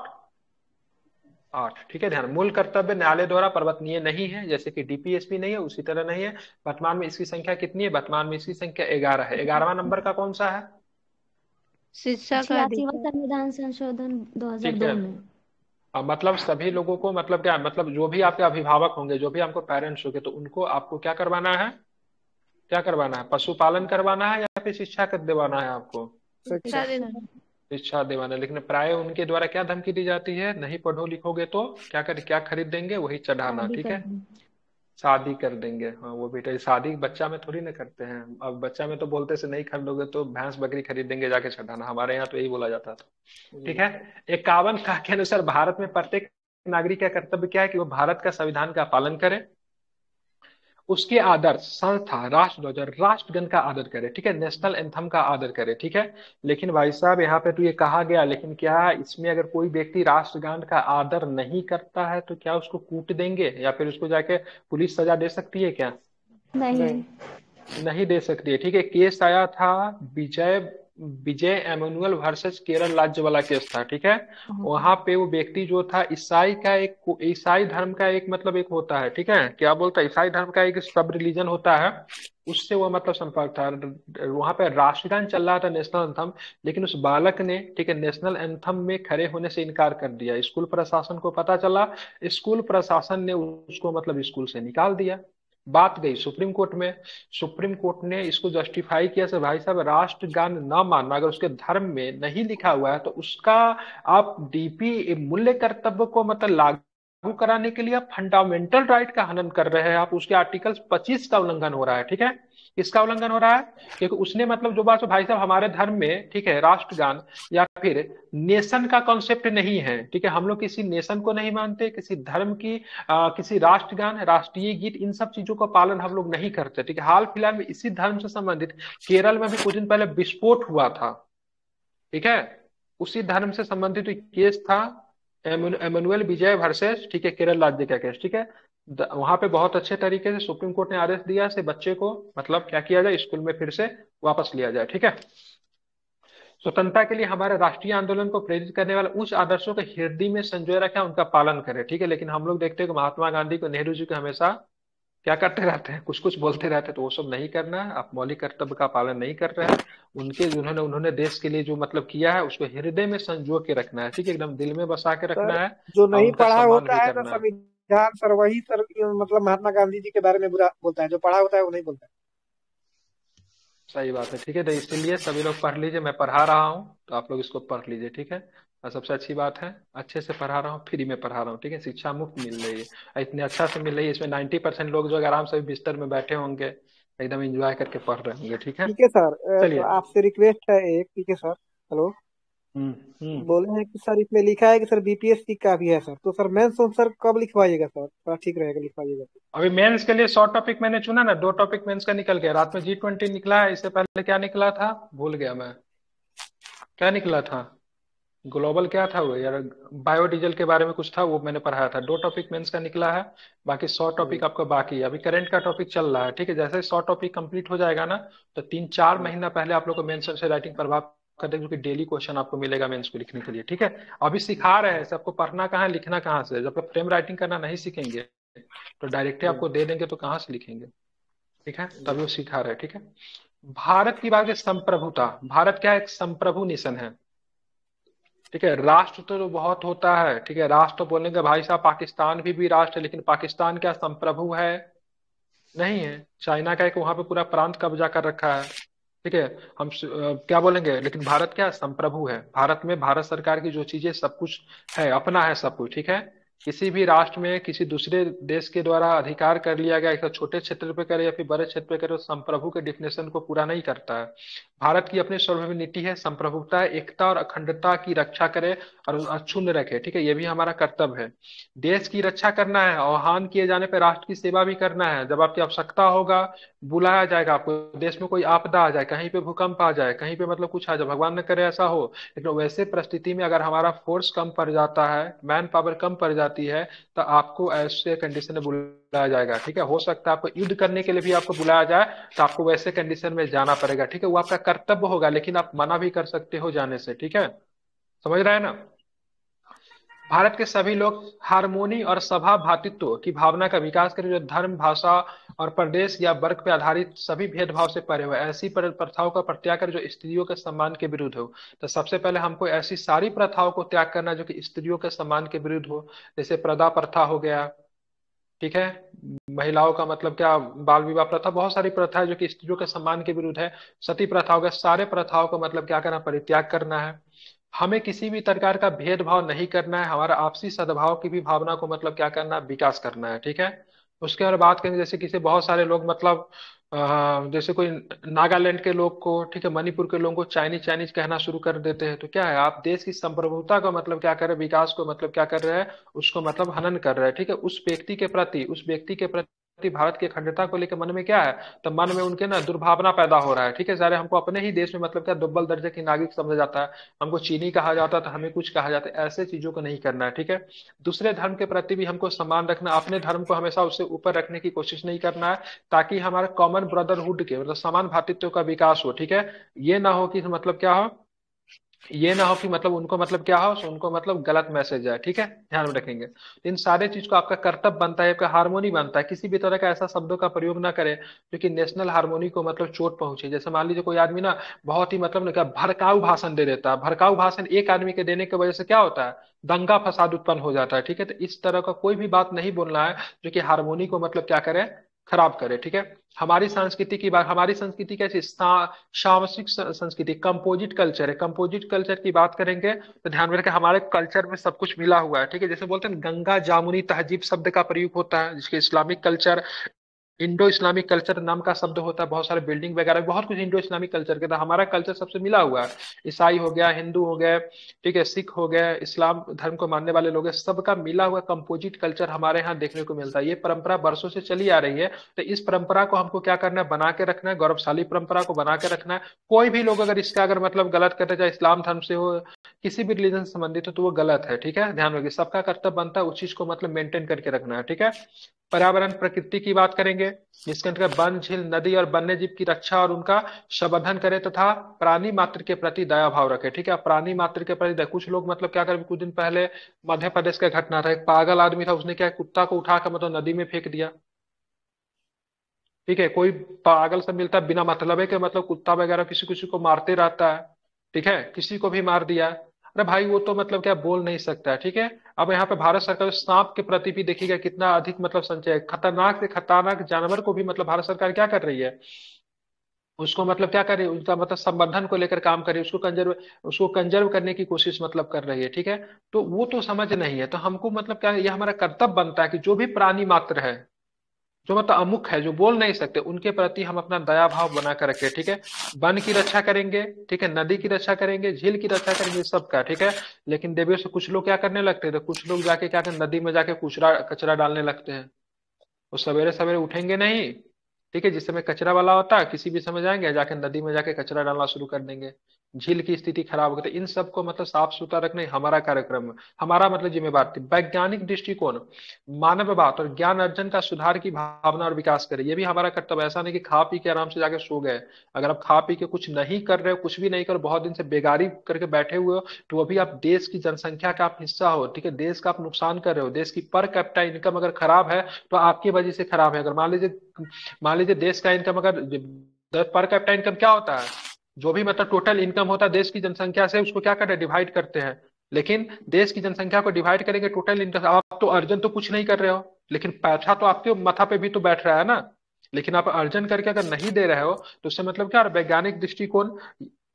8। ठीक है, ध्यान, मूल कर्तव्य न्यायालय द्वारा परिवर्तनीय नहीं है, जैसे कि डीपीएसपी नहीं है उसी तरह नहीं है। वर्तमान में इसकी संख्या कितनी है? वर्तमान में इसकी संख्या 11 है। 11वां नंबर का कौन सा है?
शिक्षा का
86वां संविधान संशोधन
ठीक
2002
है,
में।
अब मतलब सभी लोगों को मतलब क्या, मतलब जो भी आपके अभिभावक होंगे, जो भी आपको पेरेंट्स होंगे, तो उनको आपको क्या करवाना है? क्या करवाना है? पशुपालन करवाना है या फिर शिक्षा कर दिलवाना है आपको? शिक्षा दिलवाना है। लेकिन प्राय उनके द्वारा क्या धमकी दी जाती है? नहीं पढ़ो लिखोगे तो क्या खरीद देंगे? वही चढ़ाना। ठीक है, शादी कर देंगे। हाँ, वो बेटा शादी बच्चा में थोड़ी ना करते हैं। अब बच्चा में तो बोलते से नहीं खरीदोगे तो भैंस बकरी खरीद देंगे जाके चढ़ाना, हमारे यहाँ तो यही बोला जाता था। ठीक है, 51 का के अनुसार भारत में प्रत्येक नागरिक का कर्तव्य क्या है कि वो भारत का संविधान का पालन करे, उसके आदर्श, संस्था, राष्ट्रध्वज और राष्ट्रगण का आदर करे। ठीक है, नेशनल एंथम का आदर करे। ठीक है, लेकिन भाई साहब यहाँ पे तो ये कहा गया, लेकिन क्या इसमें अगर कोई व्यक्ति राष्ट्रगान का आदर नहीं करता है तो क्या उसको कूट देंगे या फिर उसको जाके पुलिस सजा दे सकती है क्या? नहीं दे सकती है। ठीक है, केस आया था विजय एमैनुअल वर्सेस केरल राज्य वाला केस था। ठीक है, वहां पे वो व्यक्ति जो था ईसाई धर्म का एक मतलब एक होता है। ठीक है, क्या बोलता है? ईसाई धर्म का एक सब रिलीजन होता है, उससे वो मतलब संपर्क था। वहां पे राष्ट्रगान चल रहा था, नेशनल एंथम, लेकिन उस बालक ने, ठीक है, नेशनल एंथम में खड़े होने से इनकार कर दिया। स्कूल प्रशासन को पता चला, स्कूल प्रशासन ने उसको मतलब स्कूल से निकाल दिया। बात गई सुप्रीम कोर्ट में, सुप्रीम कोर्ट ने इसको जस्टिफाई किया से भाई साहब राष्ट्रगान न मानना अगर उसके धर्म में नहीं लिखा हुआ है तो उसका आप डीपी मूल्य कर्तव्य को मतलब लागू कराने के लिए आप फंडामेंटल राइट का हनन कर रहे हैं, आप उसके आर्टिकल 25 का उल्लंघन हो रहा है। ठीक है, किसका उल्लंघन हो रहा है? क्योंकि उसने मतलब जो बात भाई साहब हमारे धर्म में, ठीक है, राष्ट्रगान या फिर नेशन का कॉन्सेप्ट नहीं है। ठीक है, हम लोग किसी नेशन को नहीं मानते, किसी धर्म की किसी राष्ट्रगान, राष्ट्रीय गीत, इन सब चीजों का पालन हम लोग नहीं करते। ठीक है, हाल फिलहाल में इसी धर्म से संबंधित केरल में भी कुछ दिन पहले विस्फोट हुआ था। ठीक है, उसी धर्म से संबंधित केस था, एमैनुअल विजय वर्सेस, ठीक है, केरल राज्य का केस। ठीक है, वहां पे बहुत अच्छे तरीके से सुप्रीम कोर्ट ने आदेश दिया से बच्चे को मतलब क्या किया जाए, स्कूल में फिर से वापस लिया जाए। ठीक है, स्वतंत्रता के लिए हमारे राष्ट्रीय आंदोलन को प्रेरित करने वाले उच्च आदर्शों को हृदय में संजोए रखें, उनका पालन करें। ठीक है, लेकिन हम लोग देखते हैं कि महात्मा गांधी को, नेहरू जी को हमेशा क्या करते रहते हैं, कुछ कुछ बोलते रहते हैं, तो वो सब नहीं करना है। आप मौलिक कर्तव्य का पालन नहीं कर रहे हैं। उनके उन्होंने देश के लिए जो मतलब किया है उसको हृदय में संजो के रखना है। ठीक है, एकदम दिल में बसा के रखना है,
जो नहीं पढ़ा
सम्मान
होता
भी
है तो
करना है।
संविधान सर वही सर मतलब महात्मा गांधी जी के बारे में बुरा बोलता है, जो पढ़ा होता है वो नहीं बोलता है।
सही बात है। ठीक है, तो इसलिए सभी लोग पढ़ लीजिए, मैं पढ़ा रहा हूँ तो आप लोग इसको पढ़ लीजिए। ठीक है, और सबसे अच्छी बात है अच्छे से पढ़ा रहा हूँ, फ्री में पढ़ा रहा हूँ। ठीक है, शिक्षा मुफ्त मिल रही है, इतने अच्छा से मिल रही है। इसमें 90% लोग जो आराम से बिस्तर में बैठे होंगे, एकदम एंजॉय करके पढ़ रहे होंगे। ठीक है,
ठीक है सर,
चलिए।
तो आपसे रिक्वेस्ट है एक, ठीक है सर, हेलो, बोले हैं कि सर इसमें लिखा है कि सर बीपीएससी का भी है सर, तो सर मेंस सर कब लिखवाइएगा सर? थोड़ा ठीक रहेगा लिखवाइएगा।
अभी मेंस के लिए शॉर्ट टॉपिक मैंने चुना ना, 2 टॉपिक मेंस का निकल गया। रात में G20 निकला है, इससे पहले क्या निकला था भूल गया मैं, क्या निकला था? ग्लोबल क्या था वो यार, बायोडीजल के बारे में कुछ था, वो मैंने पढ़ाया था। 2 टॉपिक मेंस का निकला है, बाकी 100 टॉपिक आपका बाकी है। अभी करंट का टॉपिक चल रहा है। ठीक है, जैसे 100 टॉपिक कंप्लीट हो जाएगा ना, तो 3-4 महीना पहले आप लोग को मेंस से राइटिंग प्रभाव कर देंगे, क्योंकि डेली क्वेश्चन आपको मिलेगा मेंस को लिखने के लिए। ठीक है, अभी सिखा रहे हैं सबको, पढ़ना कहाँ है लिखना कहाँ से। जब तक फ्रेम राइटिंग करना नहीं सीखेंगे तो डायरेक्ट आपको दे देंगे तो कहाँ से लिखेंगे। ठीक है, तभी वो सिखा रहे हैं। ठीक है, भारत की बात है संप्रभुता, भारत क्या है? एक संप्रभु नेशन है। ठीक है, राष्ट्र तो बहुत होता है। ठीक है, राष्ट्र बोलेंगे भाई साहब पाकिस्तान भी राष्ट्र है, लेकिन पाकिस्तान क्या संप्रभु है? नहीं है। चाइना का एक वहां पे पूरा प्रांत कब्जा कर रखा है। ठीक है, हम क्या बोलेंगे, लेकिन भारत क्या संप्रभु है। भारत में भारत सरकार की जो चीजें सब कुछ है, अपना है सब कुछ। ठीक है, किसी भी राष्ट्र में किसी दूसरे देश के द्वारा अधिकार कर लिया गया, एक छोटे क्षेत्र पे करे या फिर बड़े क्षेत्र पे करे, वो संप्रभु के डिफिनेशन को पूरा नहीं करता है। भारत की अपनी सॉवरेनिटी है, संप्रभुता, एकता और अखंडता की रक्षा करे और अक्षुण्ण रखे, ठीक है, ये भी हमारा कर्तव्य है। देश की रक्षा करना है, आह्वान किए जाने पर राष्ट्र की सेवा भी करना है। जब आपकी आवश्यकता होगा बुलाया जाएगा आपको, देश में कोई आपदा आ जाए, कहीं पे भूकंप आ जाए, कहीं पे मतलब कुछ आ जाए, भगवान न करे ऐसा हो, लेकिन वैसे परिस्थिति में अगर हमारा फोर्स कम पड़ जाता है, मैन पावर कम पड़ जाती है, तो आपको ऐसे कंडीशन में बुलाया जाएगा, ठीक है। हो सकता है आपको युद्ध करने के लिए भी आपको बुलाया जाए, तो आपको वैसे कंडीशन में जाना पड़ेगा, ठीक है। वो आपका कर्तव्य होगा, लेकिन आप मना भी कर सकते हो जाने से, ठीक है, समझ रहे हैं ना। भारत के सभी लोग हारमोनी और सभा भातृत्व की भावना का विकास करें, जो धर्म, भाषा और प्रदेश या वर्ग पर आधारित सभी भेदभाव से परे हो, ऐसी प्रथाओं का परित्याग करें जो स्त्रियों के सम्मान के विरुद्ध हो। तो सबसे पहले हमको ऐसी सारी प्रथाओं को त्याग करना जो कि स्त्रियों के सम्मान के विरुद्ध हो, जैसे प्रदा प्रथा हो गया, ठीक है, महिलाओं का मतलब क्या, बाल विवाह प्रथा, बहुत सारी प्रथा है जो कि स्त्रियों के सम्मान के विरुद्ध है। सती प्रथा हो गया, सारे प्रथाओं को मतलब क्या करना, परित्याग करना है। हमें किसी भी प्रकार का भेदभाव नहीं करना है, हमारा आपसी सद्भाव की भी भावना को मतलब क्या करना, विकास करना है, ठीक है। उसके बाद बात करेंगे, जैसे किसी बहुत सारे लोग मतलब जैसे कोई नागालैंड के लोग को, ठीक है, मणिपुर के लोगों को चाइनीज चाइनीज कहना शुरू कर देते हैं, तो क्या है, आप देश की संप्रभुता को मतलब क्या कर रहे हैं, विकास को मतलब क्या कर रहे हैं, उसको मतलब हनन कर रहे हैं, ठीक है। उस व्यक्ति के प्रति, उस व्यक्ति के प्रति भारत की अखंडता को लेकर मन में क्या है, तो मन में उनके ना दुर्भावना पैदा हो रहा है, ठीक है। सारे हमको अपने ही देश में मतलब क्या दुर्बल दर्जे की नागरिक समझा जाता है, हमको चीनी कहा जाता है, तो हमें कुछ कहा जाता है, ऐसे चीजों को नहीं करना है, ठीक है। दूसरे धर्म के प्रति भी हमको सम्मान रखना, अपने धर्म को हमेशा उससे ऊपर रखने की कोशिश नहीं करना है, ताकि हमारे कॉमन ब्रदरहुड के मतलब समान भातृत्व का विकास हो, ठीक है। ये ना हो कि मतलब क्या हो, ये ना हो कि मतलब उनको मतलब क्या हो, so उनको मतलब गलत मैसेज है, ठीक है, ध्यान में रखेंगे। तो इन सारे चीज को आपका कर्तव्य बनता है, आपका हार्मोनी बनता है, किसी भी तरह का ऐसा शब्दों का प्रयोग ना करे जो कि नेशनल हार्मोनी को मतलब चोट पहुंचे। जैसे मान लीजिए कोई आदमी ना बहुत ही मतलब ना क्या भड़काऊ भाषण दे देता है, भड़काऊ भाषण एक आदमी के देने की वजह से क्या होता है, दंगा फसाद उत्पन्न हो जाता है, ठीक है। तो इस तरह का कोई भी बात नहीं बोलना है जो कि हार्मोनी को मतलब क्या करे, खराब करे, ठीक है। हमारी संस्कृति की बात, हमारी संस्कृति कैसी, सामसिक संस्कृति, कंपोजिट कल्चर है। कंपोजिट कल्चर की बात करेंगे तो ध्यान में रखें, हमारे कल्चर में सब कुछ मिला हुआ है, ठीक है। जैसे बोलते हैं गंगा जामुनी तहजीब शब्द का प्रयोग होता है, जिसके Islamic culture, Indo Islamic culture नाम का शब्द होता है, बहुत सारे बिल्डिंग वगैरह बहुत कुछ इंडो इस्लामिक कल्चर के था। हमारा कल्चर सबसे मिला हुआ है, ईसाई हो गया, हिंदू हो गए, ठीक है, सिख हो गए, इस्लाम धर्म को मानने वाले लोग हैं, सबका मिला हुआ कंपोजिट कल्चर हमारे यहाँ देखने को मिलता है। ये परंपरा वर्षों से चली आ रही है, तो इस परंपरा को हमको क्या करना है, बना के रखना है, गौरवशाली परंपरा को बना के रखना है। कोई भी लोग अगर इसका अगर मतलब गलत करते, चाहे इस्लाम धर्म से हो, किसी भी रिलीजन से संबंधित हो, तो वो गलत है, ठीक है, ध्यान रखिए। सबका कर्तव्य बनता है उस चीज को मतलब मेंटेन करके रखना है, ठीक है। पर्यावरण प्रकृति की बात करेंगे, जिसके अंतर्गत वन, झील, नदी और वन्य जीव की रक्षा और उनका संवर्धन करे तथा प्राणी मात्र के प्रति दया भाव रखे, ठीक है। प्राणी मात्र के प्रति कुछ लोग मतलब क्या करें, कुछ दिन पहले मध्य प्रदेश का घटना था, एक पागल आदमी था, उसने क्या कुत्ता को उठा कर मतलब नदी में फेंक दिया, ठीक है। कोई पागल से मिलता है बिना मतलब है कि मतलब कुत्ता वगैरह किसी किसी को मारते रहता है, ठीक है, किसी को भी मार दिया। अरे भाई वो तो मतलब क्या बोल नहीं सकता है, ठीक है। अब यहाँ पे भारत सरकार सांप के प्रति भी देखिएगा कितना अधिक मतलब संचय है, खतरनाक से खतरनाक जानवर को भी मतलब भारत सरकार क्या कर रही है, उसको मतलब क्या कर रही है, उसका मतलब संवर्धन को लेकर काम कर रही है, उसको कंजर्व करने की कोशिश मतलब कर रही है, ठीक है। तो वो तो समझ नहीं है, तो हमको मतलब क्या है, ये हमारा कर्तव्य बनता है कि जो भी प्राणी मात्र है, जो मतलब अमुक है, जो बोल नहीं सकते, उनके प्रति हम अपना दया भाव बना कर रखें, ठीक है। वन की रक्षा करेंगे, ठीक है, नदी की रक्षा करेंगे, झील की रक्षा करेंगे, सबका, ठीक है। लेकिन देवियों से कुछ लोग क्या करने लगते हैं, तो कुछ लोग जाके क्या करते, नदी में जाके कचरा कचरा डालने लगते हैं। वो सवेरे सवेरे उठेंगे नहीं, ठीक है, जिस समय कचरा वाला होता है किसी भी समय जाएंगे, जाके नदी में जाके कचरा डालना शुरू कर देंगे, झील की स्थिति खराब हो गई। तो इन सबको मतलब साफ सुथरा रखना ही हमारा कार्यक्रम है, हमारा मतलब जिम्मेवार थी। वैज्ञानिक दृष्टिकोण, मानववाद और ज्ञान अर्जन का सुधार की भावना और विकास करे, ये भी हमारा कर्तव्य। ऐसा नहीं कि खा पी के आराम से जाके सो गए। अगर आप खा पी के कुछ नहीं कर रहे हो, कुछ भी नहीं कर, बहुत दिन से बेगारी करके बैठे हुए हो, तो अभी आप देश की जनसंख्या का आप हिस्सा हो, ठीक है, देश का आप नुकसान कर रहे हो। देश की पर कैपिटा इनकम अगर खराब है तो आपकी वजह से खराब है। अगर मान लीजिए देश का इनकम अगर पर कैपिटा इनकम क्या होता है, जो भी मतलब टोटल इनकम होता है देश की जनसंख्या से, उसको क्या करते हैं, डिवाइड करते हैं। लेकिन देश की जनसंख्या को डिवाइड करेंगे टोटल इनकम, आप तो अर्जन तो कुछ नहीं कर रहे हो, लेकिन पैसा तो आपके माथा पे भी तो बैठ रहा है ना। लेकिन आप अर्जन करके अगर नहीं दे रहे हो, तो उससे मतलब क्या, वैज्ञानिक दृष्टिकोण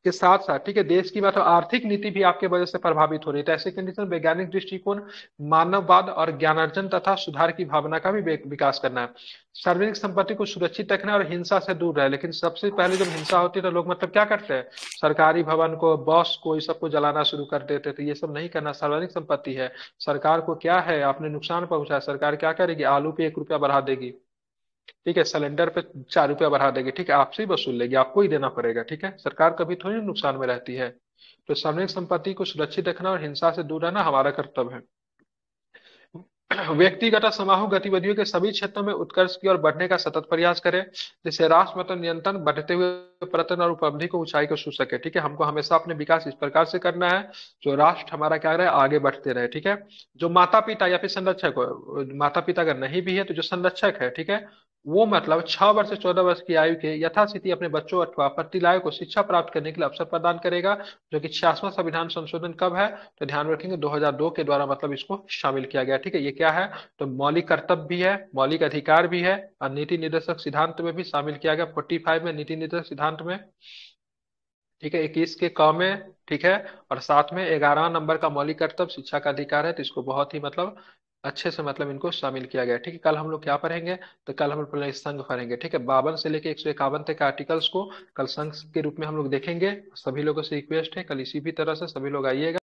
के साथ साथ, ठीक है, देश की मतलब आर्थिक नीति भी आपके वजह से प्रभावित हो रही है। तो ऐसे कंडीशन वैज्ञानिक दृष्टिकोण, मानववाद और ज्ञानार्जन तथा सुधार की भावना का भी विकास करना है। सार्वजनिक संपत्ति को सुरक्षित रखना और हिंसा से दूर रहे। लेकिन सबसे पहले जब हिंसा होती है तो लोग मतलब क्या करते हैं, सरकारी भवन को, बस को, इस सबको जलाना शुरू कर देते। तो ये सब नहीं करना। सार्वजनिक संपत्ति है, सरकार को क्या है, आपने नुकसान पहुंचा, सरकार क्या करेगी, आलू पे 1 रुपया बढ़ा देगी, ठीक है, सिलेंडर पे 4 रुपया बढ़ा देगी, ठीक है, आपसे ही वसूल लेगी, आपको ही देना पड़ेगा, ठीक है, सरकार कभी थोड़ी नुकसान में रहती है। तो सार्वजनिक संपत्ति को सुरक्षित रखना और हिंसा से दूर रहना हमारा कर्तव्य है। व्यक्तिगत और समूह गतिविधियों के सभी क्षेत्रों में उत्कर्ष की ओर बढ़ने का सतत प्रयास करें, जिससे राष्ट्र मतलब नियंत्रण, बढ़ते हुए प्रयत्न और उपलब्धि को ऊंचाई को छू सके, ठीक है। हमको हमेशा अपने विकास इस प्रकार से करना है जो राष्ट्र हमारा क्या रहे, आगे बढ़ते रहे, ठीक है। जो माता पिता या फिर संरक्षक हो, माता पिता अगर नहीं भी है तो जो संरक्षक है, ठीक है, वो मतलब 6 वर्ष से 14 वर्ष की आयु के यथास्थिति अपने बच्चों अथवा प्रतिलायक को शिक्षा प्राप्त करने के लिए अवसर प्रदान करेगा, जो कि 66वां संविधान संशोधन कब है, तो ध्यान रखेंगे 2002 के द्वारा मतलब इसको शामिल किया गया, ठीक है। ये क्या है, तो मौलिक कर्तव्य भी है, मौलिक अधिकार भी है, और नीति निर्देशक सिद्धांत में भी शामिल किया गया 45 में, नीति निर्देशक सिद्धांत में, ठीक है, 21 के क में, ठीक है, और साथ में 11 नंबर का मौलिक कर्तव्य शिक्षा का अधिकार है। तो इसको बहुत ही मतलब अच्छे से मतलब इनको शामिल किया गया, ठीक है। कल हम लोग क्या पढ़ेंगे, तो कल हम लोग संघ पढ़ेंगे, ठीक है। 52 से लेके 151 तक आर्टिकल्स को कल संघ के रूप में हम लोग देखेंगे। सभी लोगों से रिक्वेस्ट है कल इसी भी तरह से सभी लोग आइएगा।